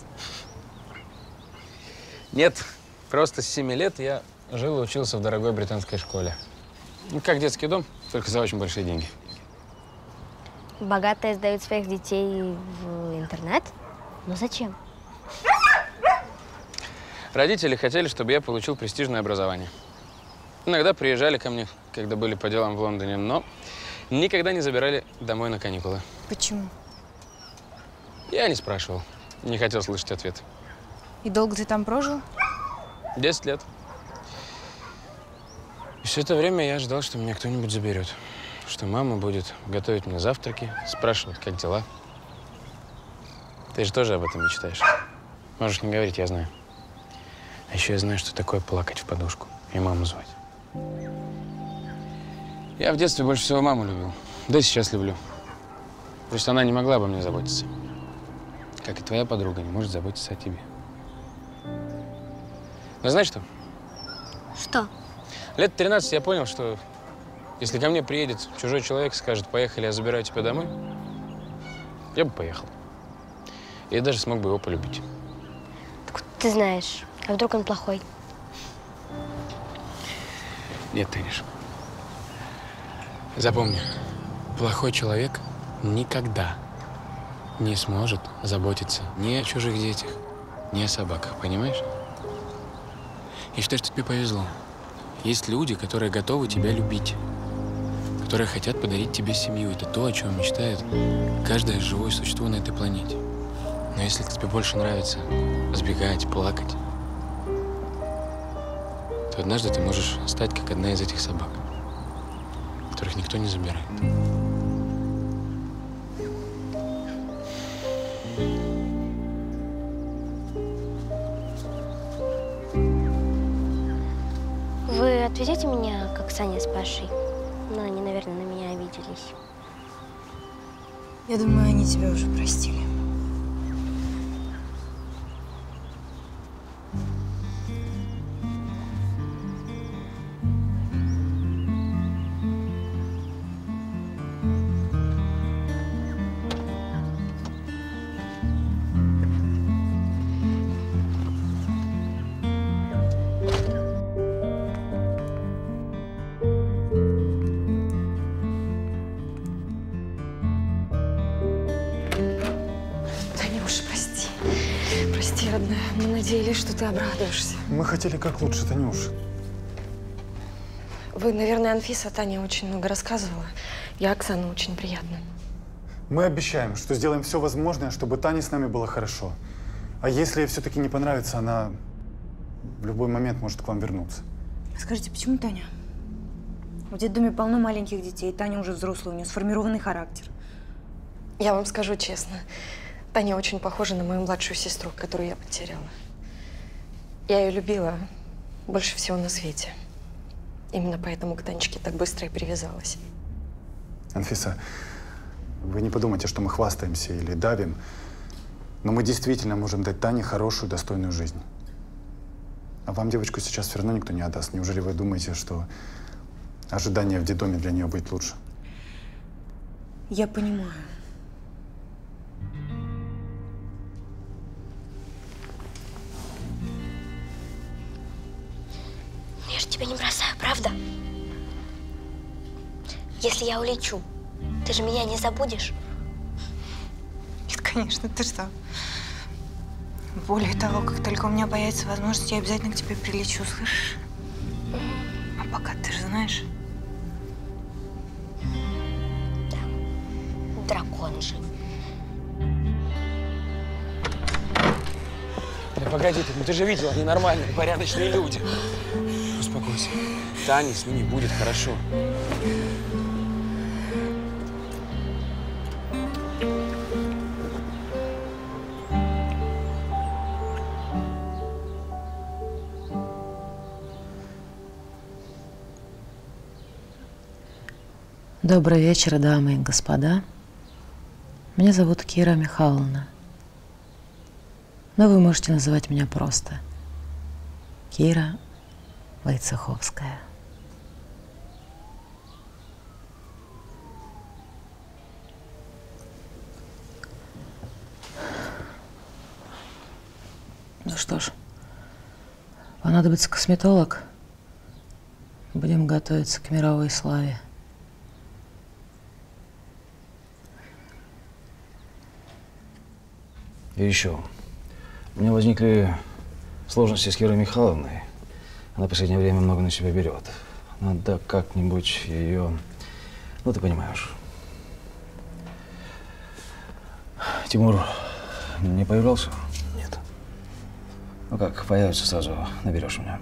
Нет, просто с 7 лет я жил и учился в дорогой британской школе. Ну, как детский дом, только за очень большие деньги. Богатые сдают своих детей в интернат? Но зачем? Родители хотели, чтобы я получил престижное образование. Иногда приезжали ко мне, когда были по делам в Лондоне, но никогда не забирали домой на каникулы. Почему? Я не спрашивал, не хотел слышать ответ. И долго ты там прожил? 10 лет. И все это время я ждал, что меня кто-нибудь заберет. Что мама будет готовить мне завтраки, спрашивать, как дела. Ты же тоже об этом мечтаешь. Можешь не говорить, я знаю. А еще я знаю, что такое плакать в подушку и маму звать. Я в детстве больше всего маму любил. Да и сейчас люблю. Просто она не могла обо мне заботиться. Как и твоя подруга не может заботиться о тебе. Но знаешь что? Что? Лет 13 я понял, что если ко мне приедет чужой человек, скажет: поехали, я забираю тебя домой, я бы поехал. И я даже смог бы его полюбить. Ты знаешь, а вдруг он плохой? Нет, Танюш. Запомни, плохой человек никогда не сможет заботиться ни о чужих детях, ни о собаках, понимаешь? Я считаю, что тебе повезло. Есть люди, которые готовы тебя любить, которые хотят подарить тебе семью. Это то, о чем мечтает каждое живое существо на этой планете. Но если тебе больше нравится сбегать, плакать, то однажды ты можешь стать как одна из этих собак, которых никто не забирает. Вы отвезете меня к Оксане с Пашей? Ну, они, наверное, на меня обиделись. Я думаю, они тебя уже простили. Мы надеялись, что ты обрадуешься. Мы хотели как лучше, Танюш. Вы, наверное, Анфиса, Таня очень много рассказывала. Я Оксана, очень приятно. Мы обещаем, что сделаем все возможное, чтобы Тане с нами было хорошо. А если ей все-таки не понравится, она в любой момент может к вам вернуться. Скажите, почему Таня? В детдоме полно маленьких детей. Таня уже взрослая, у нее сформированный характер. Я вам скажу честно. Таня очень похожа на мою младшую сестру, которую я потеряла. Я ее любила больше всего на свете. Именно поэтому к Танечке так быстро и привязалась. Анфиса, вы не подумайте, что мы хвастаемся или давим, но мы действительно можем дать Тане хорошую, достойную жизнь. А вам девочку сейчас все равно никто не отдаст. Неужели вы думаете, что ожидание в детдоме для нее будет лучше? Я понимаю. Я же тебя не бросаю, правда? Если я улечу, ты же меня не забудешь? Нет, конечно, ты что? Более того, как только у меня появится возможность, я обязательно к тебе прилечу, слышишь? А пока ты же знаешь. Да, дракон же. Да погоди ты, ну ты же видел, они нормальные, порядочные люди. Успокойся. Тане с ними будет хорошо. Добрый вечер, дамы и господа. Меня зовут Кира Михайловна. Но вы можете называть меня просто Кира Войцеховская. Ну что ж, понадобится косметолог. Будем готовиться к мировой славе. И еще. У меня возникли сложности с Кирой Михайловной. Она в последнее время много на себя берет. Надо как-нибудь ее… Ну, ты понимаешь. Тимур не появлялся? Нет. Ну как, появится, сразу наберешь меня.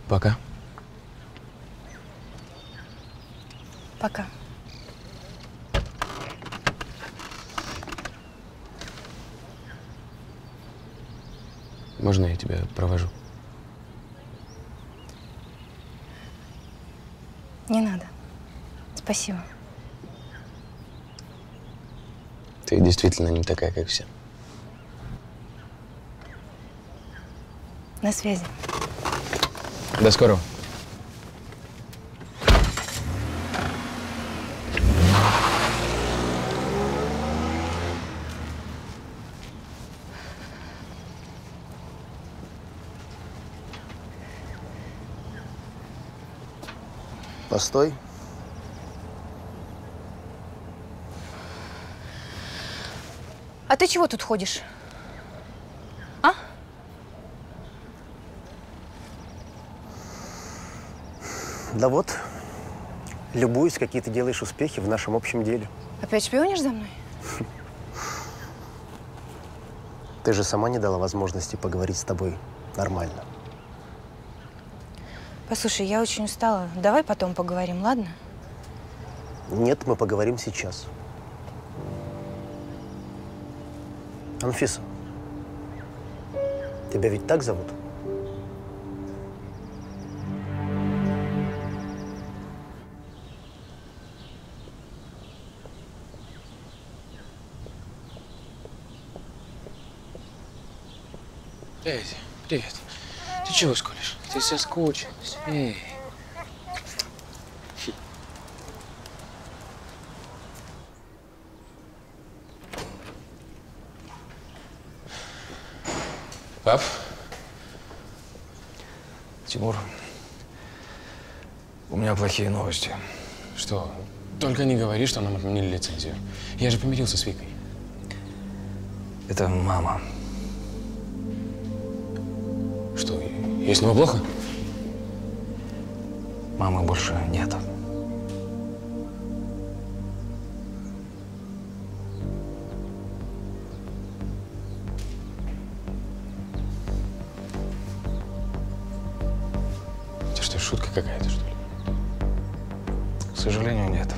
Пока. Пока. Можно я тебя провожу? Не надо. Спасибо. Ты действительно не такая, как все. На связи. До скорого. Постой. А ты чего тут ходишь? А? Да вот, любуюсь, какие ты делаешь успехи в нашем общем деле. Опять шпионишь за мной? Ты же сама не дала возможности поговорить с тобой нормально. Послушай, я очень устала. Давай потом поговорим, ладно? Нет, мы поговорим сейчас. Анфиса, тебя ведь так зовут? Эй, привет. Ты чего скулишь? Ты соскучилась. Эй. Пап? Тимур, у меня плохие новости. Что? Только не говори, что нам отменили лицензию. Я же помирился с Викой. Это мама. Что, ей снова плохо? Мамы больше нет. Это что, шутка какая-то, что ли? К сожалению, нет.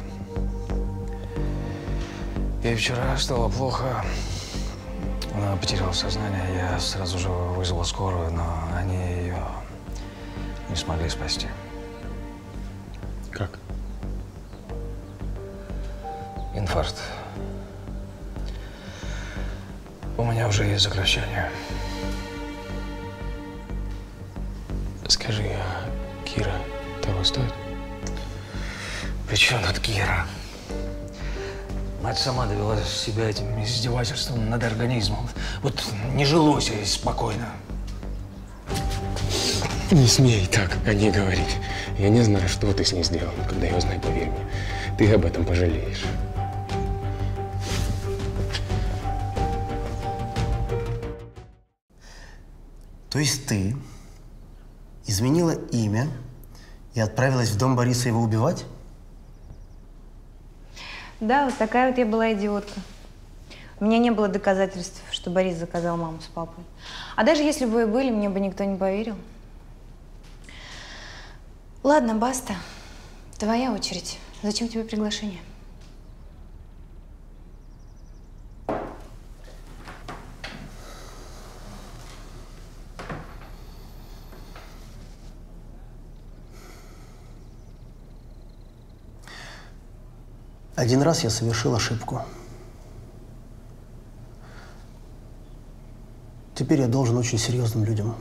Ей вчера стало плохо. Она потеряла сознание. Я сразу же вызвал скорую, но они ее не смогли спасти. Как? Инфаркт. У меня уже есть заключение. Скажи, а Кира того стоит? При чем тут Кира? Мать сама довела себя этим издевательством над организмом. Вот не жилось ей спокойно. Не смей так о ней говорить. Я не знаю, что ты с ней сделал. Когда я узнаю, поверь мне, ты об этом пожалеешь. То есть ты изменила имя и отправилась в дом Бориса его убивать? Да, вот такая вот я была идиотка. У меня не было доказательств, что Борис заказал маму с папой. А даже если бы и были, мне бы никто не поверил. Ладно, баста. Твоя очередь. Зачем тебе приглашение? Один раз я совершил ошибку. Теперь я должен очень серьезным людям.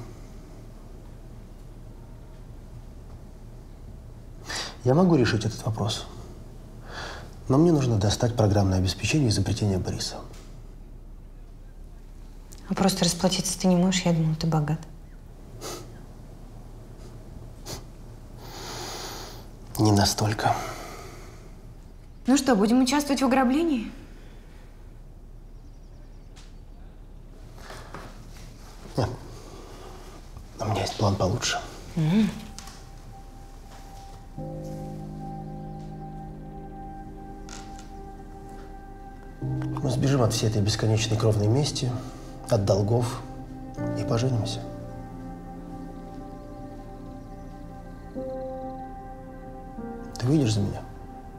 Я могу решить этот вопрос, но мне нужно достать программное обеспечение изобретения Бориса. А просто расплатиться ты не можешь, я думала, ты богат. Не настолько. Ну что, будем участвовать в ограблении? Нет. У меня есть план получше. Мы сбежим от всей этой бесконечной кровной мести, от долгов и поженимся. выйдешь за меня?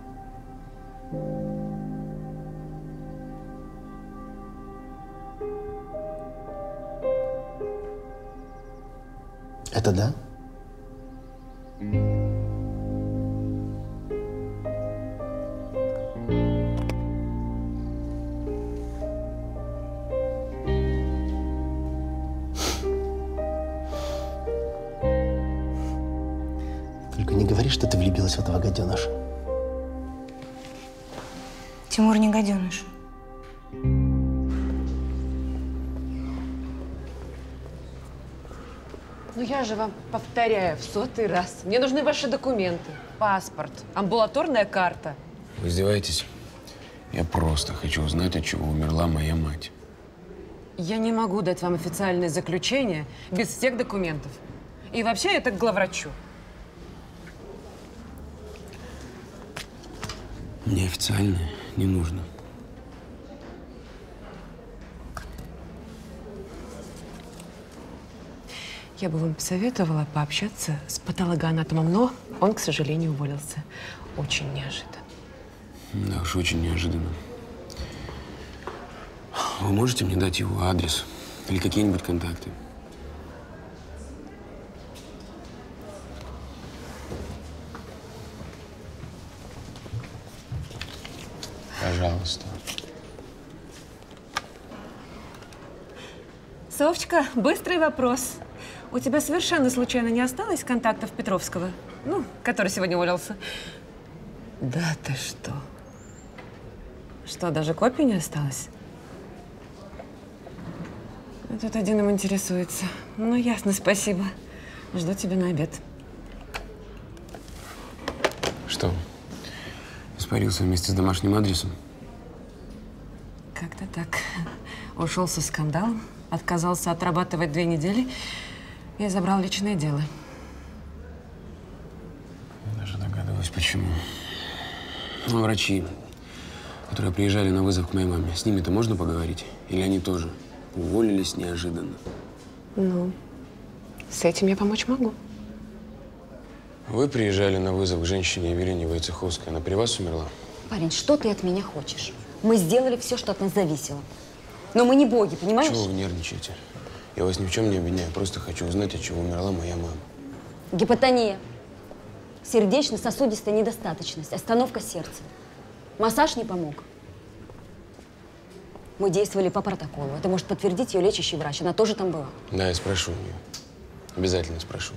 Это да? Только не говори, что ты влюбилась в этого гаденыша. Тимур не гаденыш. Ну я же вам повторяю в 100-й раз. Мне нужны ваши документы. Паспорт, амбулаторная карта. Вы издеваетесь? Я просто хочу узнать, от чего умерла моя мать. Я не могу дать вам официальное заключение без всех документов. И вообще это к главврачу. Мне официальное не нужно. Я бы вам посоветовала пообщаться с патологоанатомом, но он, к сожалению, уволился. Очень неожиданно. Да уж, очень неожиданно. Вы можете мне дать его адрес или какие-нибудь контакты? Пожалуйста. Совочка, быстрый вопрос. У тебя совершенно случайно не осталось контактов Петровского? Ну, который сегодня уволился. Да ты что? Что, даже копии не осталось? Тут один им интересуется. Ну, ясно, спасибо. Жду тебя на обед. Что? Испарился вместе с домашним адресом? Как-то так. Ушел со скандалом, отказался отрабатывать 2 недели и забрал личное дело. Даже догадываюсь, почему. Ну, врачи, которые приезжали на вызов к моей маме, с ними-то можно поговорить? Или они тоже уволились неожиданно? Ну, с этим я помочь могу. Вы приезжали на вызов к женщине Еверине Войцеховской. Она при вас умерла? Парень, что ты от меня хочешь? Мы сделали все, что от нас зависело. Но мы не боги, понимаешь? Чего вы нервничаете? Я вас ни в чем не обвиняю. Просто хочу узнать, от чего умерла моя мама. Гипотония. Сердечно-сосудистая недостаточность. Остановка сердца. Массаж не помог. Мы действовали по протоколу. Это может подтвердить ее лечащий врач. Она тоже там была. Да, я спрошу у нее. Обязательно спрошу.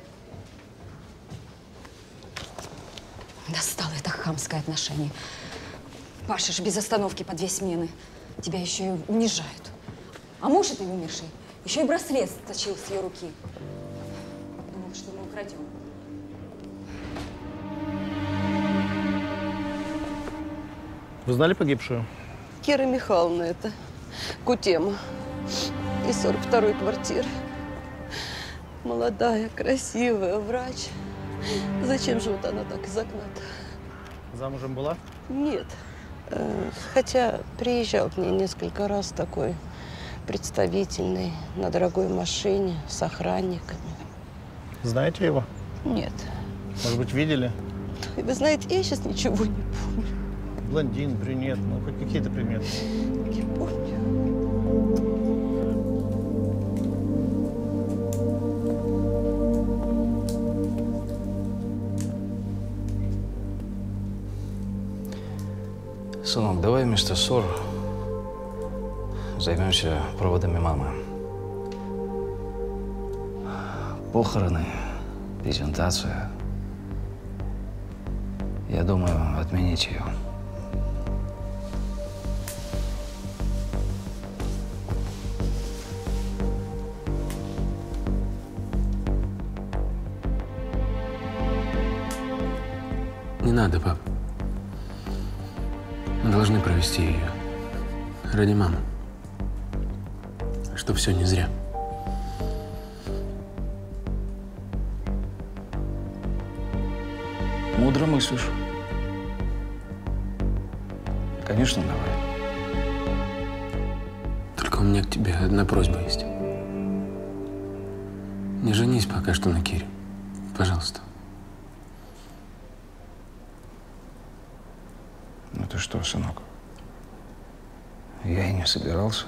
Достало это хамское отношение. Пашешь без остановки по 2 смены. Тебя еще и унижают. А муж этой умершей еще и браслет стащил с ее руки. Думал, что мы украдем. Вы знали погибшую? Кира Михайловна это. Кутема. Из 42-й квартиры. Молодая, красивая, врач. Зачем же вот она так из окна-то? Замужем была? Нет. Хотя приезжал к ней несколько раз такой представительный, на дорогой машине, с охранниками. Знаете его? Нет. Может быть, видели? Вы знаете, я сейчас ничего не помню. Блондин, брюнет, ну хоть какие-то приметы. Не помню. Сынок, давай вместо ссор займемся проводами мамы. Похороны, презентация. Я думаю, отменить ее. Не надо, пап. Мы должны провести ее. Ради мамы. Чтоб все не зря. Мудро мыслишь. Конечно, давай. Только у меня к тебе одна просьба есть. Не женись пока что на Кире. Пожалуйста. Ты что, сынок? Я и не собирался.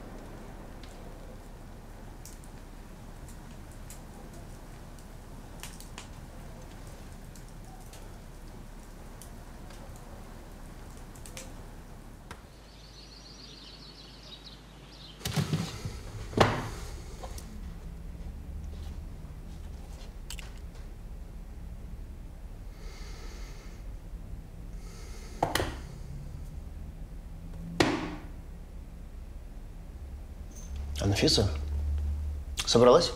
Анфиса, собралась?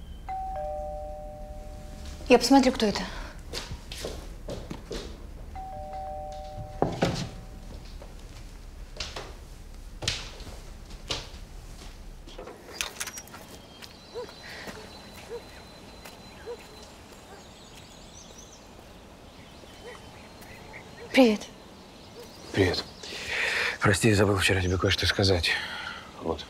Я посмотрю, кто это. Привет. Привет. Прости, я забыл вчера тебе кое-что сказать. Вот.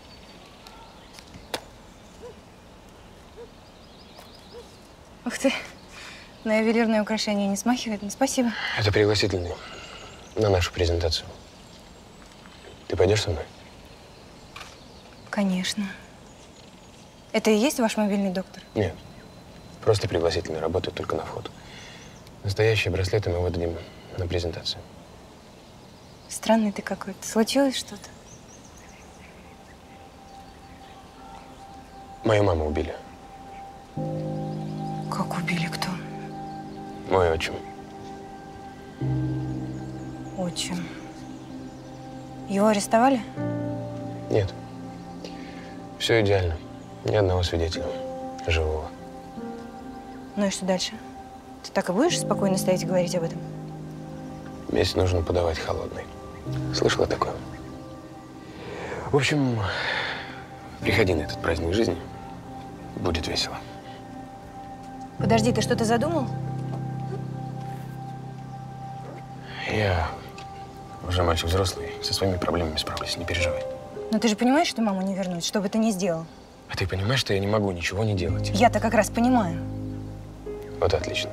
Ух ты. На ювелирное украшение не смахивает, но спасибо. Это пригласительный на нашу презентацию. Ты пойдешь со мной? Конечно. Это и есть ваш мобильный доктор? Нет. Просто пригласительный, работает только на вход. Настоящие браслеты мы выдадим на презентацию. Странный ты какой-то. Случилось что-то? Мою маму убили. Как убили? Кто? Мой отчим. Отчим. Его арестовали? Нет. Все идеально. Ни одного свидетеля живого. Ну и что дальше? Ты так и будешь спокойно стоять и говорить об этом? Месть нужно подавать холодной. Слышала такое? В общем, приходи на этот праздник жизни. Будет весело. Подожди, ты что-то задумал? Я уже мальчик взрослый, со своими проблемами справлюсь, не переживай. Но ты же понимаешь, что маму не вернуть, что бы ты ни сделал? А ты понимаешь, что я не могу ничего не делать? Я-то как раз понимаю. Вот отлично.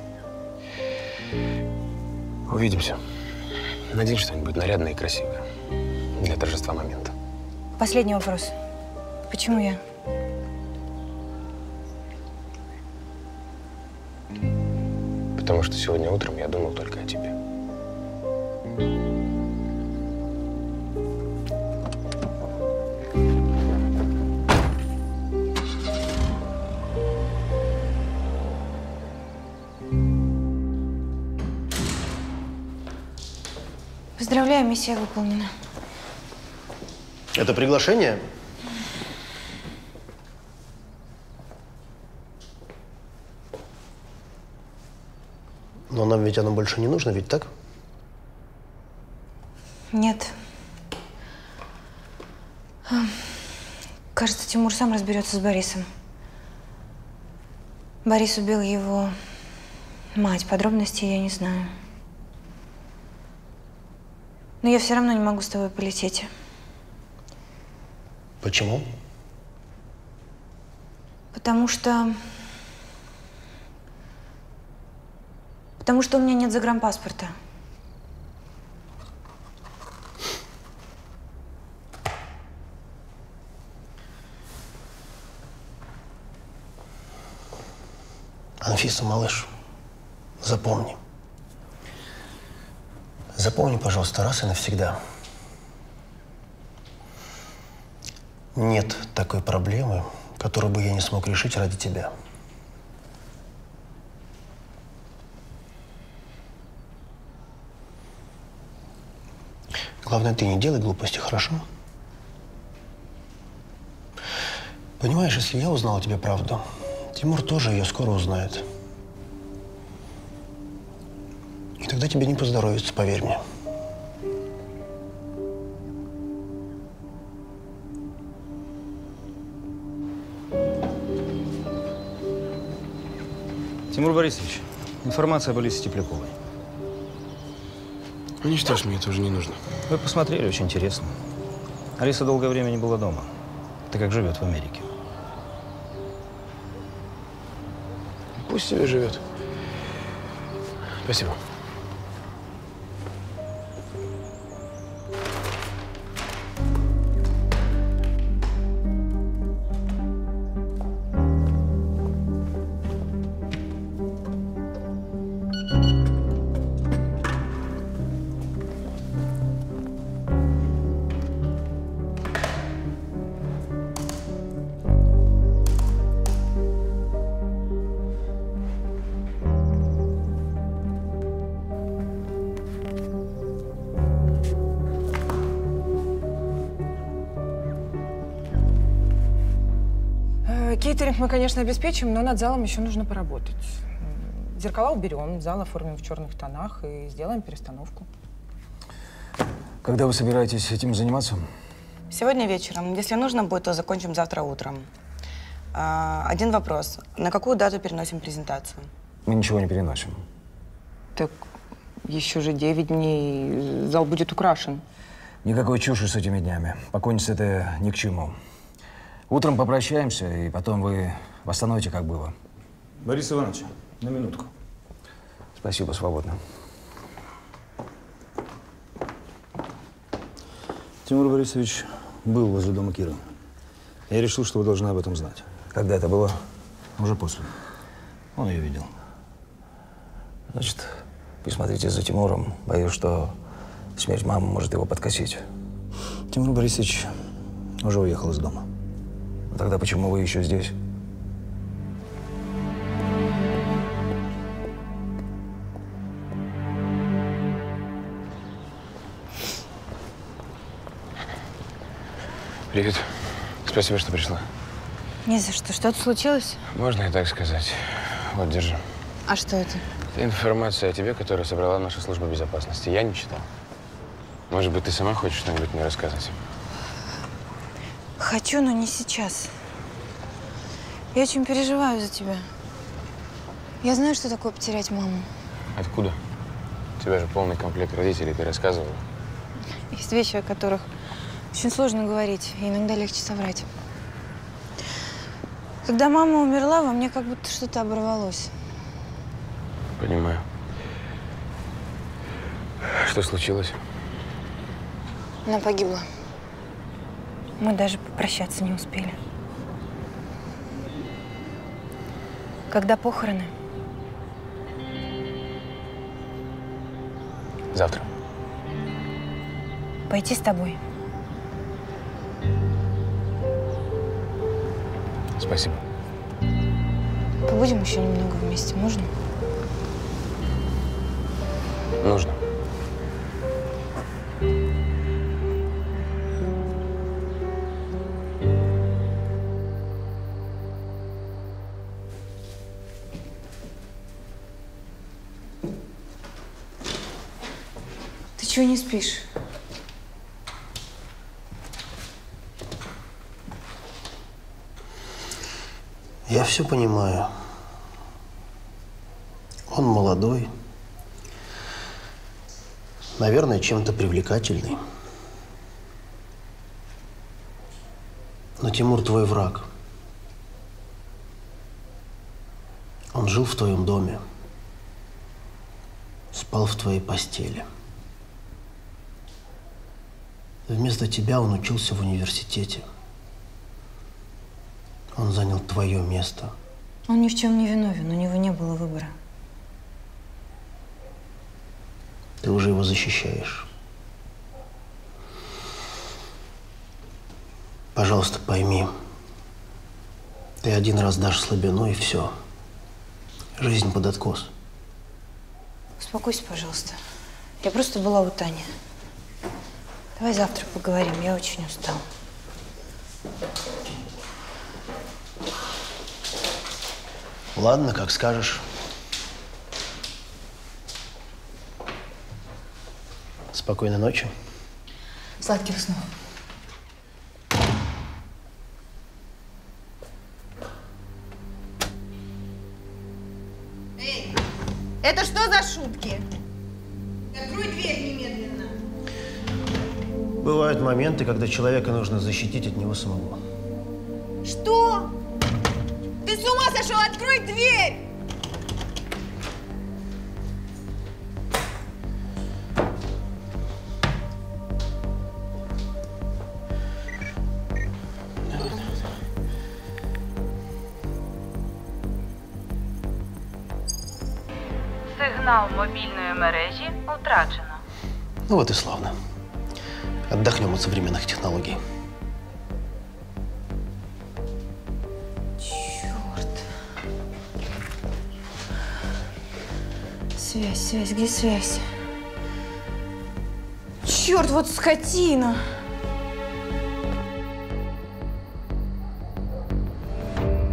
Увидимся. Надень что-нибудь нарядное и красивое для торжества момента. Последний вопрос. Почему я? Потому что сегодня утром я думал только о тебе. Поздравляю, миссия выполнена. Это приглашение? Но нам ведь оно больше не нужно, ведь так? Нет. Кажется, Тимур сам разберется с Борисом. Борис убил его мать. Подробностей я не знаю. Но я все равно не могу с тобой полететь. Почему? Потому что у меня нет загранпаспорта. Анфиса, малыш, запомни. Запомни, пожалуйста, раз и навсегда. Нет такой проблемы, которую бы я не смог решить ради тебя. Главное, ты не делай глупости, хорошо? Понимаешь, если я узнал о тебе правду, Тимур тоже ее скоро узнает. И тогда тебе не поздоровится, поверь мне. Тимур Борисович, информация об Алисе Тепляковой. Уничтожь, мне тоже не нужно. Вы посмотрели, очень интересно. Алиса долгое время не была дома. Ты как живет в Америке? Пусть себе живет. Спасибо. Кейтеринг мы, конечно, обеспечим, но над залом еще нужно поработать. Зеркала уберем, зал оформим в черных тонах и сделаем перестановку. Когда вы собираетесь этим заниматься? Сегодня вечером. Если нужно будет, то закончим завтра утром. Один вопрос. На какую дату переносим презентацию? Мы ничего не переносим. Так еще же 9 дней, зал будет украшен. Никакой чуши с этими днями. Покойница это ни к чему. Утром попрощаемся, и потом вы восстановите, как было. Борис Иванович, на минутку. Спасибо, свободно. Тимур Борисович был возле дома Киры. Я решил, что вы должны об этом знать. Когда это было? Уже после. Он ее видел. Значит, присмотрите за Тимуром. Боюсь, что смерть мамы может его подкосить. Тимур Борисович уже уехал из дома. Тогда почему вы еще здесь? Привет. Спасибо, что пришла. Не за что. Что-то случилось? Можно и так сказать. Вот, держи. А что это? Это информация о тебе, которую собрала наша служба безопасности. Я не читал. Может быть, ты сама хочешь что-нибудь мне рассказать? Хочу, но не сейчас. Я очень переживаю за тебя. Я знаю, что такое потерять маму. Откуда? У тебя же полный комплект родителей, ты рассказывала. Есть вещи, о которых очень сложно говорить, и иногда легче соврать. Когда мама умерла, во мне как будто что-то оборвалось. Понимаю. Что случилось? Она погибла. Мы даже попрощаться не успели. Когда похороны? Завтра. Пойти с тобой? Спасибо. Побудем еще немного вместе, можно? Нужно. Ты чего не спишь? Я все понимаю. Он молодой. Наверное, чем-то привлекательный. Но Тимур твой враг. Он жил в твоем доме. Спал в твоей постели. Вместо тебя он учился в университете. Он занял твое место. Он ни в чем не виновен, у него не было выбора. Ты уже его защищаешь. Пожалуйста, пойми. Ты один раз дашь слабину, и все. Жизнь под откос. Успокойся, пожалуйста. Я просто была у Тани. Давай завтра поговорим, я очень устала. Ладно, как скажешь. Спокойной ночи. Сладких снов. Эй, это что за шутки? Открой дверь немедленно. Бывают моменты, когда человека нужно защитить от него самого. Что? Ты с ума сошел? Открой дверь! Сигнал мобільної мережі втрачено. Ну вот и славно. Отдохнем от современных технологий. Связь, где связь? Черт, вот скотина!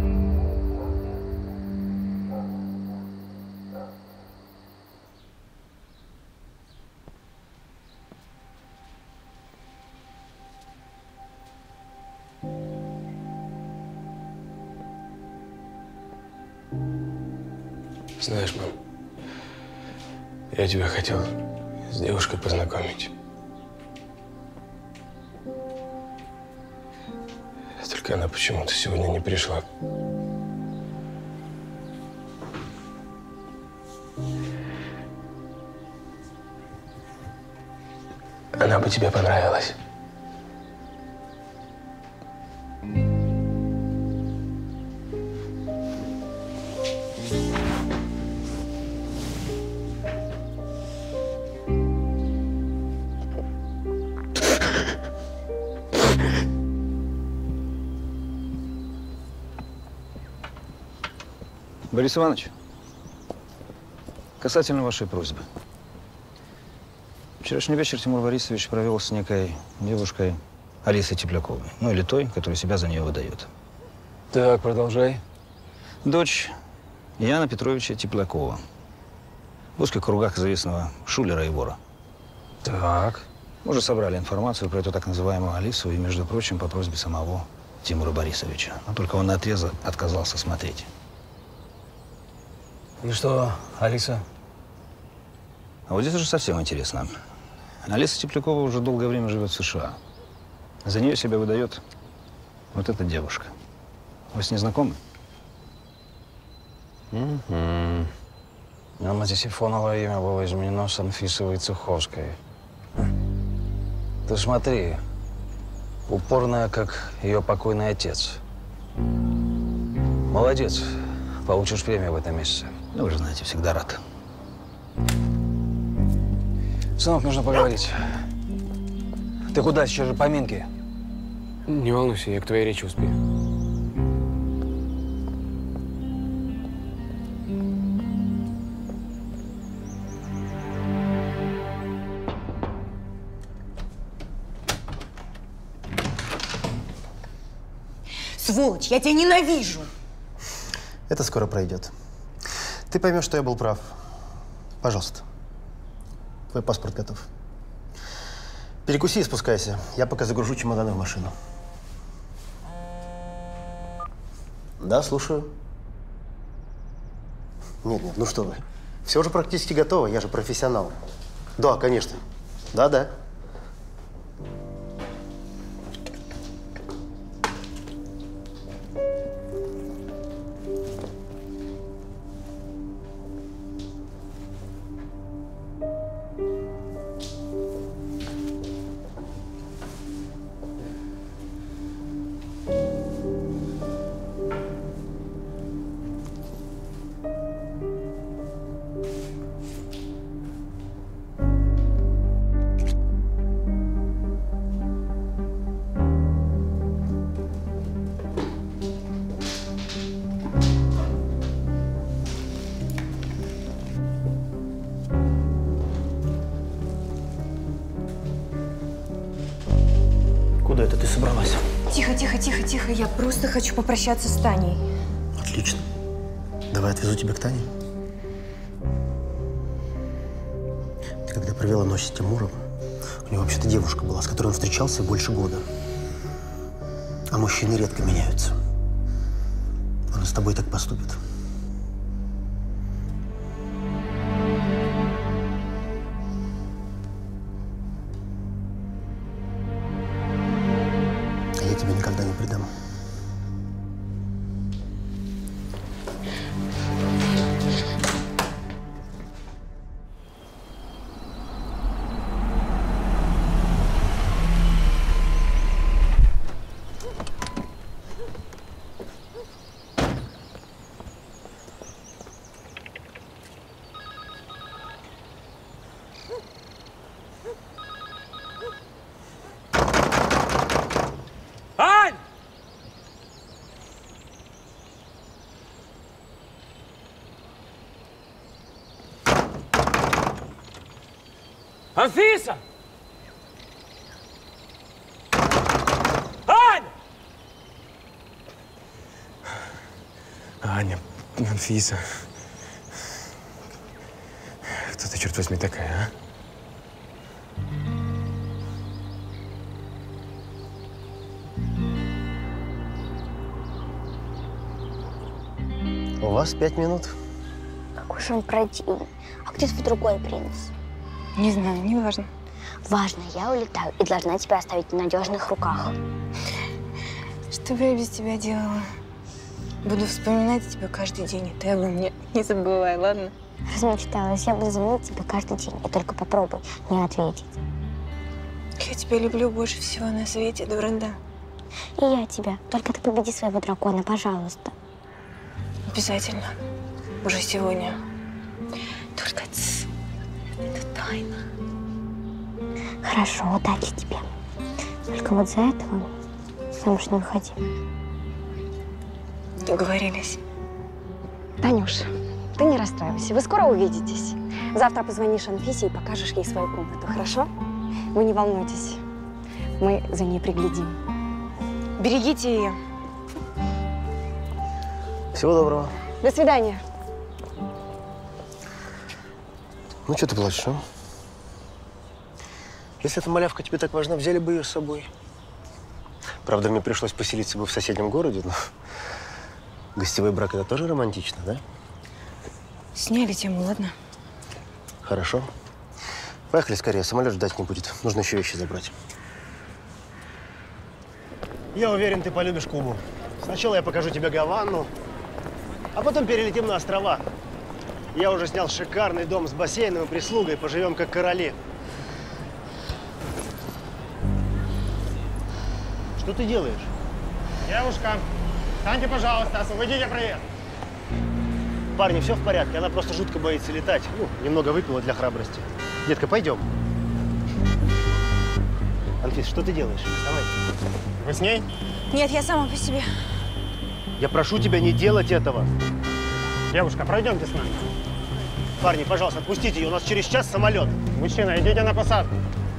Знаешь, мам, я тебя хотел с девушкой познакомить. Только она почему-то сегодня не пришла. Она бы тебе понравилась. Борис Иванович, касательно вашей просьбы. Вчерашний вечер Тимур Борисович провел с некой девушкой Алисой Тепляковой. Ну, или той, которая себя за нее выдает. Так, продолжай. Дочь Яна Петровича Теплякова. В узких кругах известного шулера и вора. Так. Мы уже собрали информацию про эту так называемую Алису, и, между прочим, по просьбе самого Тимура Борисовича. Но только он наотрез отказался смотреть. Ну что, Алиса? А вот здесь уже совсем интересно. Алиса Теплякова уже долгое время живет в США. За нее себя выдает вот эта девушка. Вы с ней знакомы? А на телефоновое имя было изменено с Анфисовой Цеховской. Ты смотри, упорная, как ее покойный отец. Молодец, получишь премию в этом месяце. Ну, вы же знаете, всегда рад. Сынок, нужно поговорить. Ты куда? Сейчас же поминки. Не волнуйся, я к твоей речи успею. Сволочь, я тебя ненавижу! Это скоро пройдет. Ты поймешь, что я был прав. Пожалуйста. Твой паспорт готов. Перекуси и спускайся. Я пока загружу чемоданы в машину. Да, слушаю. Нет, ну что вы. Все уже практически готово, я же профессионал. Да, конечно. Да. Куда это ты собралась? Тихо, я просто хочу попрощаться с Таней. Отлично. Давай отвезу тебя к Тане. Ты когда провела ночь с Тимуром, у него вообще-то девушка была, с которой он встречался больше года. А мужчины редко меняются. Он и с тобой так поступит. А я тебя никогда не предам. Ань! Анфиса! Ань! Аня, Анфиса. Кто ты, черт возьми, такая, а? У вас 5 минут. Какой уж он противный. А где твой другой принц? Не знаю, не важно. Важно, я улетаю и должна тебя оставить в надежных руках. Что бы я без тебя делала? Буду вспоминать тебя каждый день, и ты обо мне не забывай, ладно? Размечталась, я буду звонить тебе каждый день. И только попробуй не ответить. Я тебя люблю больше всего на свете, дурында. И я тебя. Только ты победи своего дракона, пожалуйста. Обязательно. Уже сегодня. Только это тайна. Хорошо, удачи тебе. Только вот за этого замуж не выходи. Договорились. Танюш, ты не расстраивайся, вы скоро увидитесь. Завтра позвонишь Анфисе и покажешь ей свою комнату, хорошо? Вы не волнуйтесь, мы за ней приглядим. Берегите ее. Всего доброго. До свидания. Ну, что ты плачешь, а? Если эта малявка тебе так важна, взяли бы ее с собой. Правда, мне пришлось поселиться бы в соседнем городе, но гостевой брак – это тоже романтично, да? Сняли тему, ладно? Хорошо. Поехали скорее, самолет ждать не будет. Нужно еще вещи забрать. Я уверен, ты полюбишь Кубу. Сначала я покажу тебе Гавану, а потом перелетим на острова. Я уже снял шикарный дом с бассейном и прислугой. Поживем как короли. Что ты делаешь? Девушка, встаньте, пожалуйста, освободите проезд. Парни, все в порядке. Она просто жутко боится летать. Ну, немного выпила для храбрости. Детка, пойдем. Анфис, что ты делаешь? Вставай. Вы с ней? Нет, я сама по себе. Я прошу тебя не делать этого. Девушка, пройдемте с нами. Парни, пожалуйста, отпустите ее. У нас через час самолет. Мужчина, идите на посадку.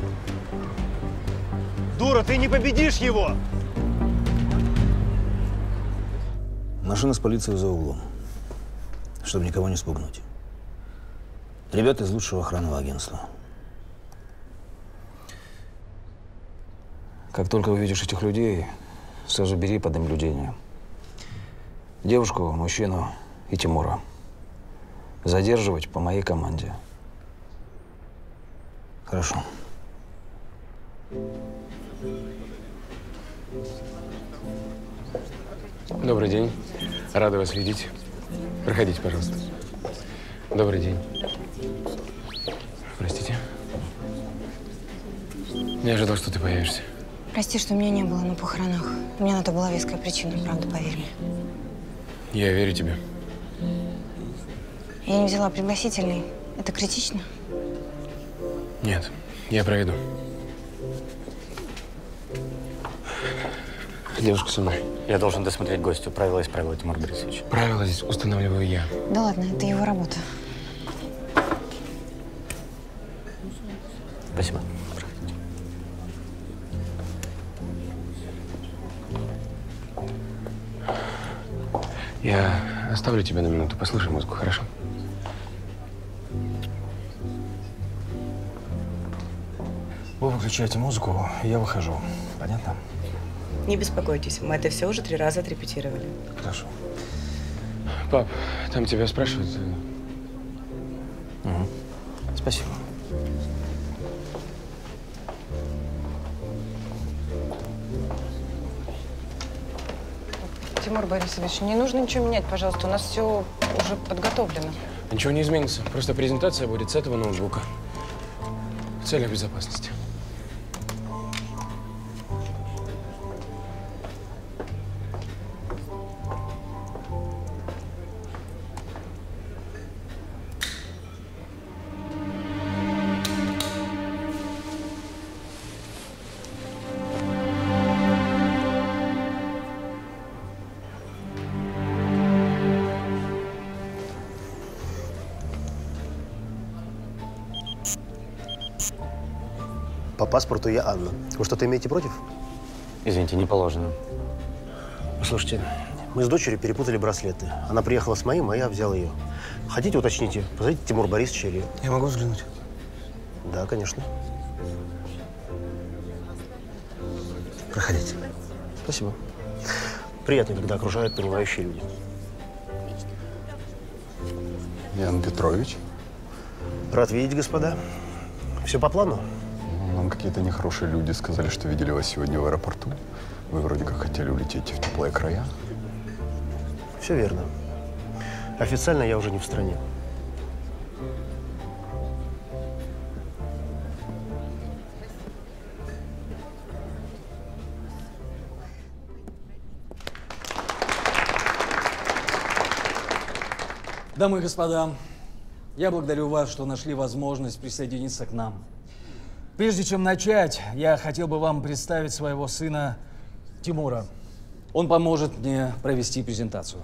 Дура, ты не победишь его! Машина с полицией за углом, чтобы никого не спугнуть. Ребята из лучшего охранного агентства. Как только увидишь этих людей, сразу бери под наблюдение девушку, мужчину и Тимура. Задерживать по моей команде. Хорошо. Добрый день. Рада вас видеть. Проходите, пожалуйста. Добрый день. Простите. Не ожидал, что ты появишься. Прости, что меня не было на похоронах. У меня на то была веская причина, правда, поверь мне. Я верю тебе. Я не взяла пригласительный. Это критично? Нет, я проведу. Девушка со мной. Я должен досмотреть гостю. Правила есть правила, Тимур Борисович. Правила здесь устанавливаю я. Да ладно, это его работа. Спасибо. Я оставлю тебя на минуту. Послушай музыку, хорошо? Вы выключаете музыку, я выхожу. Понятно? Не беспокойтесь, мы это все уже 3 раза отрепетировали. Хорошо. Пап, там тебя спрашивают. Угу. Спасибо. Тимур Борисович, не нужно ничего менять, пожалуйста. У нас все уже подготовлено. Ничего не изменится. Просто презентация будет с этого ноутбука. В целях безопасности. По паспорту я Анна. Вы что-то имеете против? Извините, не положено. Слушайте, мы с дочерью перепутали браслеты. Она приехала с моим, а я взял ее. Хотите, уточните? Позовите Тимура Борисовича или… Я могу взглянуть? Да, конечно. Проходите. Спасибо. Приятно, когда окружают понимающие люди. Ян Петрович. Рад видеть, господа. Все по плану? Нам какие-то нехорошие люди сказали, что видели вас сегодня в аэропорту. Вы вроде как хотели улететь в теплые края. Все верно. Официально я уже не в стране. Дамы и господа, я благодарю вас, что нашли возможность присоединиться к нам. Прежде чем начать, я хотел бы вам представить своего сына Тимура. Он поможет мне провести презентацию.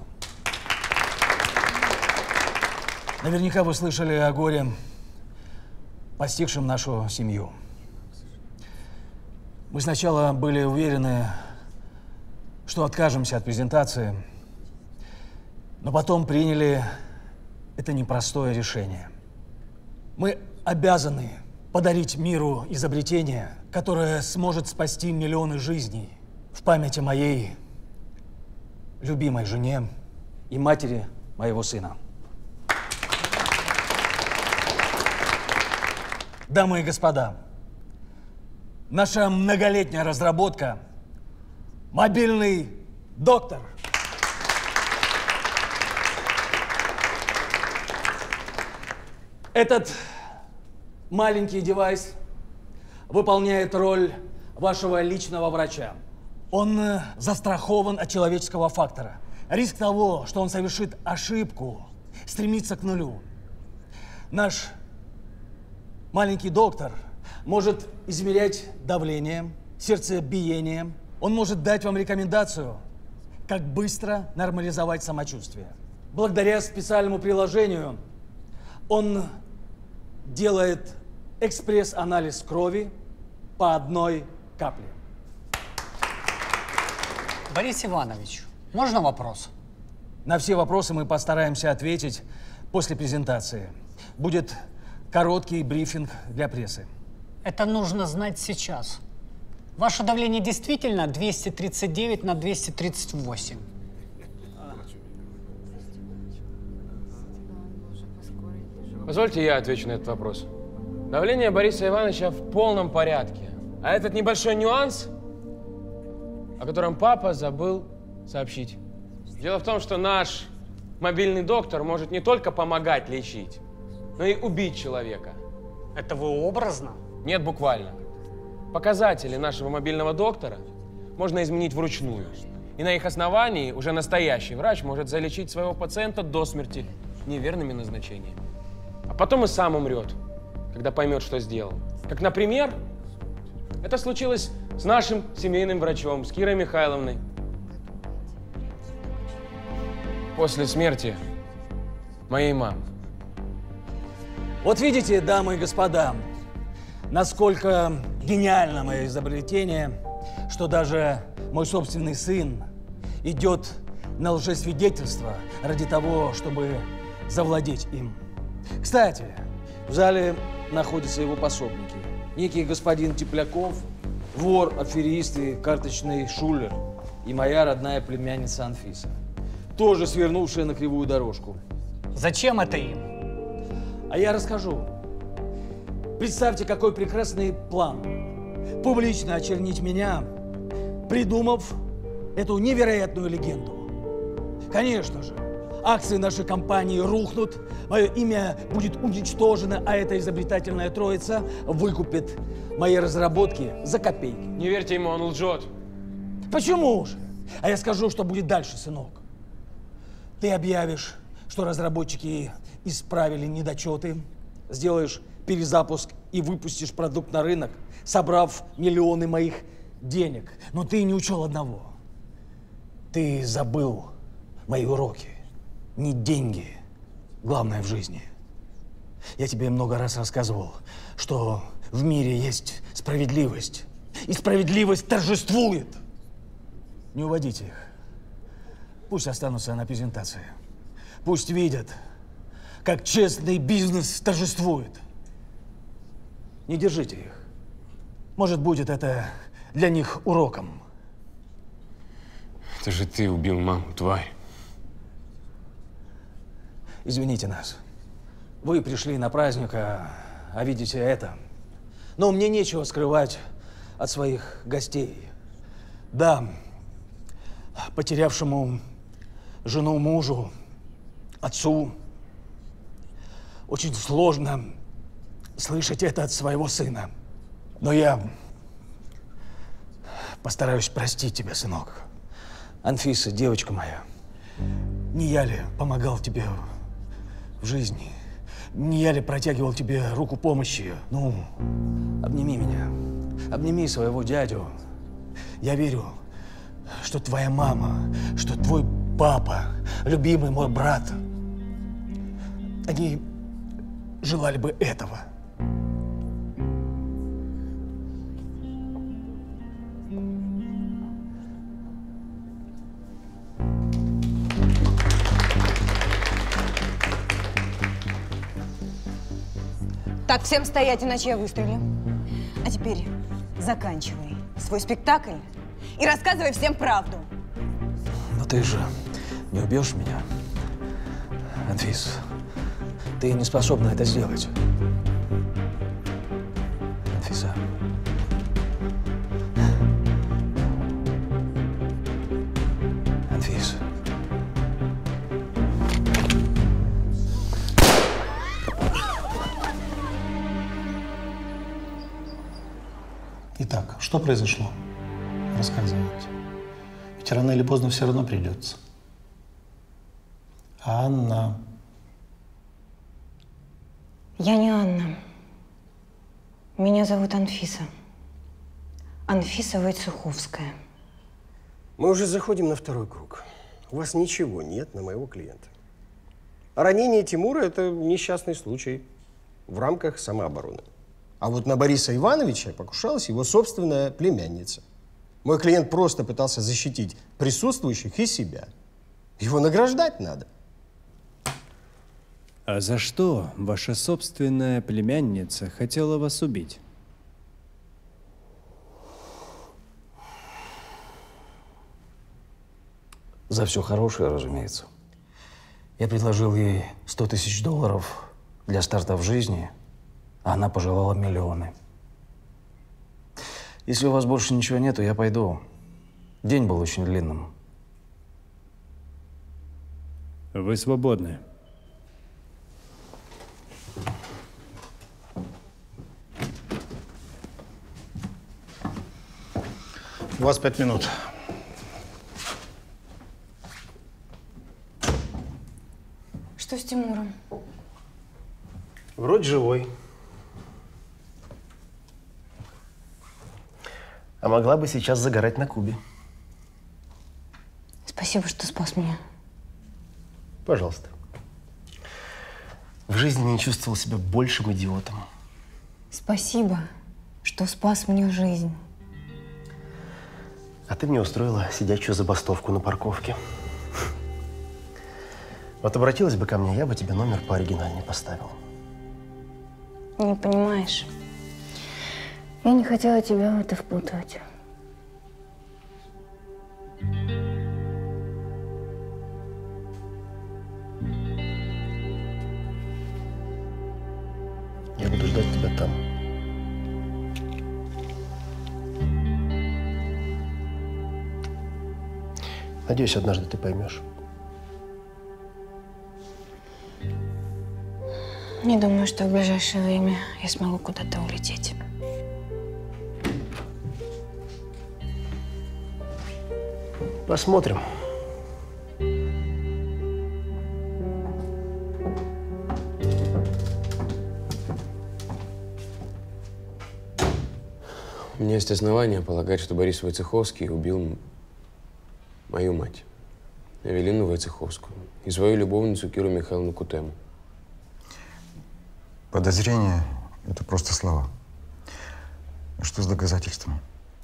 Наверняка вы слышали о горе, постигшем нашу семью. Мы сначала были уверены, что откажемся от презентации, но потом приняли это непростое решение. Мы обязаны подарить миру изобретение, которое сможет спасти миллионы жизней в память о моей любимой жене и матери моего сына. Дамы и господа, наша многолетняя разработка – мобильный доктор. Этот маленький девайс выполняет роль вашего личного врача. Он застрахован от человеческого фактора. Риск того, что он совершит ошибку, стремится к нулю. Наш маленький доктор может измерять давление, сердцебиение. Он может дать вам рекомендацию, как быстро нормализовать самочувствие. Благодаря специальному приложению он делает экспресс-анализ крови по одной капле. Борис Иванович, можно вопрос? На все вопросы мы постараемся ответить после презентации. Будет короткий брифинг для прессы. Это нужно знать сейчас. Ваше давление действительно 239 на 238. Позвольте я отвечу на этот вопрос. Давление Бориса Ивановича в полном порядке. А этот небольшой нюанс, о котором папа забыл сообщить. Дело в том, что наш мобильный доктор может не только помогать лечить, но и убить человека. Это вы образно? Нет, буквально. Показатели нашего мобильного доктора можно изменить вручную. И на их основании уже настоящий врач может залечить своего пациента до смерти неверными назначениями. А потом и сам умрет, когда поймет, что сделал. Как, например, это случилось с нашим семейным врачом, с Кирой Михайловной. После смерти моей мамы. Вот видите, дамы и господа, насколько гениально мое изобретение, что даже мой собственный сын идет на лжесвидетельство ради того, чтобы завладеть им. Кстати, в зале находятся его пособники. Некий господин Тепляков, вор, аферист и карточный шулер, и моя родная племянница Анфиса, тоже свернувшая на кривую дорожку. Зачем это им? А я расскажу. Представьте, какой прекрасный план. Публично очернить меня, придумав эту невероятную легенду. Конечно же, акции нашей компании рухнут, мое имя будет уничтожено, а эта изобретательная троица выкупит мои разработки за копейки. Не верьте ему, он лжет. Почему же? А я скажу, что будет дальше, сынок. Ты объявишь, что разработчики исправили недочеты, сделаешь перезапуск и выпустишь продукт на рынок, собрав миллионы моих денег. Но ты не учел одного. Ты забыл мои уроки. Не деньги главное в жизни. Я тебе много раз рассказывал, что в мире есть справедливость. И справедливость торжествует. Не уводите их. Пусть останутся на презентации. Пусть видят, как честный бизнес торжествует. Не держите их. Может, будет это для них уроком. Это же ты убил маму, тварь. Извините нас. Вы пришли на праздник, а видите это. Но мне нечего скрывать от своих гостей. Да, потерявшему жену мужу, отцу, очень сложно слышать это от своего сына. Но я постараюсь простить тебя, сынок. Анфиса, девочка моя, не я ли помогал тебе в жизни? Не я ли протягивал тебе руку помощи? Ну, обними меня, обними своего дядю. Я верю, что твоя мама, что твой папа, любимый мой брат, они желали бы этого. Так, всем стоять, иначе я выстрелю. А теперь заканчивай свой спектакль и рассказывай всем правду. Но ты же не убьешь меня, Анфис. Ты не способна это сделать. Анфиса. Анфис. Итак, что произошло? Рассказывайте. Ведь рано или поздно все равно придется. Анна. Я не Анна. Меня зовут Анфиса. Анфиса Войцеховская. Мы уже заходим на второй круг. У вас ничего нет на моего клиента. А ранение Тимура – это несчастный случай в рамках самообороны. А вот на Бориса Ивановича покушалась его собственная племянница. Мой клиент просто пытался защитить присутствующих и себя. Его награждать надо. А за что ваша собственная племянница хотела вас убить? За все хорошее, разумеется. Я предложил ей $100 000 для старта в жизни, а она пожелала миллионы. Если у вас больше ничего нету, я пойду. День был очень длинным. Вы свободны. У вас 5 минут. Что с Тимуром? Вроде живой. А могла бы сейчас загорать на Кубе. Спасибо, что спас меня. Пожалуйста. В жизни не чувствовал себя большим идиотом. Спасибо, что спас мне жизнь. А ты мне устроила сидячую забастовку на парковке. Вот обратилась бы ко мне, я бы тебе номер пооригинальнее поставил. Не понимаешь, я не хотела тебя в это впутывать. Я буду ждать тебя там. Надеюсь, однажды ты поймешь. Не думаю, что в ближайшее время я смогу куда-то улететь. Посмотрим. У меня есть основания полагать, что Борис Войцеховский убил мою мать, Эвелину Войцеховскую, и свою любовницу Киру Михайловну Кутему. Подозрение – это просто слова. А что с доказательствами?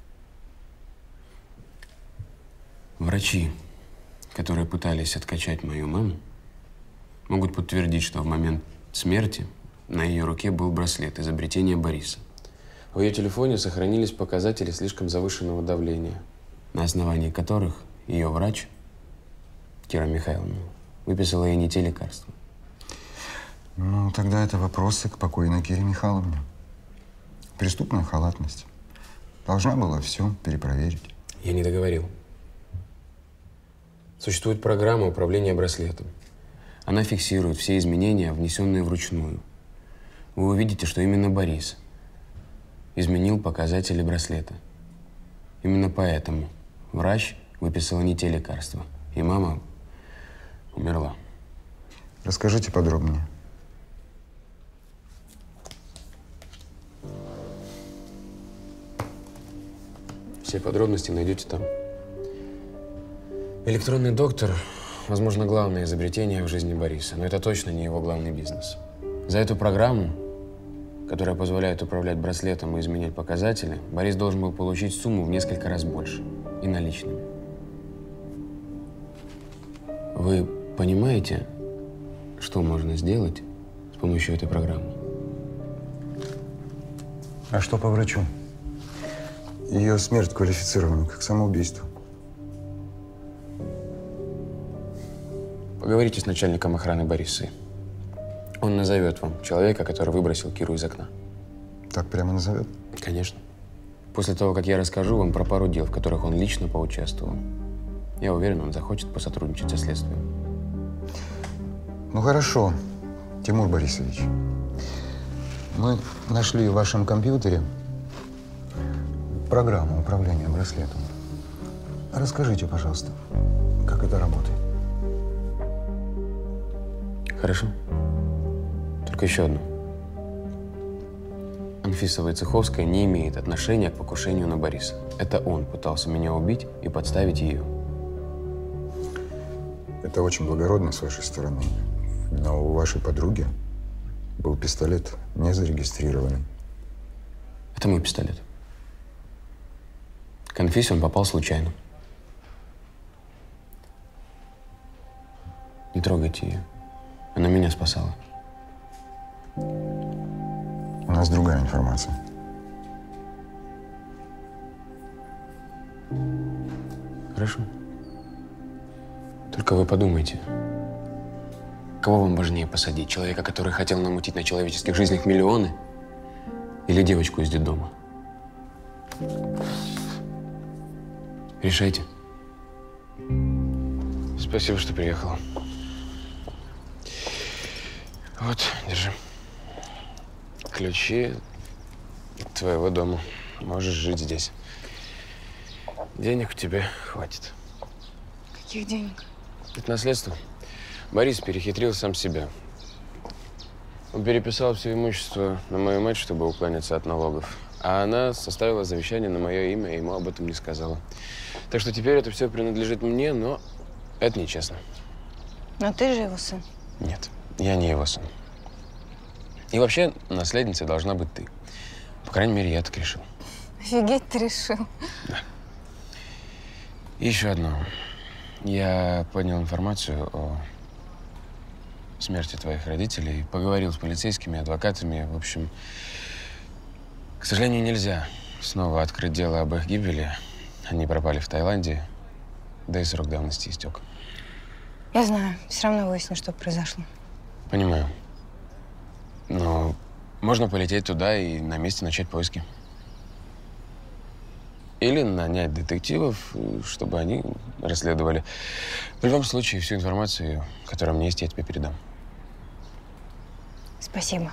Врачи, которые пытались откачать мою маму, могут подтвердить, что в момент смерти на ее руке был браслет изобретения Бориса. В ее телефоне сохранились показатели слишком завышенного давления, на основании которых ее врач, Кира Михайловна, выписала ей не те лекарства. Ну, тогда это вопросы к покойной Кире Михайловне. Преступная халатность. Должна была все перепроверить. Я не договорил. Существует программа управления браслетом. Она фиксирует все изменения, внесенные вручную. Вы увидите, что именно Борис изменил показатели браслета. Именно поэтому врач выписал не те лекарства, и мама умерла. Расскажите подробнее. Все подробности найдете там. Электронный доктор, возможно, главное изобретение в жизни Бориса, но это точно не его главный бизнес. За эту программу, которая позволяет управлять браслетом и изменять показатели, Борис должен был получить сумму в несколько раз больше и наличными. Вы понимаете, что можно сделать с помощью этой программы? А что по врачу? Ее смерть квалифицирована как самоубийство. Поговорите с начальником охраны Борисы. Он назовет вам человека, который выбросил Киру из окна. Так прямо назовет? Конечно. После того, как я расскажу вам про пару дел, в которых он лично поучаствовал, я уверен, он захочет посотрудничать со следствием. Ну хорошо, Тимур Борисович. Мы нашли в вашем компьютере программу управления браслетом. Расскажите, пожалуйста, как это работает. Хорошо. Только еще одно. Анфиса Войцеховская не имеет отношения к покушению на Бориса. Это он пытался меня убить и подставить ее. Это очень благородно с вашей стороны. Но у вашей подруги был пистолет не зарегистрированный. Это мой пистолет. К Анфисе он попал случайно. Не трогайте ее. Она меня спасала. У нас другая информация. Хорошо. Только вы подумайте. Кого вам важнее посадить? Человека, который хотел намутить на человеческих жизнях миллионы? Или девочку из детдома? Решайте. Спасибо, что приехала. Вот, держи. Ключи от твоего дома. Можешь жить здесь. Денег у тебя хватит. Каких денег? Это наследство. Борис перехитрил сам себя. Он переписал все имущество на мою мать, чтобы уклоняться от налогов. А она составила завещание на мое имя и ему об этом не сказала. Так что теперь это все принадлежит мне, но это нечестно. Но ты же его сын. Нет, я не его сын. И вообще, наследницей должна быть ты. По крайней мере, я так решил. Офигеть ты решил. Да. И еще одно. Я поднял информацию о смерти твоих родителей, поговорил с полицейскими, адвокатами. В общем, к сожалению, нельзя снова открыть дело об их гибели. Они пропали в Таиланде, да и срок давности истек. Я знаю, все равно выясню, что произошло. Понимаю. Но можно полететь туда и на месте начать поиски. Или нанять детективов, чтобы они расследовали. В любом случае, всю информацию, которая у меня есть, я тебе передам. Спасибо.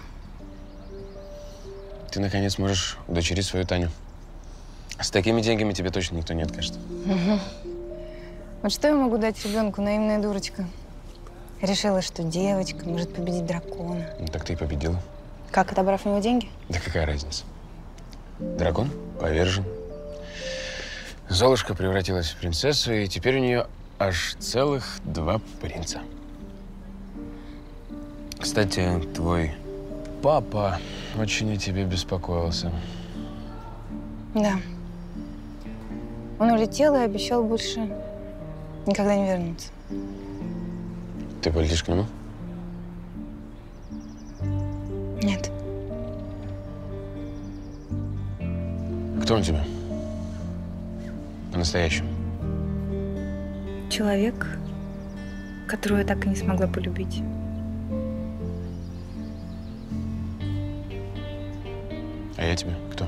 Ты, наконец, можешь удочерить свою Таню. С такими деньгами тебе точно никто не откажет. Угу. Вот что я могу дать ребенку, наивная дурочка? Решила, что девочка может победить дракона. Ну, так ты и победила. Как, отобрав у него деньги? Да какая разница? Дракон повержен. Золушка превратилась в принцессу, и теперь у нее аж целых 2 принца. Кстати, твой папа очень о тебе беспокоился. Да. Он улетел и обещал больше никогда не вернуться. Ты полетишь к нему? Нет. Кто он тебе? По-настоящему. Человек, которого я так и не смогла полюбить. А я тебе кто?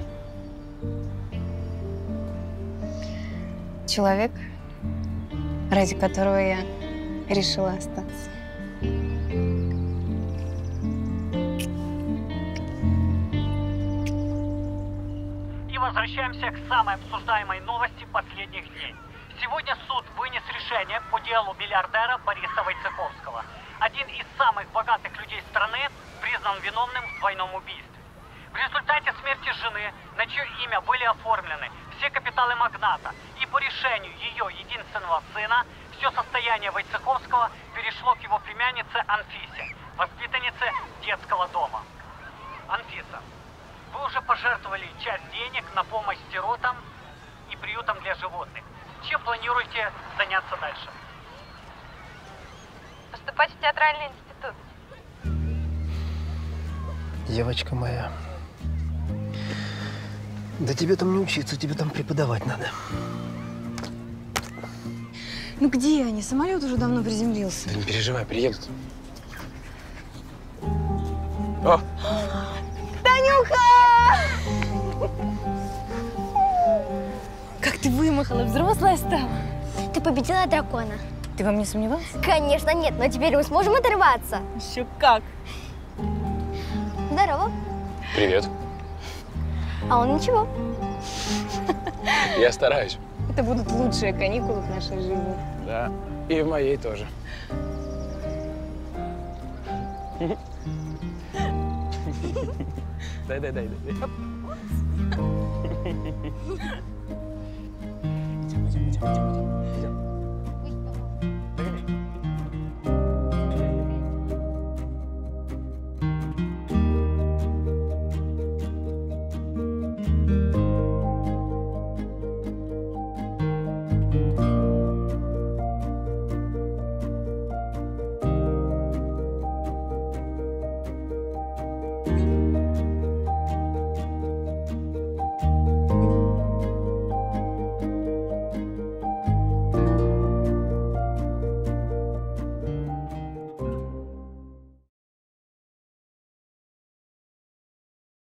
Человек, ради которого я решила остаться. И возвращаемся к самой обсуждаемой новости последних дней. Сегодня суд вынес решение по делу миллиардера Бориса Войцеховского. Один из самых богатых людей страны признан виновным в двойном убийстве. В результате смерти жены, на чье имя были оформлены все капиталы магната, и по решению ее единственного сына, все состояние Войцеховского перешло к его племяннице Анфисе, воспитаннице детского дома. Анфиса, вы уже пожертвовали часть денег на помощь сиротам и приютам для животных. Чем планируете заняться дальше? Поступать в театральный институт. Девочка моя, да тебе там не учиться, тебе там преподавать надо. Ну где они? Самолет уже давно приземлился. Да не переживай, приедут. О! Танюха! Как ты вымахала, взрослая стала. Ты победила дракона. Ты во мне сомневался? Конечно нет, но теперь мы сможем оторваться. Еще как. Здорово. Привет. А он ничего. Я стараюсь. Это будут лучшие каникулы в нашей жизни. Да, и в моей тоже. Дай. Оп. Идем.